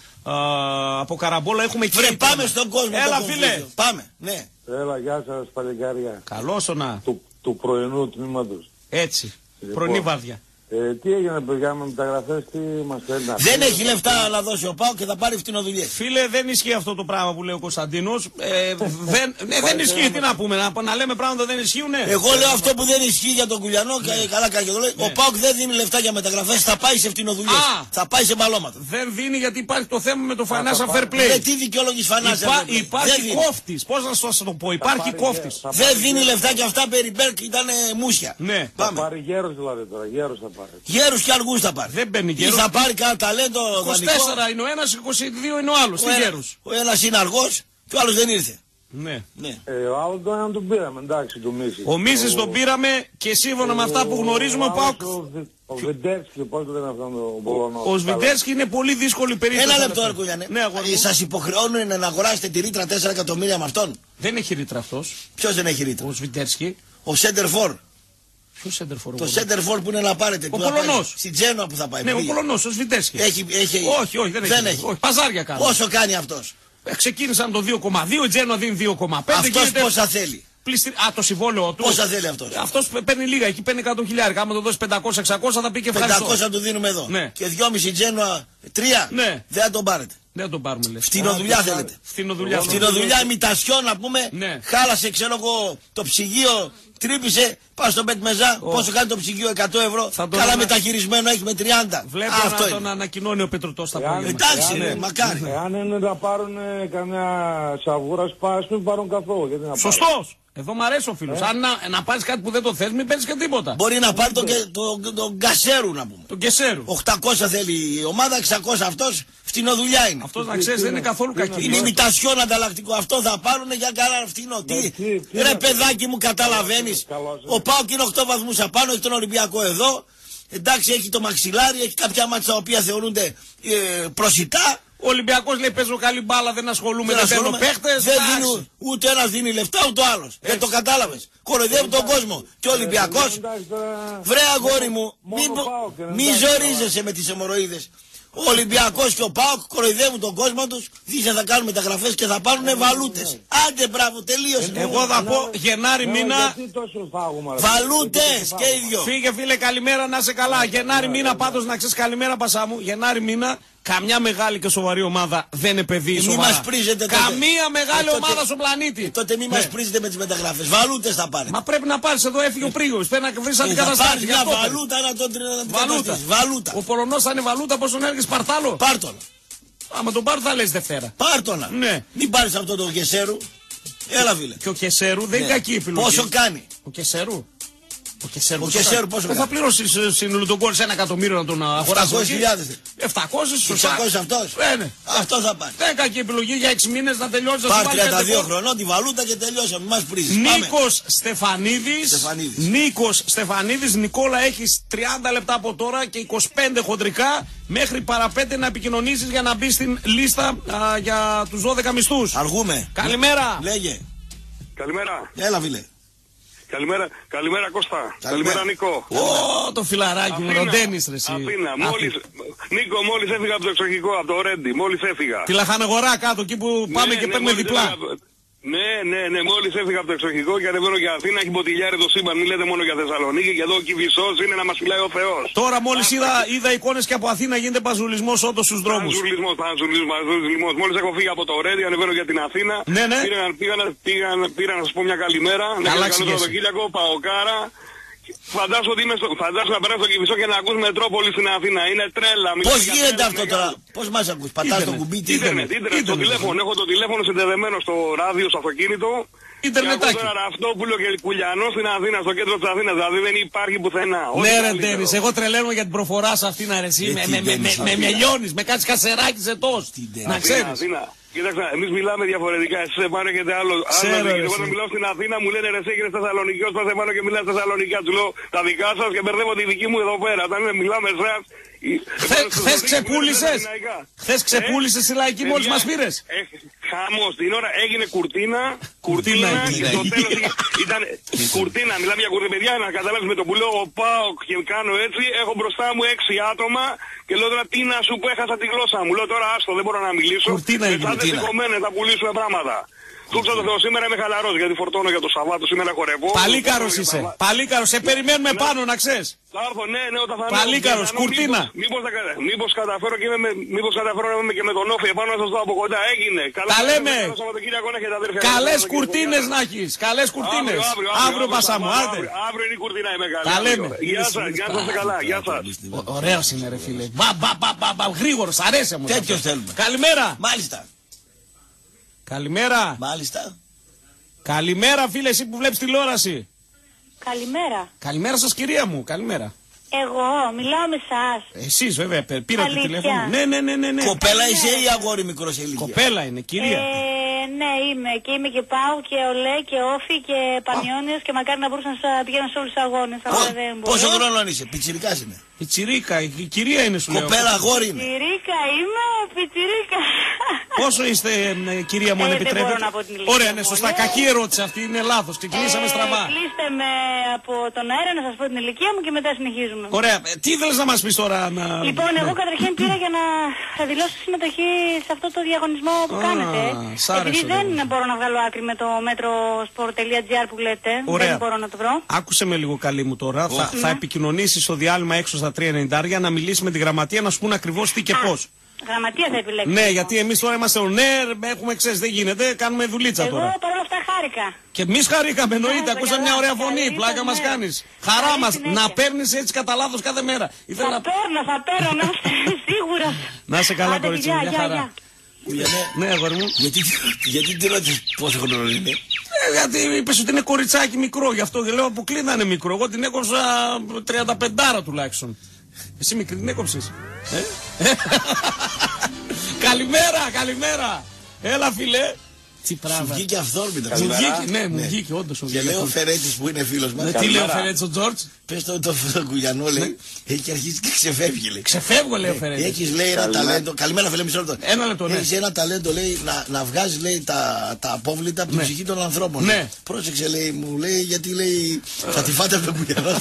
από Καραμπόλα. Έχουμε εκεί. Βρε, πάμε στον κόσμο. Έλα το φίλε. Κομφούζιο. Πάμε. Ναι. Έλα, γεια σας παλικάρια. Καλώς ο να. Του, του πρωινού τμήματος. Έτσι. Λοιπόν, Πρωινή βάρδια. Ε, τι έγινε παιδιά με μεταγραφές, τι μας θέλει να πει. Δεν έχει λεφτά να δώσει ο Πάο και θα πάρει φτηνοδουλειές. Φίλε, δεν ισχύει αυτό το πράγμα που λέει ο Κωνσταντίνος. Ε, δεν, ναι, δεν ισχύει. Τι να πούμε, να, να λέμε πράγματα δεν ισχύουν. Εγώ λέω αυτό που δεν ισχύει για τον Κουλιανό και καλά κάνει και το λέει. Ο Πάοκ δεν δίνει λεφτά για μεταγραφές, θα πάει σε φτηνοδουλειές. Α. Θα πάει σε μπαλώματα. Δεν δίνει γιατί υπάρχει το θέμα με το financial fair Ε, play. τι δικαιόλογης φανάζει. Υπά, υπάρχει κόφτης. Πώς να σας το πω, υπάρχει κόφτης. Δεν δίνει λεφτά και αυτά περί Μπέρκ ήταν μουσια. Ναι. Θα πάρει γέρος δηλαδή τώρα, γέρος θα πάρει. Γέρους και αργούς θα πάρει. Δεν μπαίνει Ή γέρος. θα πάρει κανένα ταλέντο είκοσι δανεικό. τέσσερα είναι ο ένας, είκοσι δύο είναι ο άλλος. Τι Ο ένα- γέρους. Ο ένας είναι αργός και ο άλλος δεν ήρθε. Ναι. ναι. Ε, ο άλλος τον έναν τον πήραμε, εντάξει, τον Μίσης. Ο Μίσης τον πήραμε και σύμφωνα με αυτά που γνωρίζουμε ο Πάοκ. Ο Βιντέρσκι, πώς το λένε αυτόν τον Πολωνό. Ο Σβιντέρσκι είναι πολύ δύσκολη περίπτωση. Ένα λεπτό, ρε Κουλιανέ. Ναι, σας υποχρεώνουν να αγοράσετε τη ρήτρα τέσσερα εκατομμύρια με αυτόν. Δεν έχει ρήτρα αυτός. Ποιος δεν έχει ρήτρα? Ο Σβιντέρσκι. Ο Σέντερφορ. Ποιο Σέντερφορ? Το Σέντερφορ που είναι να πάρετε. Ο Πολωνός. Στην Τζένοα που θα πάει. Ναι, ο Πολωνός, ο Σβιντέρσκι. Έχει, έχει... Όχι, όχι, δεν, δεν έχει. έχει. Όχι, παζάρια κάνει. Πόσο κάνει αυτός? Ε, ξεκίνησαν το δύο κόμμα δύο, η Τζένοα δίνει δύο κόμμα πέντε. Αυτός γίνεται... πόσα θέλει? Πληστη... Α, το συμβόλαιο του. Πόσα θέλει αυτός? Αυτός παίρνει λίγα, εκεί παίρνει εκατό χιλιάδες. Άμα το δώσει πεντακόσια εξακόσια θα πει και ευχαριστώ. πεντακόσια του δίνουμε εδώ. Ναι. Και δυόμισι Τζένοα, τρία. Ναι. Δεν θα τον πάρετε. Δεν θα τον πάρουμε, λες. Φτηνοδουλειά θέλετε. Φτηνοδουλειά. Φτηνοδουλειά ημιτασιόν να πούμε. Ναι. Χάλασε, ξέρω εγώ, το ψυγείο, τρύπησε, πας στο Μπετμεζά. Oh. Πόσο κάνει το ψυγείο, εκατό ευρώ. Καλά ανα... μεταχειρισμένο έχει με τριάντα. Βλέπω να τον ανακοινώνει ο Πετρωτός στα πόδια. Εντάξει, ναι, μακάρι. Εάν είναι να πάρουν καμιά σαβούρα σπάς, μην πάρουν καθόλου. Σωστός. Εδώ μου αρέσει ο φίλος. Ε? Αν να, να πάρεις κάτι που δεν το θες, μην παίρνεις και τίποτα. Μπορεί να πάρει τον το, το, το Γκασέρου να πούμε. Τον Γκασέρου. οκτακόσια θέλει η ομάδα, εξακόσια αυτός, φτηνοδουλειά είναι. Αυτός να ξέρεις δεν είναι καθόλου κακή. Είναι ημιτασιόν ανταλλακτικό. Αυτό θα πάρουν για καλά φτηνό. Τι, ρε παιδάκι μου, καταλαβαίνεις. Ο Πάοκ είναι οκτώ βαθμούς απάνω, έχει τον Ολυμπιακό εδώ. Εντάξει, έχει το μαξιλάρι, έχει κάποια μάτσα τα οποία θεωρούνται ε, προσιτά. Ο Ολυμπιακός λέει παίζω καλή μπάλα, δεν ασχολούμαι, δεν παίρνω παίχτες. Δεν δίνουν, ούτε ένας δίνει λεφτά, ούτε ο άλλος. Δεν το κατάλαβες. Κοροϊδεύουν τον κόσμο. Και ο Ολυμπιακός, βρε αγόρι μου, μη ζορίζεσαι με τις αιμορροίδες. Ο Ολυμπιακός και ο ΠΑΟΚ κοροϊδεύουν τον κόσμο τους, δίθεν θα κάνουν μεταγραφές και θα πάρουν βαλούτες. Άντε μπράβο, τελείωσε. Εγώ θα πω Γενάρη μήνα βαλούτες και οι δυο. Φύγε φίλε, καλημέρα, να είσαι καλά. Γενάρη μήνα πάντως να ξέρεις, καλημέρα πασά μου. Γενάρη μήνα καμιά μεγάλη και σοβαρή ομάδα δεν είναι παιδί σοβαρά. Καμία μεγάλη ε, ομάδα στον πλανήτη. Ε, τότε μη ναι. μας πρίζετε με τις μεταγραφές. Βαλούτες θα πάρετε. Μα πρέπει να πάρεις, εδώ έφυγε ο Πρίγος. Πρέπει να βρεις αντικαταστάτη. Μια βαλούτα να τον βαλούτα. βαλούτα. Ο Πολωνός θα είναι βαλούτα, πώς τον έρχεσαι Σπαρτάλο. Πάρτον. Άμα τον πάρω θα λες Δευτέρα. Πάρτονα. Ναι. Μην πάρεις αυτό το Κεσέρου. Έλα φίλε. Και ο Κεσέρου δεν είναι ναι. κακή επιλογή. Πόσο κάνει? Ο Κεσέρου. Ο Κεσέρου, ο Κεσέρου πόσο κάνει? Θα πληρώσει συνολικό τον κόλ σε ένα εκατομμύριο να τον αγοράσει. επτακόσιες χιλιάδες. επτακόσιες εξακόσιες αυτός. Ε, ναι. Αυτό θα πάρει. Δεν είναι κακή επιλογή για έξι μήνες να τελειώσει. Πάρει τριάντα δύο χρονών τη βαλούτα και τελειώσαμε. Μην μας πρίζεις. Νίκος Στεφανίδης. Νίκος Στεφανίδης. Νικόλα, έχεις τριάντα λεπτά από τώρα και είκοσι πέντε χοντρικά μέχρι παραπέντε να επικοινωνήσεις για να μπει στην λίστα α, για τους δώδεκα μισθούς. Αργούμε. Καλημέρα. Λέγε. Καλημέρα. Έλα φίλε. Καλημέρα, καλημέρα Κώστα. Καλημέρα, καλημέρα Νίκο. Ω, oh, το φιλαράκι μου, ο Ντένις ρε εσύ. Αθήνα, μόλις, Νίκο, μόλις έφυγα από το εξοχικό, από το Ρέντι, μόλις έφυγα. Τη Λαχανεγορά κάτω, εκεί που ναι, πάμε και ναι, παίρνουμε διπλά. Έφυγα... Ναι, ναι, ναι, μόλις έφυγα από το εξοχικό και ανεβαίνω για Αθήνα, έχει μποτιλιάρει το σύμπαν, μην λέτε μόνο για Θεσσαλονίκη και εδώ ο Κηβισός είναι να μας φυλάει ο Θεός. Τώρα μόλις είδα, είδα εικόνες και από Αθήνα γίνεται παζουλισμός όντως στους δρόμους. Παζουλισμός, παζουλισμός, παζουλισμός. Μόλις έχω φύγει από το Ρέντι, ανεβαίνω για την Αθήνα. Ναι, ναι. Πήρα, πήγα, πήγα, πήγα να σας πω μια καλημέρα, να κάνω καλό Σαββατοκύριακο, Παοκάρα. Φαντάζομαι ότι είμαι στο... Φαντάζομαι να περάσω στο Κηβισό και να ακούς Μετρόπολη στην Αθήνα. Είναι τρέλα. Πώς γίνεται αυτό τώρα? Πώς μας ακούς? Πατάς το κουμπί, τι ίντερνετ, ίντερνετ, στο τηλέφωνο. Έχω το τηλέφωνο συνδεδεμένο στο ράδιο, στο αυτοκίνητο. Ιντερνετάκι. Και τώρα Ραυτόπουλο και Κουλιανό στην Αθήνα, στο κέντρο της Αθήνας. Δηλαδή δεν υπάρχει πουθενά. Ναι ρε Ντένις, εγώ τρελαίνω για την προφορά σε αυτήν αρεσί. Με μελιώνεις, με κάτι κασεράκι σε τόσ. Να ξέρεις. Κοίταξε, εμείς μιλάμε διαφορετικά. Εσείς επάνω έχετε άλλο. Άλλο εγώ όταν μιλάω στην Αθήνα μου λένε ρε εσύ έχετε Θεσσαλονικιός, πας επάνω και μιλάς Θεσσαλονικά. Του λέω τα δικά σας και μπερδεύω τη δική μου εδώ πέρα. Όταν μιλάμε εσάς. Χθες ξεπούλησες. Χθες ξεπούλησες η λαϊκή μόλις μας πήρες. Χαμός, την ώρα έγινε κουρτίνα. Κουρτίνα και στο τέλος ήταν κουρτίνα. Μιλάμε για κουρτίνα. Παιδιά, να καταλάβεις με το που λέω πάω και κάνω έτσι. Έχω μπροστά μου έξι άτομα και λέω τώρα τι να σου πω, έχασα τη γλώσσα μου. Λέω τώρα άστο, δεν μπορώ να μιλήσω. Κουρτίνα είναι κουρτίνα. Θα πουλήσουμε πράγματα. Δόξα τω Θεώ, σήμερα είμαι χαλαρός γιατί φορτώνω για το Σαββάτο, σήμερα χορεύω. Παλίκαρος είσαι. Παλίκαρος, σε περιμένουμε πάνω να ξέρεις. Θα έρθω, ναι, ναι, όταν θα έρθω. Παλίκαρος, κουρτίνα. Μήπως, μήπως, μήπως καταφέρω και, με, μήπως καταφέρω να είμαι και με τον Όφη επάνω να σας δω από κοντά. Έγινε. Τα λέμε. Καλές κουρτίνες να έχεις. Καλές κουρτίνες. Αύριο πασά μου, άντε. Αύριο είναι η κουρτίνα είμαι καλή. Τα λέμε. Γεια σας, γεια σας καλά, γεια σας. Ωραίος είναι ρε φίλε. Μπα, γρήγορος, αρέσει μου. Τέτοιος θέλουμε. Καλημέρα. Μάλιστα. Καλημέρα. Μάλιστα. Καλημέρα φίλε, εσύ που βλέπεις τηλεόραση. Καλημέρα. Καλημέρα σας κυρία μου, καλημέρα. Εγώ, μιλάω με εσάς. Εσείς βέβαια, πήρατε τηλέφωνο. Ναι, ναι, ναι, ναι, ναι. Κοπέλα είσαι ή αγόρι μικρό σε ηλικία? Κοπέλα είναι, κυρία. Ε, ναι, είμαι. Και είμαι και πάω και ΟΛΕ και Όφη και Πανιόνιος και μακάρι να μπορούσα να πηγαίνω σε όλους τους αγώνες. Πόσο χρόνο είσαι, πιτσιρικάς είναι. Πιτσιρίκα, η κυρία είναι σου λέω. Κοπέλα αγόρι είναι. Πιτσιρίκα είμαι, πιτσιρίκα. Πόσο είστε, ε, κυρία μου, αν ε, επιτρέπετε. Δεν μπορώ να πω την ηλικία. Ωραία, ναι, σωστά. Ε, Κακή ερώτηση αυτή, είναι λάθος. Ξεκινήσαμε ε, στραβά. Κλείστε με από τον αέρα να σας πω την ηλικία μου και μετά συνεχίζουμε. Ωραία, ε, τι ήθελες να μας πεις τώρα να... Λοιπόν, ναι. εγώ καταρχήν πήρα για να δηλώσω συμμετοχή σε αυτό το διαγωνισμό που Α, κάνετε. Επειδή δεν δε. μπορώ να βγάλω άκρη με το metrosport τελεία τζι άρ που λέτε. Ωραία. Δεν μπορώ να το βρω. Άκουσε με λίγο καλή μου τώρα. Oh. Θα, ναι. θα επικοινωνήσεις στο διάλειμμα έξω στα τρία ενενήντα να μιλήσει με τη γραμματεία να σου πούν ακριβώς τι και πώς. Γραμματεία θα επιλέξετε. Ναι, γιατί εμείς τώρα είμαστε on air, έχουμε ξέρεις, δεν γίνεται, κάνουμε δουλίτσα Εγώ, τώρα. Εγώ παρόλα αυτά χάρηκα. Και εμείς χαρήκαμε, εννοείται, ακούσαμε μια ωραία φωνή, καλή, πλάκα μας κάνεις. Χαρά μας, να παίρνεις έτσι κατά λάθος κάθε μέρα. Θα να... παίρνω, θα παίρνω, να είστε σίγουρα. Να είσαι καλά, κορίτσι μου, μια χαρά. Ναι, αγόρι μου. Γιατί τι ρώτησες πόσο χρόνο είναι. Γιατί είπες ότι είναι κοριτσάκι μικρό, γι' αυτό δεν λέω αποκλεί να είναι μικρό. Εγώ την έκοψα τριάντα πέντε τουλάχιστον. Εσύ μικρή την έκοψες. Ε? Καλημέρα, καλημέρα. Έλα φίλε. Τι πράγμα. Σου βγήκε αυθόρμητα. Μου βγήκε, ναι, μου βγήκε όντως. Και λέει ο Φερέτης που είναι φίλος μας. Τι λέει ο Φερέτης ο Τζόρτζ. Πες το το Κουγιανό λέει. Έχει αρχίσει και ξεφεύγει λέει. Ξεφεύγω λέει ο Φερέτης. Έχεις λέει ένα ταλέντο. Καλημέρα φίλε, μισό λεπτό. Ένα λεπτό, ναι. Έχεις ένα ταλέντο λέει να βγάζει λέει τα απόβλητα από την ψυχή των ανθρώπων. Ναι. Πρόσεξε λέει, μου λέει γιατί λέει θα τη φάτε από τον Κουγιανό.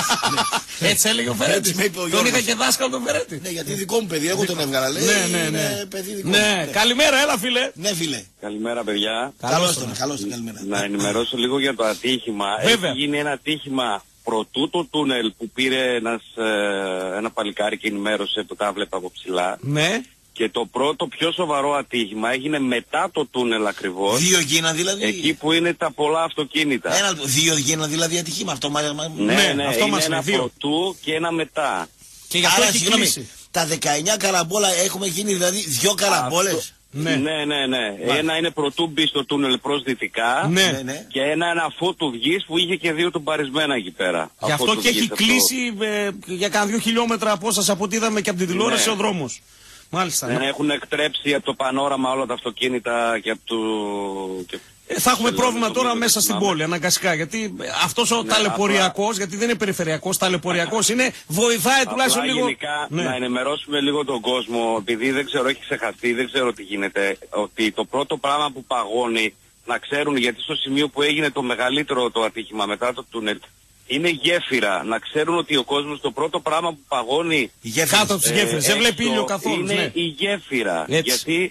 Έτσι έλεγε ο Φερέτης. Τον είχα και δάσκαλο τον Φερέτη. Ναι, γιατί δικό μου παιδί, εγώ τον έβγαλα λέει. Ναι, ναι, ναι. Καλημέρα, έλα φίλε. Ναι φίλε. Καλημέρα παιδιά. Καλώς τον, καλώς τον, καλημέρα. Να ενημερώσω λίγο για το ατύχημα. Βέβαια. Έχει γίνει ένα ατύχημα προτού το τούνελ που πήρε ένας, ε, ένα παλικάρι και ενημέρωσε που τα βλέπα από ψηλά. Ναι. Και το πρώτο πιο σοβαρό ατύχημα έγινε μετά το τούνελ ακριβώς. Δύο γίνα δηλαδή. Εκεί που είναι τα πολλά αυτοκίνητα. Ένα, δύο γίνα δηλαδή ατυχήμα. Αυτό μα, ναι, ναι, ναι, αυτό είναι μας ένα δύο. Προτού και ένα μετά. Και γι' αυτό έχει κλείσει. Τα δεκαεννιά καραμπόλα έχουμε γίνει δηλαδή δύο καραμπόλες. Αυτό... Ναι, ναι, ναι. ναι. Ένα είναι πρωτού μπει στο τούνελ προς δυτικά. Ναι, ναι. Και ένα είναι αφού του βγεις που είχε και δύο του παρισμένα εκεί πέρα. Γι' αυτό και έχει κλείσει ε, για κάνα δύο χιλιόμετρα απόσταση από ό,τι είδαμε και από τη τηλεόραση ναι. ο δρόμος. Μάλιστα. Ναι, ναι. Έχουν εκτρέψει από το πανόραμα όλα τα αυτοκίνητα και από το... Και... Ε, θα έχουμε πρόβλημα τώρα μέσα στην πόλη, αναγκαστικά. Γιατί αυτός ο ναι, ταλαιπωριακός, απλά... γιατί δεν είναι περιφερειακός, ταλαιπωριακός είναι, βοηθάει τουλάχιστον λίγο. Γενικά, ναι. να ενημερώσουμε λίγο τον κόσμο, επειδή δεν ξέρω, έχει ξεχαστεί, δεν ξέρω τι γίνεται, ότι το πρώτο πράγμα που παγώνει, να ξέρουν, γιατί στο σημείο που έγινε το μεγαλύτερο το ατύχημα μετά το τούνελ, είναι γέφυρα. Να ξέρουν ότι ο κόσμος το πρώτο πράγμα που παγώνει κάτω από τις γέφυρες, δεν βλέπει ήλιο καθόλου. Είναι ναι. η γέφυρα. Έτσι. Γιατί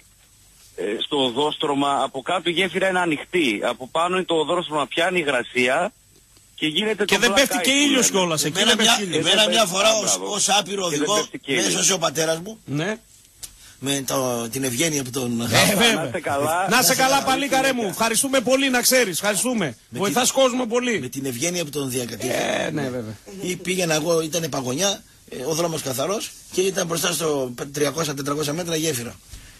ε, στο οδόστρωμα από κάτω η γέφυρα είναι ανοιχτή. Από πάνω είναι το οδόστρωμα, πιάνει υγρασία και γίνεται και το δεν πέφτει και ήλιος κιόλας. Εμένα μια, εμένα μια φορά ως, ως άπειρο οδηγό με έσωσε ο πατέρας μου. Ναι. Με το, την ευγένεια από τον... Ε, να είστε καλά, να σε καλά παλίκαρέ μου. Ευχαριστούμε πολύ, να ξέρεις. Ευχαριστούμε. Βοηθάς κόσμο πολύ. Με την ευγένεια από τον διακατήχη. Ε, ναι, βέβαια. Ή πήγαινα εγώ, ήταν παγωνιά, ο δρόμος καθαρός και ήταν μπροστά στο τριακόσια με τετρακόσια μέτρα γέφυρα.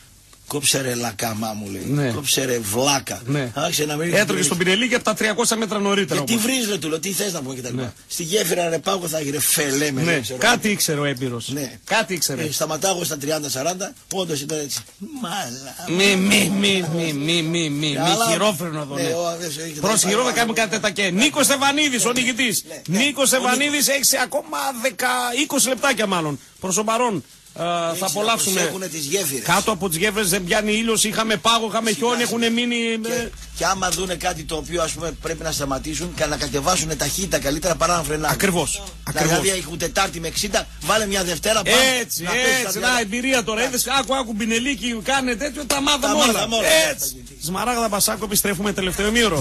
Κόψε ρε λακαμά μου λέει. Ναι. Κόψε ρε βλάκα. Ναι. Άρχισε να μην έτρωγε στον Πυρελί και από τα τριακόσια μέτρα νωρίτερα. Και τι βρίζε του λέω, τι θες να πω κτλ. Ναι. Στη γέφυρα ρε πάω θα γύρε φελέ με. Ναι. Κάτι ήξερε ο έμπειρος. Ναι. Κάτι ήξερε. Ε, σταματάω στα τριάντα σαράντα, όντως ήταν έτσι. Μάλα. Μη, μη, μη, μη, μη, μη, μη, μη, χειρόφρενο εδώ. Προς χειρόφρενο κάνουμε κάτι τέτοια. Νίκος Στεφανίδης, ο νικητής. Νίκος Στεφανίδης έχει ακόμα είκοσι λεπτάκια μάλλον. Προς ο παρόν. Uh, θα απολαύσουμε. Κάτω από τις γέφυρες δεν πιάνει ήλιος, είχαμε πάγο, είχαμε χιόνι, έχουν μείνει. Και, και άμα δούνε κάτι το οποίο ας πούμε πρέπει να σταματήσουν και να κατεβάσουν ταχύτητα καλύτερα παρά να φρενάνε. Ακριβώς. Δηλαδή έχουν Τετάρτη με εξήντα, βάλε μια Δευτέρα πάνω. Έτσι, να έτσι, να εμπειρία τώρα. Είδες, άκου, άκου, Μπινελίκη, κάνε τέτοιο, τα μάθαμε όλα. όλα. Έτσι. Σμαράγδα Μπασάκο, επιστρέφουμε τελευταίο ημίωρο.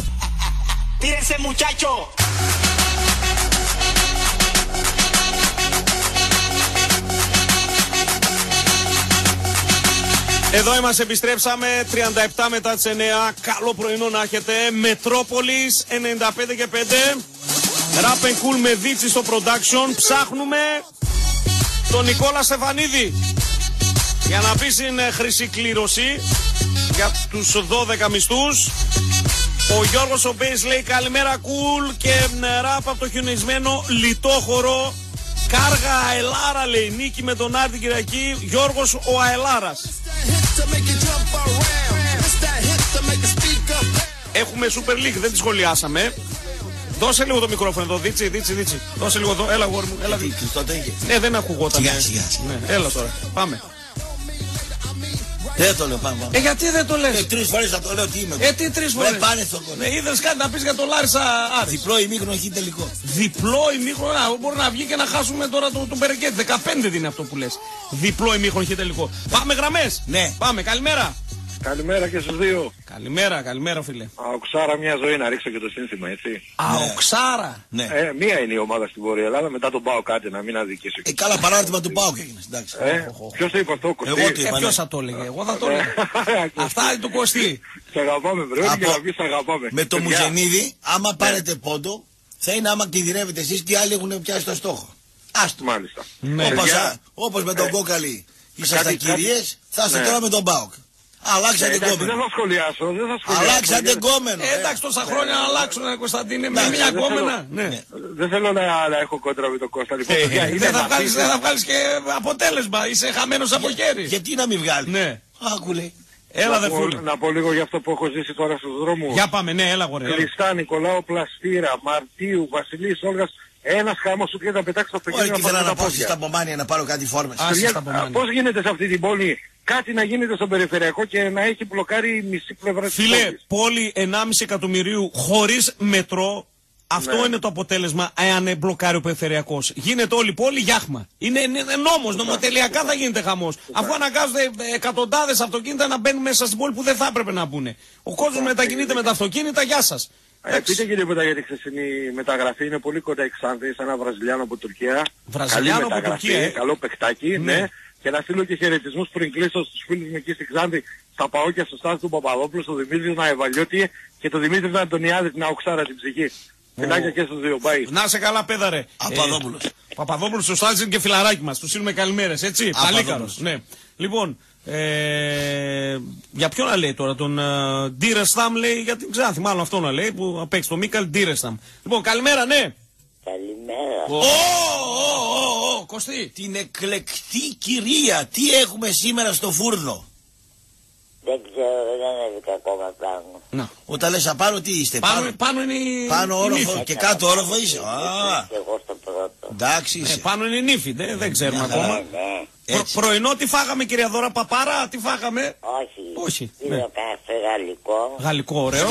Τύρεσε μουτσάκιο. Εδώ είμαστε, επιστρέψαμε τριάντα επτά μετά τις εννιά. Καλό πρωινό να έχετε. Μετρόπολης ενενήντα πέντε και πέντε. Rap and Cool με Δίτσι στο production. Ψάχνουμε τον Νικόλα Στεφανίδη για να πει στην χρυσή κλήρωση για τους δώδεκα μισθούς. Ο Γιώργος ο Μπέις λέει καλημέρα Cool και rap από το χιονισμένο λιτόχωρο. Κάργα Αελάρα λέει, νίκη με τον Άρη την Κυριακή, Γιώργος ο Αελάρας. Έχουμε Super League, δεν τη σχολιάσαμε. Δώσε λίγο το μικρόφωνο εδώ, δίτσι, δίτσι, δίτσι. Δώσε λίγο εδώ, έλα γόρι μου, έλα. Ναι, δεν ακουγόταν. Σιγά, σιγά, σιγά. Ναι, έλα τώρα, πάμε. Δεν το λέω, πάμε, πάμε. Ε, γιατί δεν το λες? Ε, τρεις φορές θα το λέω, τι είμαι. Ε, τι τρεις φορές? Δεν πάνε στον κόσμο. Ναι, είδες κάτι να πεις για το Λάρισα Άρης. Διπλό ημίχρονο έχει τελικό. Διπλό ημίχρονο, μπορεί να βγει και να χάσουμε τώρα τον το Μπερεκέτη. δεκαπέντε είναι αυτό που λες. Διπλό ημίχρονο έχει τελικό. Πάμε γραμμές. Ναι. Πάμε, καλημέρα. Καλημέρα και στους δύο. Καλημέρα, καλημέρα φίλε. Αοξάρα μια ζωή να ρίξω και το σύνθημα, έτσι. Αοξάρα. Ναι. Ε, μία είναι η ομάδα στην Βόρεια Ελλάδα, μετά τον πάω κάτι να μην αδικήσω. Ε, καλά παράδειγμα του πάω και έγινες, εντάξει. Ε, ποιος το είπε αυτό, Κωστή? Εγώ το είπα, ε, ποιος θα το έλεγε, εγώ θα το έλεγα. Αυτά είναι του Κωστή. Σε αγαπάμε, βρε, ό,τι και να πεις, σε αγαπάμε. Με το Μουζενίδη, άμα πάρετε πόντο, θα είναι άμα κινδυνεύετε εσείς και οι άλλοι έχουν πιάσει το στόχο. Άστο. Μάλιστα. Όπως με τον Κόκαλη ήσασταν κυρίες, θα είστε τώρα με τον ΠΑΟΚ. Αλλάξατε ε, κόμενο. Δεν θα σχολιάσω, δεν θα σχολιάσω. Αλλάξατε κόμενο. Ε, εντάξει, τόσα χρόνια να αλλάξουν, Κωνσταντίνε, με μια κόμενα. Ναι. Δεν θέλω να, να έχω κόντρα με τον Κώστα. Λοιπόν, ε, ε, δεν θα βγάλεις, θα βγάλεις και αποτέλεσμα. Είσαι χαμένος από χέρι. Γιατί να μην βγάλεις? Ναι. Άκουλε. Έλα, να, πω, να πω λίγο για αυτό που έχω ζήσει τώρα στους δρόμους. Για πάμε, ναι, έλα γορέ. Κλειστά, Νικολάου, Πλαστήρα, Μαρτίου, Βασιλής, Όλγας. Ένας χάμος σου και να πετάξει το αυτοκίνητο. Όχι, ήθελα να πάω στη Σταμπομάνια να πάρω κάτι φόρμες. Πώς γίνεται σε αυτή την πόλη κάτι να γίνεται στο περιφερειακό και να έχει μπλοκάρει μισή πλευρά της πόλης? Φίλε, πόλη ενάμιση εκατομμυρίου χωρίς μετρό. Αυτό ναι. είναι το αποτέλεσμα εάν μπλοκάρει ο περιφερειακός. Γίνεται όλη η πόλη γιάχμα. Είναι, είναι νόμος, νομοτελειακά θα γίνεται χαμός. Αφού αναγκάζονται εκατοντάδες αυτοκίνητα να μπαίνουν μέσα στην πόλη που δεν θα έπρεπε να μπουν. Ο κόσμος μετακινείται με τα αυτοκίνητα, γεια σας. Ε, πείτε κύριε Πέτα για τη χθεσινή μεταγραφή, είναι πολύ κοντά η Ξάνθη, σαν ένα Βραζιλιάνο από Τουρκία. Βραζιλιάνο από Τουρκία, ε. Καλό παιχτάκι, ναι. ναι. Και να στείλω και χαιρετισμούς πριν κλείσω στους φίλους μου εκεί στη Ξάνθη, στα Παόκια, στο Στάθη του Παπαδόπουλου, στο Δημήτρη Ναεβαλιώτη και το Δημήτρη Αντωνιάδη, την Αοξάρα την ψυχή. Φιλάκια και στους δύο, μπάι. Να σε καλά πέδαρε. Παπαδόπουλος. Ε, Παπαδόπουλος στο Στάθη είναι και φιλαράκι μας, του στείλουμε καλημέρες, έτσι. Παλίκαρος, ναι. Λοιπόν, Ε, για ποιον να λέει τώρα, τον uh, Ντίρεσταμ λέει, για την Ξάνθη, μάλλον αυτό να λέει, που απέξει το Μίκαλ Ντίρεσταμ. Λοιπόν, καλημέρα, ναι. Καλημέρα. Ω, ω, ω, Κωστή. Την εκλεκτή κυρία, τι έχουμε σήμερα στο φούρνο? Δεν ξέρω, δεν ανέβηκα ακόμα πάνω. Να. Όταν λες απάνω, τι είστε? Πάνω, πάνω, πάνω είναι η... Πάνω όροφο και κάτω όροφο είσαι. Α, εγώ στο πρώτο. Εντάξει είσαι. Ε, πάνω είναι η νύφη, δεν, δεν ξέρουμε ακόμα. Ναι, ναι. Προ, πρωινό τι φάγαμε, κυρία Δώρα, παπάρα, τι φάγαμε? Όχι. Όχι. Πήρε ναι. καφέ γαλλικό. Γαλλικό, ωραίο.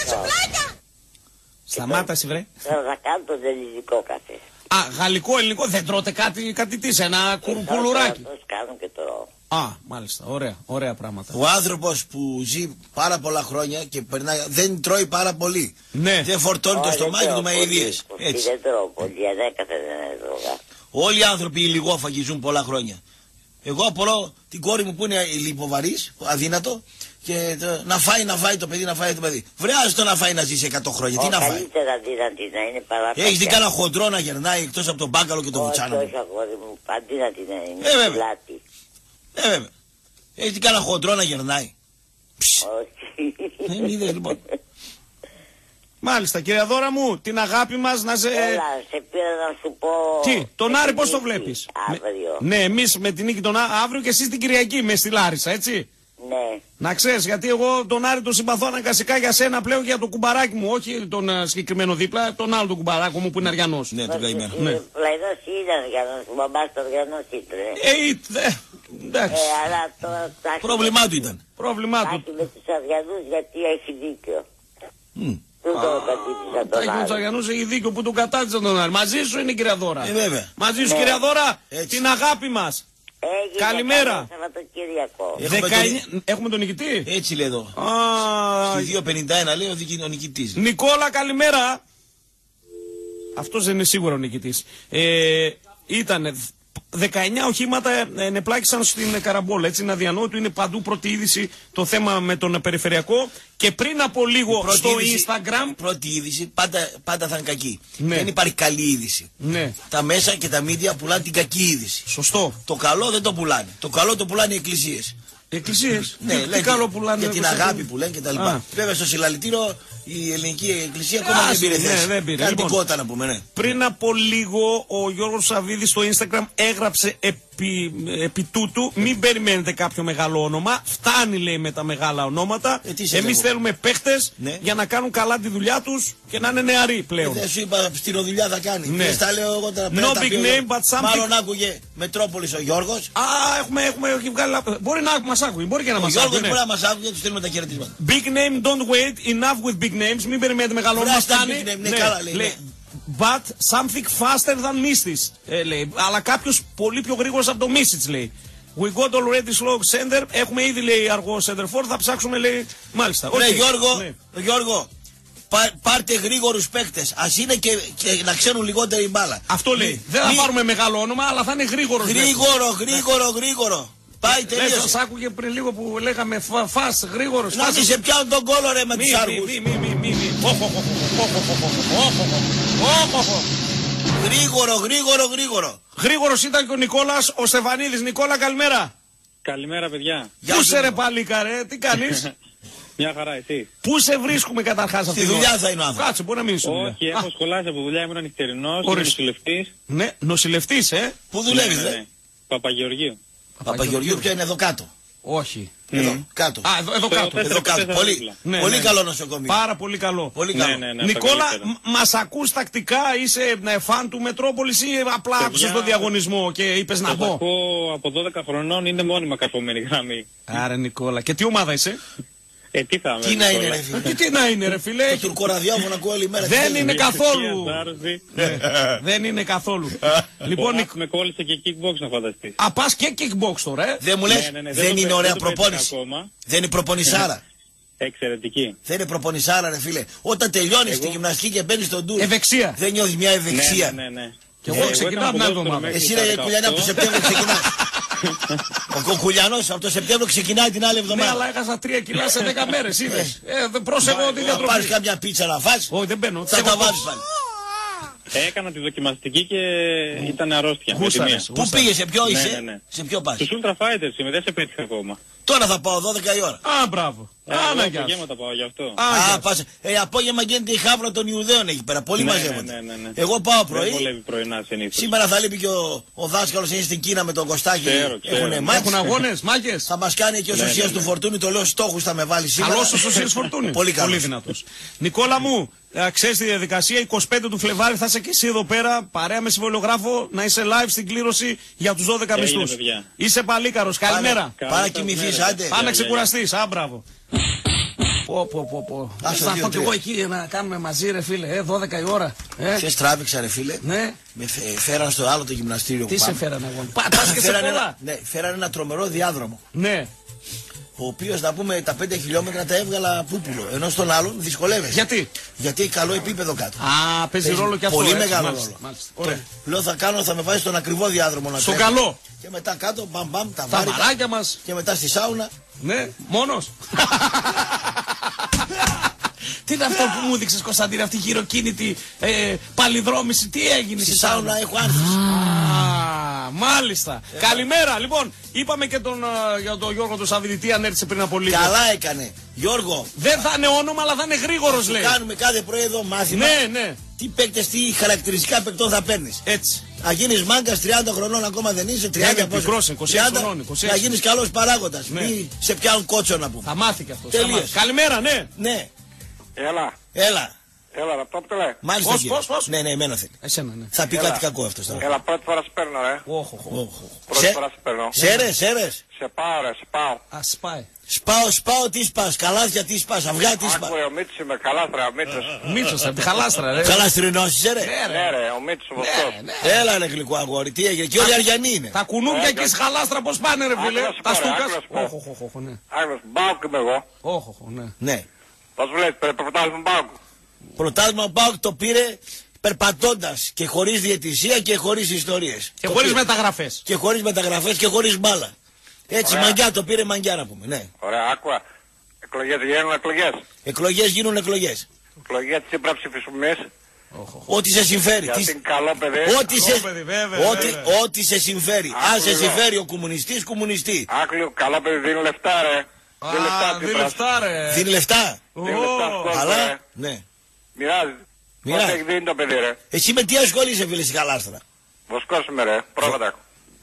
Σταμάτα εσύ βρε. Θέλω να κάνω το ελληνικό καφέ. Α, γαλλικό, ελληνικό, δεν τρώτε κάτι, κάτι τι, ένα κουλουράκι? Δεν κάνω και τρώω. Α, μάλιστα, ωραία, ωραία πράγματα. Ο άνθρωπος που ζει πάρα πολλά χρόνια και περνάει, δεν τρώει πάρα πολύ. Ναι. Δεν φορτώνει το στομάχι του με αηδίες. Έτσι. Δεν τρώω πολύ, αδέκαθε δεν τρώγα. Όλοι οι άνθρωποι οι λιγόφαγοι ζουν πολλά χρόνια. Εγώ απορώ την κόρη μου που είναι λιποβαρής, adύνατο, και το, να φάει, να φάει το παιδί, να φάει το παιδί. Βρεάζει το να φάει να ζήσει εκατό χρόνια. Τι να φάει? Καλύτερα αδύνατη να είναι παραπάνω. Έχεις δει κανένα χοντρό να γερνάει εκτός από τον μπάκαλο και τον βουτσάνο? Όχι, όχι, αγόρι μου, αδύνατη να είναι. Ε, βέβαια. Πλάτη. Ε, βέβαια. Έχεις δει κανένα χοντρό να γερνάει? Όχι. Δεν είδες λοιπόν. Μάλιστα, κυρία Δώρα μου, την αγάπη μας να σε... Έλα, σε πήρα να σου πω... Τι, τον Άρη πώς το βλέπεις? Αύριο. Ναι, εμείς με την νίκη τον Άρη, αύριο και εσείς την Κυριακή με στη Λάρισα, έτσι. Ναι. Να ξέρεις, γιατί εγώ τον Άρη τον συμπαθώ αναγκαστικά για σένα πλέον, για το κουμπαράκι μου, όχι τον uh, συγκεκριμένο δίπλα, τον άλλο τον κουμπαράκι μου που είναι Αριανός. Ναι, τον καημένο. Ναι. Πλαϊνός ήταν Αριανός, ο μπαμπάς του Αριανός ήταν. Ε, είτε, εντάξει. Ε, αλλά τώρα... Πρόβλημά του ήταν. Πρόβλημά του. Τάχει με τους Αριανούς γιατί έχει δίκιο. Mm. Δεν τον κατήτησα τον Άρη. Τάχει με τους Αριανούς έχει δίκιο που τον κατάτησαν τον Άρη. Μαζί σου είναι, κυρία Δώρα. Ε, βέβαια. Μαζί σου, ναι. Κυρία Δώρα, έτσι. Την αγάπη μας. Έγινε. Καλημέρα. Σαββατοκύριακο. δεκαεννιά... Τον... Έχουμε τον νικητή. Έτσι λέει εδώ. Α... Στη δύο πενήντα ένα λέει ο νικητής. Νικόλα, καλημέρα. Αυτός δεν είναι σίγουρα ο νικητής. Ε, ήτανε δεκαεννιά οχήματα ενεπλάκησαν στην Καραμπόλα. Έτσι είναι αδιανόητο, είναι παντού πρώτη είδηση το θέμα με τον περιφερειακό. Και πριν από λίγο στο είδηση, Instagram. Πρώτη είδηση πάντα, πάντα θα είναι κακή. Ναι. Δεν υπάρχει καλή είδηση. Ναι. Τα μέσα και τα μίδια πουλάνε την κακή είδηση. Σωστό. Το καλό δεν το πουλάνε. Το καλό το πουλάνε οι εκκλησίες. Οι εκκλησίες. Ναι, τι, τι καλό πουλάνε. Για την αγάπη που λένε κτλ. Βέβαια στο συλλαλητήριο η ελληνική εκκλησία ακόμα δεν πήρε θέση. Ναι, δεν πήρε. Κάτι Λοιπόν, κότα να πούμε, ναι. Πριν από λίγο ο Γιώργος Σαββίδης στο Instagram έγραψε επί, επί τούτου μην περιμένετε κάποιο μεγάλο όνομα. Φτάνει, λέει, με τα μεγάλα ονόματα. Ε, Εμείς θέλουμε παίχτες ναι. για να κάνουν καλά τη δουλειά τους και να είναι νεαροί πλέον. Ε, δεν σου είπα στηροδουλειά θα κάνει. Ναι. Δεν τα λέω εγώ τώρα. No big name, but something. Μάλλον άκουγε Μετρόπολης ο Γιώργος. Α, έχουμε, έχουμε, έχουμε βγάλει. Μπορεί να μας άκουγε, μπορεί και να ο μας Γιώργος άκουγε. Μπορεί να μας άκουγε, τους στείλουμε τα χαιρετίσματα. Big name, don't wait, enough with big names. Μην περιμένετε μεγάλο όνομα. Φτάνει. Ναι, ναι, καλά λέει. Ναι. But something faster than Mistis, ε, λέει. Αλλά κάποιος πολύ πιο γρήγορος από το Mistis, λέει. We got already slow center. Έχουμε ήδη, λέει, αργό center for. Θα ψάξουμε, λέει, μάλιστα. Ναι, okay. Γιώργο, ναι. Γιώργο, πά, πάρτε γρήγορους παίκτες. Ας είναι και, και να ξέρουν λιγότερη μπάλα. Αυτό λέει. Μη, Δεν θα μη... πάρουμε μεγάλο όνομα, αλλά θα είναι γρήγορος. Γρήγορο, γρήγορο, γρήγορο. Πάει τελείως. Σας άκουγε πριν λίγο που λέγαμε φας, γρήγορος. Να δεις σε πιάνουν τον κόλο ρε με μη, τους άργους. Μη, μη, μη, μη, μη. Γρήγορο, γρήγορο, γρήγορο. Γρήγορος ήταν και ο Νικόλας ο Στεφανίδης. Νικόλα, καλημέρα. Καλημέρα, παιδιά. Πού σε ρε παλίκα ρε, τι κάνεις? Μια χαρά, εσύ. Πού σε βρίσκουμε καταρχάς αυτή τη δουλειά θα είναι ο άνθρωπος. Κάτσε, μπορεί να μείνει στη δουλειά. Όχι, έχω σχολάσει από δουλειά, ήμουν νυχτερινός, είμαι νοσηλευτής. Ναι, νοσηλευτής, ε. Πού δουλεύεις, ναι, ναι, ναι. Παπαγεωργίου. Παπαγεωργίου ποιο είναι εδώ κάτω? Όχι. Εδώ, mm. κάτω. Α, εδώ, εδώ κάτω. Εδώ κάτω. Πολύ, ναι, πολύ ναι. καλό νοσοκομείο. Πάρα πολύ καλό. Πολύ καλό. Ναι, ναι, ναι, Νικόλα, μας ακούς τακτικά, είσαι φαν του Μετρόπολης ή απλά άκουσες τον διαγωνισμό και είπες να πω? Ακούω από δώδεκα χρονών, είναι μόνιμα καρφωμένη γραμμή. Άρα Νικόλα, και τι ομάδα είσαι? Ε, τι θα τι να είναι ρε φίλε. Και τι να είναι ρε φίλε. Το τουρκοραδιόφωνο ακούω όλη μέρα. Δεν είναι καθόλου. Δεν είναι καθόλου. Λοιπόν, με κόλλησε και kickbox να φανταστείς. Α, πας και kickbox τώρα, ε. Δεν μου λες, δεν είναι ωραία προπόνηση. Δεν είναι προπονησάρα. Εξαιρετική. Δεν είναι προπονησάρα ρε φίλε. Όταν τελειώνεις τη γυμναστική και μπαίνεις στον τούρ. Ευεξία. Δεν νιώθεις μια ευεξία. Ναι, ναι, ναι. Και εγώ ξεκινάω την άλλη εβδομάδα. Εσύ ρε Κουλιανά από το Σεπτέμβριο ξεκινάς. Ο Κοκουλιανός από το Σεπτέμβριο ξεκινάει την άλλη εβδομάδα. Ναι, αλλά έχασα τρία κιλά σε δέκα μέρες, είδες. Ε, πρόσεχω τη διατροφή. Θα πάρεις καμιά πίτσα να φας. Όχι, δεν μπαίνω. Θα τα βάλεις πάλι. Έκανα τη δοκιμαστική και ήταν αρρώστια. Πού πήγες, σε ποιο είσαι? Σε ποιο πας? Στους Ultra Fighters είμαι, δεν σε πέτυχα ακόμα. Τώρα θα πάω δώδεκα η ώρα. Α, μπράβο. Άνα γεια. Απόγευμα πάω γι' αυτό. Α, πας. Ε, απόγευμα γίνεται η χάβρα των Ιουδαίων εκεί πέρα. Πολύ μαζεύονται. Εγώ πάω πρωί. Σήμερα θα λείπει και ο δάσκαλος, είναι στην Κίνα με τον Κωστάκη. Έχουν αγώνες, μάγκες. Θα μας κάνει και ο Σωσίας του Φορτούνη, το λέω στόχους θα με βάλει σήμερα. Καλός ο Σωσίας Φορτούνη. Πολύ δυνατός. Νικόλα μου, ξέρεις τη διαδικασία, εικοστή πέμπτη του Φλεβάρι θα είσαι και εσύ εδώ πέρα, παρέα με συμβολιογράφο, να είσαι live στην κλήρωση για τους δώδεκα μισθούς. Είσαι παλίκαρος, καλημέρα. Πάρα κοιμηθείς, άντε. Πάνε να ξεκουραστείς, α, μπράβο. Πω, πω, πω, πω. Θα έρθω κι εγώ εκεί να κάνουμε μαζί ρε φίλε, ε, δώδεκα η ώρα. Ε. Ξέρεις τράβηξα ρε φίλε. Ναι. Με φέραν στο άλλο το γυμναστήριο. Τι που σε φέραν εγώ. Πας και σε πολλά. Ναι, φέραν ένα τρομερό διάδρομο. Ναι. Ο οποίος να πούμε τα πέντε χιλιόμετρα τα έβγαλα πούπουλο. Ενώ στον άλλον δυσκολεύεσαι. Γιατί? Γιατί έχει καλό επίπεδο κάτω. Α, παίζει ρόλο και αυτό. Πολύ έτσι, μεγάλο μάλιστα, ρόλο. Μάλιστα. Ωραία. Λέω θα κάνω, θα με βάζει στον ακριβό διάδρομο να στον καλό. Και μετά κάτω, μπαμ μπαμ, τα, τα βάρια μας. Και μετά στη σάουνα. Ναι, μόνος. Τι είναι αυτό που μου δείξες Κωνσταντίνε, αυτή η χειροκίνητη ε, παλιδρόμηση, τι έγινε στη σάουνα? Έχω άνθηση. Α, μάλιστα. Ε, Καλημέρα, λοιπόν, είπαμε και τον, uh, για τον Γιώργο τον Σαββιδητή, αν έρθει πριν από λίγο. Καλά έκανε. Γιώργο. Δεν θα είναι όνομα, αλλά θα είναι γρήγορος, λέει. Κάνουμε κάθε πρωί εδώ μάθημα. Ναι, ναι. Τι παίκτες, τι χαρακτηριστικά παικτών θα παίρνεις. Έτσι. Να γίνεις μάγκας τριάντα χρονών, ακόμα δεν είσαι. τριάντα πόσο. είκοσι έξι χρονών, είκοσι έξι. Να γίνεις καλός παράγοντας. Ναι. Μη σε πιάνουν κότσο να πούμε. Θα μάθει και αυτό. Τελείως. Καλημέρα, ναι. Ναι. Έλα. Έλα. Έλα, να το πω λέει. Μάλιστα. Πώς, πώς, πώς. Ναι, ναι, εμένα θέλει. Εσένα, ναι. Θα πει Έλα. κάτι κακό αυτό τώρα. Έλα, πρώτη φορά σε παίρνω, ρε. Όχο, όχο. Πρώτη φορά σε παίρνω. Σέρες, σέρες. Σε πάω, ρε, σε πάω. Α, σπάει. Σπάω, σπάω, τι σπάς, καλάθια τι σπάς, αυγά τι σπάς. Άκου ρε, ο Μίτσος είμαι, καλάστρα, ο Μίτσος. Μίτσος, από τη χαλάστρα, ρε. Καλαστρινός είσαι, ρε. Ναι, ρε, ο Μίτσος ο Βοσκός. Έλα ρε γλυκό αγόρι, τι έγινε, και όλοι Αριανοί είναι. Τα κουνούπια και στη χαλάστρα πώς πάνε, ρε φίλε. Τα στούκας. Όχο, όχο, όχο, ναι. Άγνος, Μπάουκ είμαι εγώ. Όχο, όχο, ναι. Ναι. Πώς βλέπεις, πρωτάθλημα Μπάουκ. Πρωτάθλημα Μπάουκ το πήρε περπατώντας και χωρίς διαιτησία και χωρίς ιστορίες. Και χωρίς μεταγραφές. Και χωρίς μεταγραφές και χωρίς μπάλα. Έτσι, μαγκιά το πήρε, μαγκιά να πούμε, ναι. Ωραία, άκουα. Εκλογές γίνουν εκλογές. Εκλογές γίνουν εκλογές. Εκλογές τι πρέπει να ψηφίσουμε εμείς. Ό,τι σε συμφέρει. Γιατί είναι καλό παιδί. Ό,τι σε... Ό,τι σε συμφέρει. Αν σε συμφέρει ο κομμουνιστής, κομμουνιστή. Άκλειο, καλό παιδί, δίνει λεφτά ρε. Δίνει λεφτά ρε. Δίνει λεφτά. Δίνει λεφτά. Αλλά, ναι. Μοιράζει. Πώς έχει δίνει το παιδί ρε. Εσύ με τι ασχολείσαι φίλε στη χαλάστρα. Βοσκός είμαι ρε, πρόβατα.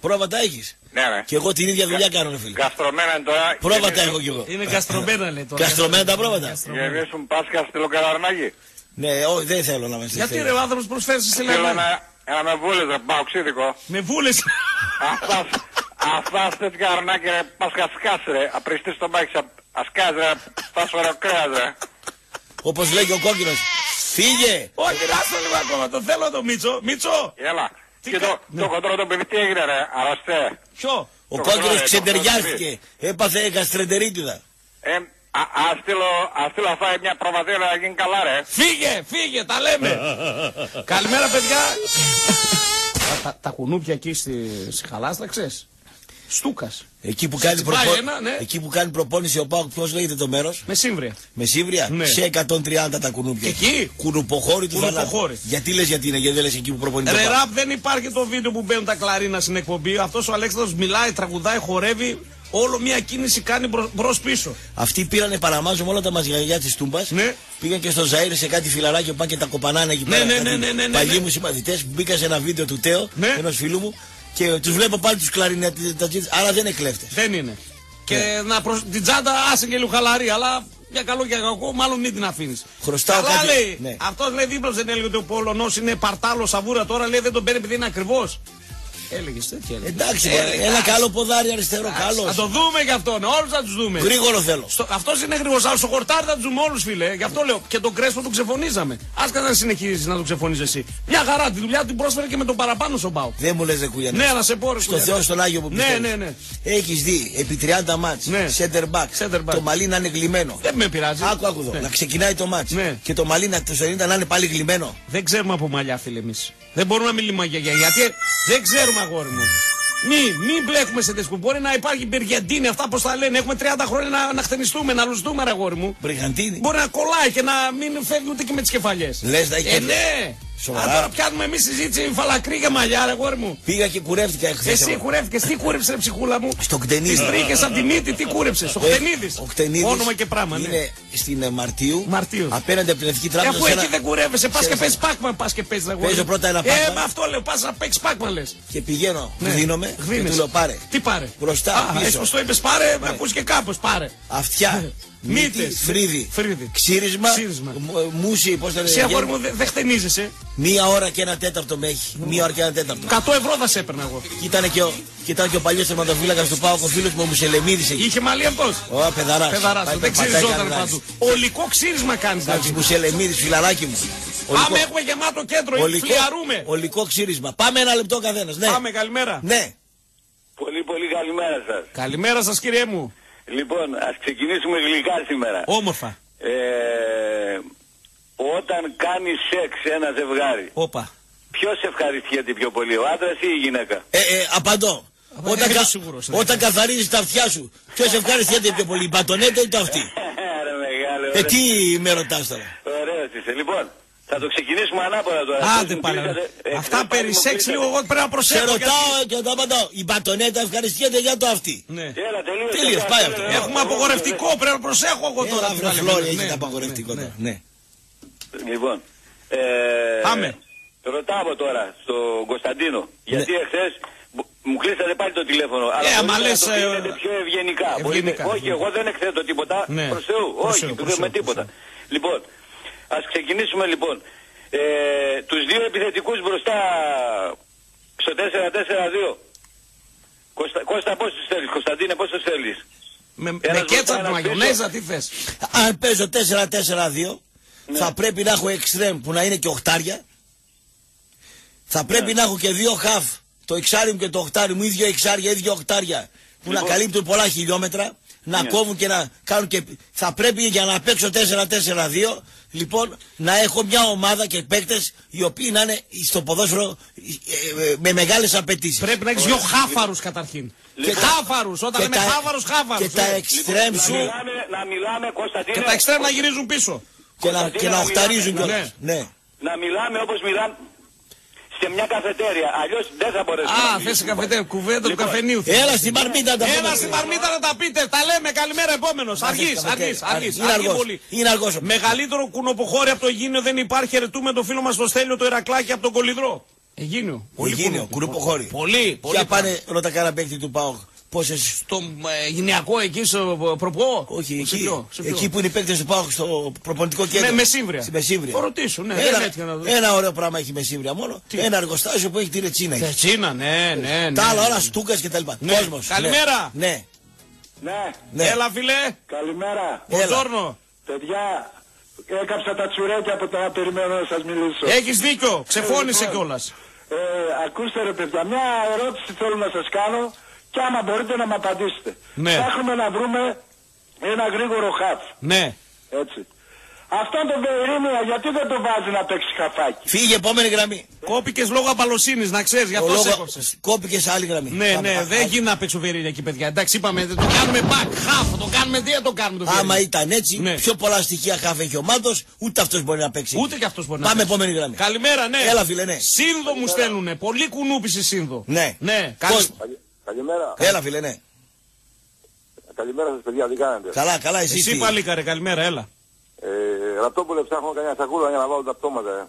Πρόβατα έχεις. Ναι, ναι. Και εγώ την ίδια δουλειά κάνω, ρε φίλε. Καστρωμένα είναι τώρα. Πρόβατα έχω κι εγώ. Είναι καστρωμένα, λέει τώρα. Καστρωμένα τα πρόβατα. Γεμίσουν Πάσχα στη Λοκαραρνάκη. Ναι, όχι, δεν θέλω να με στείλει. Γιατί ρε ο άνθρωπος προσφέρει σε Θέλω ένα, ένα με βούλες, ρε παοξίδικο. Με βούλες. Αυτά, αυτά τέτοια αρνάκια ρε πασχασκάς ρε. Απριστείς το μπάκι, ασκάς ρε, πάσχορο κρέας ρε. Όπως λέει και ο κόκκινος. Φύγε! Όχι, άστο λίγο ακόμα, το θέλω το Μίτσο. Μίτσο! Έλα. Και το, το κοντρό το παιδί τι έγινε ρε, αραστέ. Ποιο? Ο κόκκινος ξεντεριάστηκε. Έπαθε γαστρεντερίτιδα. Ε, ας στείλω να φάει μια προβατέρα να γίνει καλά ρε. Φύγε, φύγε, τα λέμε. Καλημέρα παιδιά. τα, τα κουνούπια εκεί στη, στη Χαλάστρα, ξέρεις. Στούκας. Εκεί που, κάνει προπο... ναι. Εκεί που κάνει προπόνηση ο ΠΑΟΚ, πώς λέγεται το μέρος? Μεσύμβρια. Μεσύμβρια, ναι. Σε εκατόν τριάντα τα κουνούπια. Εκεί. Κουνουποχώρη του θανάτου. Γιατί λες γιατί είναι, γιατί δεν λες εκεί που προπονείται? Ρε ραπ, δεν υπάρχει το βίντεο που μπαίνουν τα κλαρίνα στην εκπομπή. Αυτός ο Αλέξανδρος μιλάει, τραγουδάει, χορεύει. Όλο μια κίνηση κάνει μπρος πίσω. Αυτοί πήρανε παραμάζω όλα τα μαζιγαριά της Τούμπας. Ναι. Πήγαν και στο Ζαΐρ σε κάτι φιλαράκι που πάνε και τα κοπανάνε εκεί πέρα. Ναι, ναι, ναι, ναι, ναι, παλιοί ναι. μου συμμαθητές που μπήκα σε ένα βίντεο του Τέο, ναι. Ενός φίλου μου, και τους βλέπω πάλι τους κλαρινετατζίδες. Άρα δεν είναι κλέφτες. Δεν είναι. Και ναι. Να προσ... την τσάντα άσε και λίγο χαλαρή, αλλά για καλό και κακό, μάλλον μην την αφήνεις. Χρωστάω καλά κάτι. Λέει, ναι. αυτός λέει δίπλα δεν έλεγε ότι ο Πολωνός είναι παρτάλο σαβούρα, τώρα λέει δεν τον παίρνει επειδή είναι ακριβώς. Έλεγες τέτοια. Εντάξει, ε, ένα καλό ποδάρι αριστερό, καλό. Θα το δούμε κι αυτόν, όλους θα τους δούμε. Γρήγορο θέλω. Στο, αυτός είναι γρήγορος, αλλά στο χορτάρι θα τους δούμε όλους, φίλε. Γι' αυτό λέω και τον Κρέσπο τον ξεφωνίζαμε. Ας να συνεχίσεις να τον ξεφωνίζεις εσύ. Μια χαρά, τη δουλειά την πρόσφερε και με τον παραπάνω στον ΠΑΟΚ. Δεν μου λες δε κουλιανέ. Ναι, να σε πω ρε. Στο Θεό στον Άγιο που πιστεύεις. Ναι, ναι, ναι. Έχεις δει επί τριάντα μάτς, ναι. Center back, center back. Το μαλλί να είναι γλυμμένο. Δεν με πειράζει. Άκου, άκου εδώ. Ναι. Να ξεκινάει το μάτς. Ναι. Και το μαλλί να, το ενενήντα να είναι πάλι γλυμμένο. Δεν ξέρουμε από μαλλιά, φίλε εμείς. Δεν μπορούμε να μιλήσουμε για γιατί δεν ξέρουμε, αγόρι μου. Μην, μην μπλέκουμε σε τέτοιο. Μπορεί να υπάρχει μπεργεντίνη, αυτά πως τα λένε. Έχουμε τριάντα χρόνια να, να χτενιστούμε, να λουστούμε, αγόρι μου. Μπεργεντίνη. Μπορεί να κολλάει και να μην φεύγει ούτε και με τις κεφαλιές. Λες να έχει. Ε, ναι. Α, τώρα πιάνουμε εμείς συζήτηση φαλακρή για μαλλιά, ρε αγόρι μου. Πήγα και κουρεύτηκα εχθές. Εσύ κουρεύτηκες, τι κούρεψε, ρε ψυχούλα μου? Στο Κτενίδη. Τις τρίχες από τη μύτη, τι κούρεψες? Ο Κτενίδης. Ο Κτενίδης. Όνομα και πράγμα, ναι. Είναι στην Μαρτίου. Μαρτίου. Απέναντι από την Εθνική Τράπεζα. Αφού εκεί δεν κουρεύεσαι, πας και παίζεις Pac-Man, πας και παίζεις αγόρι. Παίζω πρώτα ένα Pac-Man. Ε, με αυτό λέω, πας να παίξεις Pac-Man λες. Και πηγαίνω, δίνομαι και του λέω πάρε. Τι πάρε? Μπροστά, πίσω. Εσύ το είπες πάρε, με ακούς και κάπως πάρε. Αυτιά. Μύτες, φρύδι, φρύδι. Ξύρισμα, Ξύρισμα. μουσι, πώς θα λένε. Σε αγόρι μου δεν δε χτενίζεσαι. Μία ώρα και ένα τέταρτο με έχει. Μία ώρα και ένα τέταρτο. εκατό ευρώ θα σε έπαιρνα εγώ. Και ήταν και ο, και ήταν και ο παλιός τερματοφύλακας του ΠΑΟΚ, ο φίλος μου, ο Μουσελεμίδης εκεί. Είχε μαλλί αυτός? Ω, παιδαράς. Παιδαράς, δεν ξυριζόταν παντού. Ολικό ξύρισμα κάνεις. Κάτσε Μουσελεμίδης, φιλαράκι μου. Πάμε, έχουμε γεμάτο κέντρο, φλιαρούμε. Ολικό ξύρισμα. Πάμε ένα λεπτό καθένας. Ναι. Πάμε, καλημέρα. Ναι. Πολύ πολύ καλημέρα σας. Καλημέρα σας κύριε μου. Λοιπόν, ας ξεκινήσουμε γλυκά σήμερα. Όμορφα. Ε, όταν κάνει σεξ ένα ζευγάρι, Όπα. ποιος ευχαριστιέται πιο πολύ, ο άντρας ή η γυναίκα? Ε, ε, απαντώ. Όταν, κα... σίγουρος, όταν καθαρίζεις τα αυτιά σου, ποιος ευχαριστιέται πιο πολύ, η μπατονέτα ή το αυτί? Ε, τι με ρωτάς τώρα? Ωραίος είσαι. Λοιπόν, θα το ξεκινήσουμε ανάποδα τώρα. Άντε πάλι. Αυτά περί σεξ λίγο εγώ πρέπει να προσέχω. Σε ρωτάω και το απαντάω. Η μπατονέτα ευχαριστιέται για το αυτή. Ναι. Τελείως, πάει αυτό. Έχουμε απογορευτικό, πρέπει να προσέχω εγώ τώρα. Έλα Φλόρι, έχετε απαγορευτικό τώρα. Ναι. Λοιπόν, πάμε. Ρωτάω τώρα στον Κωνσταντίνο, γιατί εχθές μου κλείσατε πάλι το τηλέφωνο. Αλλά ε, μπορείτε λες, να το πήρετε πιο ευγενικά. ευγενικά. Όχι, εγώ δεν εκθέτω τίποτα. Ναι. Προς Θεού. Όχι, του με τίποτα. Λοιπόν, ας ξεκινήσουμε λοιπόν. Ε, τους δύο επιθετικούς μπροστά στο τέσσερα τέσσερα δύο. Κώστα, Κώστα πώς τους θέλεις, Κωνσταντίνε πώς τους θέλεις? Με, με κέτσαπ, μαγιονέζα, τι θες? Αν παίζω τέσσερα τέσσερα δύο, ναι. Θα πρέπει να έχω εξτρέμ που να είναι και οχτάρια. Θα πρέπει ναι. να έχω και δύο χαφ. Το εξάρι μου και το οχτάρι μου, ίδιο εξάρια, ίδιο οχτάρια. Που λοιπόν. να καλύπτουν πολλά χιλιόμετρα. Να ναι. κόβουν και να κάνουν και... Θα πρέπει για να παίξω τέσσερα τέσσερα δύο, λοιπόν, να έχω μια ομάδα και παίκτες οι οποίοι να είναι στο ποδόσφαιρο ε, ε, με μεγάλες απαιτήσεις. Πρέπει να έχεις δύο χάφαρους καταρχήν. Και χάφαρους, όταν λέμε χάφαρους, χάφαρους. Και τα εξτρέμ σου. Να μιλάμε, να μιλάμε, Κωνσταντίνε. Και τα εξτρέμ να γυρίζουν πίσω. Και να, και να οχταρίζουν κιόλας. Ναι. Ναι. Να μιλάμε όπως μιλάμε σε μια καφετέρια, αλλιώς δεν θα μπορέσουμε. Α, θες σε καφετέρια, κουβέντα του καφενείου. Έλα στην Μαρμίτα να τα πούμε. Έλα στην Μαρμίτα να τα πείτε, τα λέμε, καλημέρα επόμενος. Αργείς, αργείς, αργείς. Είναι αργός. Μεγαλύτερο κουνοποχώρι από το Αιγίνιο δεν υπάρχει, χαιρετούμε το φίλο μας στο Στέλιο το Ηρακλάκι από τον Κολυδρό. Αιγίνιο. Πολύ Αιγίνιο, κουνουποχώρη. Πολύ, πολύ. Για πάνε ρώτα κανένα παίκτη του ΠΑΟΚ. Πόσες... Στο ε, γυναικό εκεί στο προπό. Όχι, εκεί, ποιο, εκεί που είναι οι παίκτες του ΠΑΟΚ στο προπονητικό κέντρο. Με μεσύμβρια. Στη μεσύμβρια. Θα ρωτήσω, ναι. Ένα, δεν να ένα ωραίο πράγμα έχει μεσύμβρια μόνο. Τι? Ένα εργοστάσιο που έχει τη ρετσίνα. Τη ρετσίνα, ναι, ναι, ναι. Τα άλλα όλα στούκας και τα λοιπά. Ναι. Κόσμος. Καλημέρα. Ναι. Ναι. ναι. Έλα, φίλε. Καλημέρα. Μποντζόρνο. Παιδιά, έκαψα τα τσουρέκια από το να περιμένω να σας μιλήσω. Έχεις δίκιο. Ξεφώνησε κιόλας. Ε, ακούστε ρε παιδιά, μια ερώτηση θέλω να σας κάνω και άμα μπορείτε να με απαντήσετε. Ναι. Ψάχνουμε να βρούμε ένα γρήγορο χαφ. Ναι. Έτσι. Αυτόν τον Βεϊρίνια γιατί δεν το βάζει να παίξει χαφάκι. Φύγε επόμενη γραμμή. Κόπηκες λόγω απαλωσύνης, να ξέρεις, γι' αυτό λόγω... σε έκοψες. Κόπηκες άλλη γραμμή. Ναι, Πάμε, ναι, α, δεν α, γίνει να παίξει ο Βεϊρίνια εκεί, παιδιά. Εντάξει, είπαμε, το κάνουμε back, half, το κάνουμε τι, το κάνουμε το Άμα ήταν έτσι, ναι. πιο πολλά στοιχεία χαφ έχει ο Μάντος, ούτε αυτός μπορεί να παίξει. Ούτε και αυτός μπορεί Πάμε να παίξει. Πάμε επόμενη γραμμή. Καλημέρα, ναι. Έλα, φίλε, ναι. Σύνδο μου στέλνουνε, πολύ κουνούπιση Σύνδο. Ναι. Ναι, καλημέρα. Έλα, φίλε, ναι. Καλημέρα σας, παιδιά, τι κάνετε. Καλά, καλά, εσύ. Εσύ παλίκαρε, καλημέρα, έλα. Ε, Ραπτόπουλε, ψάχνω κανένα σακούλα για να βάλω τα πτώματα. Ε.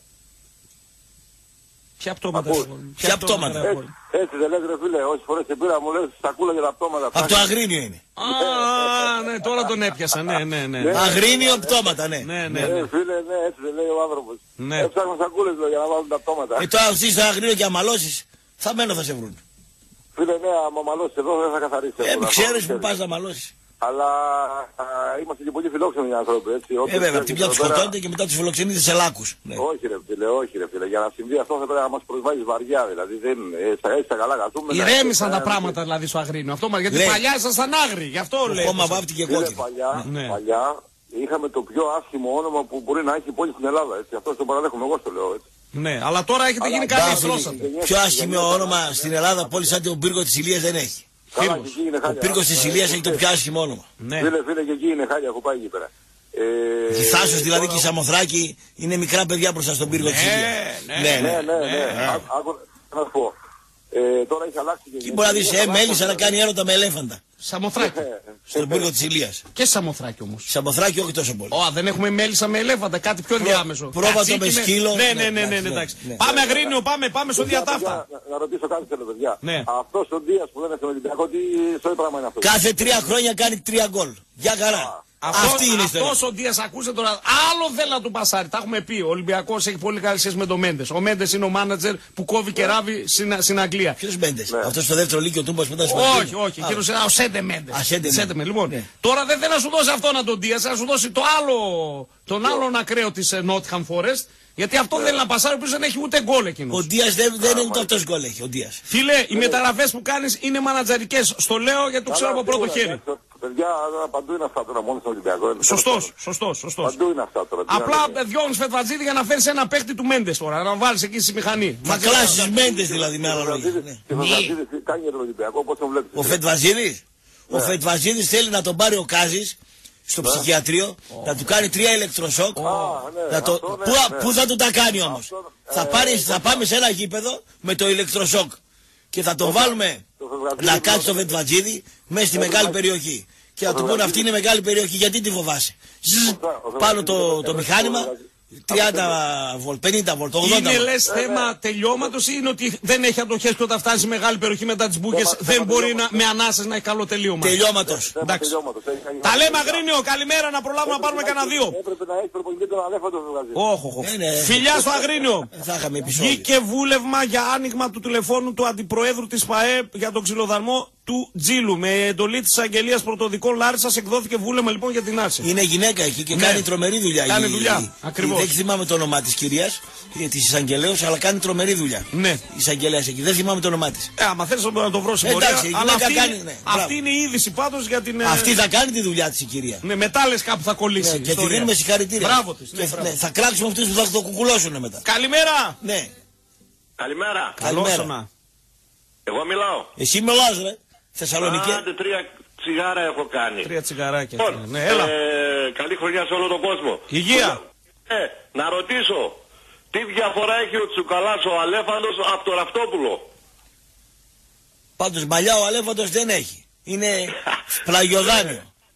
Ποια πτώματα, Ποια πτώματα. Έτσι, έτσι δεν λες ρε φίλε, όσες φορές σε πήρα μου λες σακούλα για τα πτώματα. Από το Αγρίνιο είναι. Α, ναι, τώρα τον έπιασα, ναι, ναι, ναι. Αγρίνιο πτώματα, ναι. Ναι, ναι. Ε, φίλε, ναι, έτσι δεν λέει ο άνθρωπος. Ναι. Ε, ψάχνω σακούλες για να βάλουν τα πτώματα. Ε, τώρα αυτοί στο Αγρίνιο και αμαλώσεις, θα μένω θα σε βρουν. Φίλε, ναι, άμα μαλώσεις εδώ δεν θα καθαρίσεις. Ε, ξέρεις που πας να μαλώσεις. Αλλά α, είμαστε και πολύ φιλόξενοι άνθρωποι, έτσι. Ε, βέβαια, από την μια τους σκοτώνετε και μετά τους φιλοξενείτε σε λάκους. Ναι. Όχι ρε φίλε, όχι ρε φίλε. Για να συμβεί αυτό θα πρέπει να μας προσβάλλεις βαριά, δηλαδή. Δεν, έτσι τα καλά καθούμε. Ηρέμησαν τα πράγματα δηλαδή στο Αγρίνιο. Αυτό, γιατί Λέ. παλιά ήσασταν άγριοι, γι' αυτό λέω. Χώμα βάφτει και κόκκινο. Παλιά, ναι. παλιά είχαμε το πιο άσχημο όνομα που μπορεί να έχει η πόλη στην Ελλάδα, έτσι. Αυτό το παραδέχομαι, εγώ το λέω, έτσι. Ναι, αλλά τώρα έχετε γίνει καλή, στρώσατε. Πιο άσχημο όνομα στην Ελλάδα πόλη σαν τον πύργο της Ηλίας δεν έχει. Καλά, ο πύργος της Ηλίας έχει το πιο άσχημο όνομα. Ναι. Φίλε, φίλε, και εκεί είναι χάλια, έχω πάει εκεί πέρα. Ε, η Θάσος δηλαδή και η Σαμοθράκη είναι μικρά παιδιά μπροστά στον πύργο της Ηλίας. Ναι, ναι, ναι. ναι, ναι. Άκου να σου πω. Ε, τώρα έχει αλλάξει και... Και μπορεί να δεις, ε, μέλισσα να κάνει έρωτα με ελέφαντα. Σαμοθράκη. Στον πύργο της Ηλίας. Και Σαμοθράκη όμως. Σαμοθράκη όχι τόσο πολύ. Ω, δεν έχουμε μέλισσα με ελέφαντα, κάτι πιο διάμεσο. Πρόβατο με σκύλο. Ναι, ναι, ναι, ναι, εντάξει. Πάμε Αγρίνιο, πάμε, πάμε στο Διατάφτα. Να ρωτήσω κάτι θέλω, παιδιά. Αυτός ο Δίας που δεν είναι στον Ολυμπιακό, τι στο πράγμα είναι αυτό. Κάθε τρία χρόνια κάνει τρία γκολ. Για χαρά. Αυτός, Αυτή είναι αυτός ο Δίας, ακούστε τώρα, άλλο θέλει να του πασάρει. Τα έχουμε πει. Ο Ολυμπιακός έχει πολύ καλή σχέση με τον Μέντες. Ο Μέντες είναι ο μάνατζερ που κόβει και ράβει στην, στην Αγγλία. Ποιος Μέντες? Ναι. Αυτός στο δεύτερο λύκειο του που ήταν στο Όχι, όχι. Εκείνος είναι ο Σέντε Μέντες. Λοιπόν, ναι. Τώρα δεν θέλει να σου δώσει αυτόν να τον Δίας, να σου δώσει το άλλο, τον άλλον ακραίο της Nottingham Forest. Γιατί αυτό δεν θέλει να πασάρει, που δεν έχει ούτε γκολ εκείνος. Ο Δίας δεν, δεν είναι ούτε αυτός γκολ έχει. Ο Δίας. Φίλε, οι μεταγραφές που κάνεις είναι μανατζαρικές. Στο λέω γιατί το ξέρω από πρώτο χέρι. Παιδιά, παντού είναι αυτά τώρα, μόνο στον Ολυμπιακό. Σωστός, σωστός, σωστός. Παντού είναι αυτά τώρα. Απλά διώχνεις Φετβατζίδη για να φέρεις ένα παίκτη του Μέντες τώρα, να βάλεις εκεί στη μηχανή. Μα κλάσεις Μέντες δηλαδή με άλλα λόγια. Κάνει για τον Ολυμπιακό, πώς τον βλέπεις. Ο Φετβατζίδης. Ο Φετβατζίδης θέλει να τον πάρει ο Κάζης στο ψυχιατρίο, να του κάνει τρία ηλεκτροσόκ. Πού θα του τα κάνει όμως? Θα πάμε σε ένα γήπεδο με το ηλεκτροσόκ και θα τον βάλουμε να κάτσει στο Φετβατζίδη μέσα στη μεγάλη περιοχή. Και θα του πούνε αυτή είναι μεγάλη περιοχή, γιατί τη φοβάσαι? Πάνω το μηχάνημα, τριάντα βολτ, πενήντα βολτ, ογδόντα βολτ. Είναι λες θέμα τελειώματος ή είναι ότι δεν έχει αντοχές και όταν φτάσει μεγάλη περιοχή μετά τις μπούκες δεν μπορεί να, με ανάσες να έχει καλό τελείωμα? Τελειώματος. Τα λέμε Αγρίνιο, καλημέρα, να προλάβουμε να πάρουμε κανένα δύο. Έπρεπε να έχει προπονητή τον Αλέφαντο στο Βγαζί. Φιλιά στο Αγρίνιο. Βγήκε βούλευμα για άνοιγμα του τηλεφώνου του αντιπροέδρου της ΠΑΕ για τον ξυλοδαρμό του Τζίλου. Με εντολή της Αγγελίας Πρωτοδικών Λάρισσας εκδόθηκε βούλευμα λοιπόν για την άρση. Είναι γυναίκα εκεί και ναι. κάνει τρομερή δουλειά. Κάνει δουλειά. Ακριβώς. Δεν θυμάμαι το όνομά της κυρίας, της εισαγγελέως, αλλά κάνει τρομερή δουλειά. Ναι. Η εισαγγελέας εκεί. Δεν θυμάμαι το όνομά της. Ε, άμα θέλεις να το βρω στην πορεία. Αλλά αυτή, κάνει, ναι, αυτή είναι η είδηση πάντως για την. Αυτή θα κάνει τη δουλειά της η κυρία. Ναι, μετά λες κάπου θα κολλήσει. Ναι, και τη δίνουμε συγχαρητήρια. Μπράβο της. Ναι, ναι, θα κράξουμε αυτούς που θα το κουκουλώσουν μετά. Καλημέρα. Ναι. Καλημέρα. Καλημέρα. Εγώ μιλάω. Εσύ μιλάς ρε. Θεσσαλονίκη. Άντε τρία τσιγάρα έχω κάνει. Τρία τσιγαράκια. Λοιπόν, ναι, έλα. Ε, καλή χρονιά σε όλο τον κόσμο. Υγεία. Ε, να ρωτήσω, τι διαφορά έχει ο Τσουκαλάς ο Αλέφαντος από τον Ραυτόπουλο? Πάντως μαλλιά ο Αλέφαντος δεν έχει. Είναι πλαγιοδάνιο.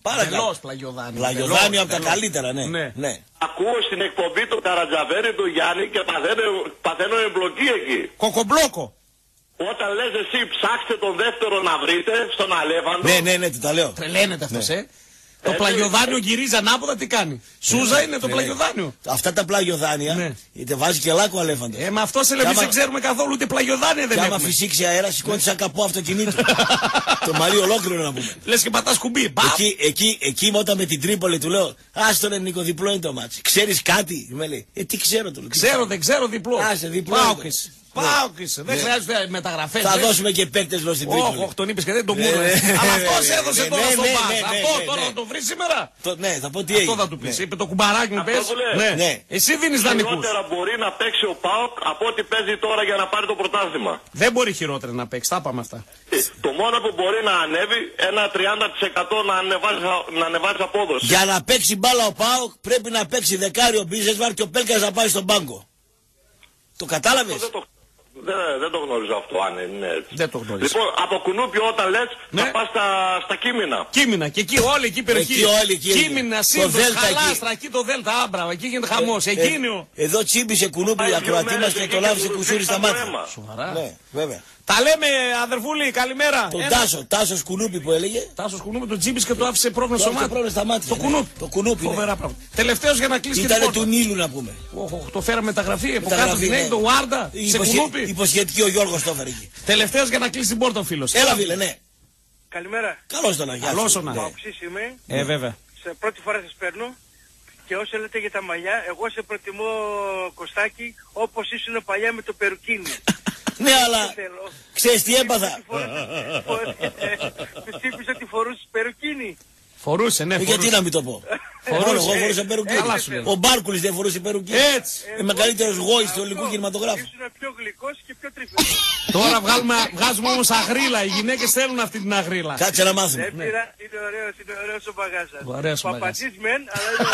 Παρακαλώ. Πλαγιοδάνιο. Πλαγιοδάνιο από τα καλύτερα, ναι. ναι. ναι. Ακούω στην εκπομπή το Καρατζαφέρι του Γιάννη και παθαίνω, παθαίνω εμπλοκή εκεί. Κοκομπλόκο. Όταν λες εσύ ψάξτε τον δεύτερο να βρείτε στον Αλέφαντο. Ναι, ναι, ναι, του τα λέω. Τρελαίνεται αυτός, ναι. ε. Το πλαγιοδάνιο γυρίζει ανάποδα, τι κάνει. Σούζα είναι το πλαγιοδάνιο. Αυτά τα πλαγιοδάνια, ναι. είτε βάζει και λάκκο Αλέφαντο. Ε, μα αυτό σε λέει, δεν ξέρουμε καθόλου ούτε πλαγιοδάνια δεν έχουμε. Και άμα φυσήξει αέρα, σηκώνει σαν καπό αυτοκινήτου. Το μαλλί ολόκληρο να πούμε. Λες και πατάς κουμπί. Εκεί, εκεί, εκεί όταν με την Τρίπολη του λέω, άστο ρε Νίκο, διπλό είναι το μάτσι. Ξέρεις κάτι, με λέει. Ε, τι ξέρω του. Ξέρω, δεν ξέρω διπλό. Άσε, διπλό. Πάω και είσαι. Δεν χρειάζεται μεταγραφές. Θα δώσουμε και παίκτες λόγω στην Τρίπολη. Όχι, τον είπες και δεν τον πήρε. Αλλά αυτός έδωσε τώρα στον Πας. Αυτό τώρα θα το βρει σήμερα. Ναι, θα πω τι έγινε. Αυτό θα του πεις. Είπε το κουμπαράκι μου πες. Ναι. Εσύ δίνεις δανεικούς. Χειρότερα μπορεί να παίξει ο ΠΑΟΚ από ό,τι παίζει τώρα για να πάρει το πρωτάθλημα. Δεν μπορεί χειρότερα να παίξει. Τα πάμε αυτά. Το μόνο που μπορεί να ανέβει ένα τριάντα τοις εκατό να ανεβάζει απόδοση. Για να παίξει μπάλα ο ΠΑΟΚ πρέπει να παίξει δεκάριο Μπίζεσβαρ και ο Πέλκας να πάει στον πάγκο. Το κατάλαβες. Δεν, δεν το γνωρίζω αυτό, αν είναι έτσι. Δεν το γνωρίζω. Λοιπόν, από Κουνούπιο όταν λες, ναι. θα πας στα, στα Κείμηνα. Κείμηνα, και εκεί όλη εκεί η περιοχή. Εκεί όλη εκεί. Κείμηνα, Σύνδος, Χαλάστρα, εκεί το Δέλτα, άμπρα, εκεί γίνεται χαμός. Ε, Εκείνο. Ε, εδώ τσίμπησε Κουνούπιο η ακροατή μας και το λάβησε κουσούρι στα μάτια. Σοβαρά. Ναι, βέβαια. Τα λέμε, αδερφούλη, καλημέρα. Τον Τάσο, Τάσος Κουνούπι που έλεγε. Τάσος Κουνούπι, τον τσίμπησε και το άφησε πρόβλημα στο μάτι. Το Κουνούπι. Το Κουνούπι. Φοβερά πράγματα. Τελευταίος για να κλείσει και την πόρτα. Ήταν του Νείλου να πούμε. Το φέραμε μεταγραφή από κάτω την Νέη, το Βάρντα. Σε Κουνούπι. Υποσχετική ο Γιώργος το έφερε εκεί. Τελευταίος για να κλείσει την πόρτα ο φίλος. Έλα φίλε, ναι. Καλημέρα. Καλώς τον Αγιά. Καλώς τον Αγιά. Ε, βέβαια. Σε πρώτη φορά σας παίρνω. Και όσο λέτε για τα μαλλιά, εγώ σε προτιμώ Κωστάκη όπως ήσουν παλιά με το περουκίνι. Ναι, αλλά ξέρεις τι έπαθα. Πιστεύεις ότι φορούσες περουκίνι. Φορούσε, ναι, φορούσε. Γιατί να μην το πω. Μόνο εγώ φορούσα περουκίνι. Ο Μπάρκουλης δεν φορούσε περουκίνι. Έτσι. Ο μεγαλύτερος γόης του ελληνικού κινηματογράφου. Ήσουν πιο γλυκός και πιο τρυφερός. Τώρα βγάζουμε όμως αγρίλα. Οι γυναίκες θέλουν αυτή την αγρίλα. Κάτσε να μάθουμε. Είναι ωραίος, είναι ωραίος ο Μπαγάζας. Ωραίος ο Μπαγάζας. Παπατής μεν, αλλά είναι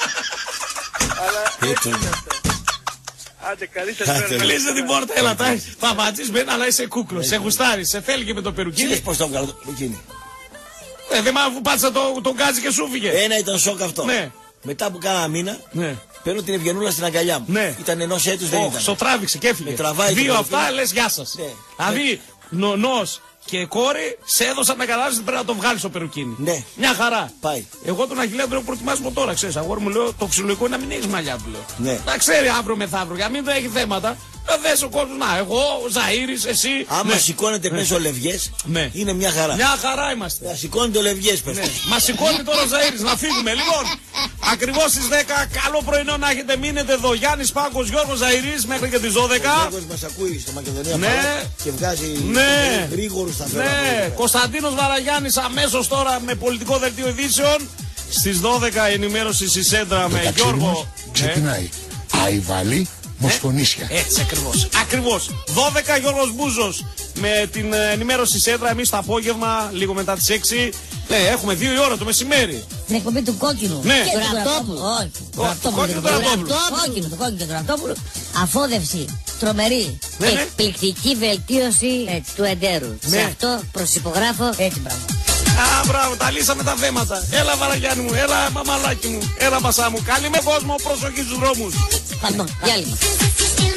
ωραίος. Αλλά έτσι είναι αυτό. Άντε, καλή σας μέρα. Κλείστε την πόρτα, έλα τα. Παπατής μεν, αλλά είσαι κούκλος. Σε γουστάρει, σε θέλει και με το περουκίνι. Ξέρεις πώς το έβγαλα το περουκίνι. Ε, δεν μ' πάτησα το, τον γκάζι και σου φύγε. Ένα ήταν σοκ αυτό. Ναι. Μετά που κάνα μήνα, ναι. παίρνω την Ευγενούλα στην αγκαλιά μου. Ναι. Ήταν ενός έτους, δεν ήταν. Στο τράβηξε και έφυγε. Δύο αυτά λες γεια σας. Ναι. Δηλαδή, νονός και κόρη σε έδωσαν να καταλάβεις ότι πρέπει να το βγάλεις το περουκίνι. Ναι. Μια χαρά. Πάει. Εγώ τον Αγγελέα τον έχω προετοιμάσει από τώρα, ξέρεις. Αγόρι μου λέω το ξυλογικό είναι να μην έχεις μαλλιά του λέω. Ναι. Να ξέρει αύριο μεθαύριο, για να μην το έχει θέματα. Να δες ο κόσμος, να, εγώ, ο Ζαΐρης, εσύ. Άμα ναι. σηκώνεται ναι. πίσω λευγές, ναι. είναι μια χαρά. Μια χαρά είμαστε. Θα σηκώνεται ο λευγές, πες. Ναι. Μα σηκώνει τώρα ο Ζαΐρης, να φύγουμε. Λοιπόν, ακριβώς στις δέκα, καλό πρωινό να έχετε, μείνετε εδώ. Γιάννης Πάγκος, Γιώργος Ζαΐρης, μέχρι και τις δώδεκα. Ο Γιώργος μας ακούει στο Μακεδονία ναι. και βγάζει ναι. γρήγορους σταθερά. Ναι, Κωνσταντίνος Βαραγιάννης αμέσως τώρα με πολιτικό δελτίο ειδήσεων. Στις δώδεκα ενημέρωση στη Σέντρα με Γιώργο. Ξεκινάει. Αϊβαλή. Μοσχονίσια. Έτσι ακριβώς. Ακριβώς. δώδεκα Γιώργος Μπούζος με την ενημέρωση Σέντρα. Εμείς το απόγευμα, λίγο μετά τις έξι. Ναι, έχουμε δύο η ώρα το μεσημέρι. Την εκπομπή του κόκκινου. Ναι. Και του Ραπτόπουλου. Όχι. Το κόκκινο του Ραπτόπουλου. Το κόκκινο, το κόκκινο του Ραπτόπουλου. Αφόδευση. Τρομερή. Ναι, ναι. Εκπληκτική βελτίωση έτσι, του εντέρου. Ναι. Σε αυτό προσυπογράφω έτσι μπράβο. Α, μπράβο, τα λύσαμε τα θέματα. Έλα Βαραγιάννη μου, έλα μαμαλάκι μου, έλα Μασά μου. Καλή με κόσμο, προσοχή στους δρόμους. Παντών, γεια λίγο.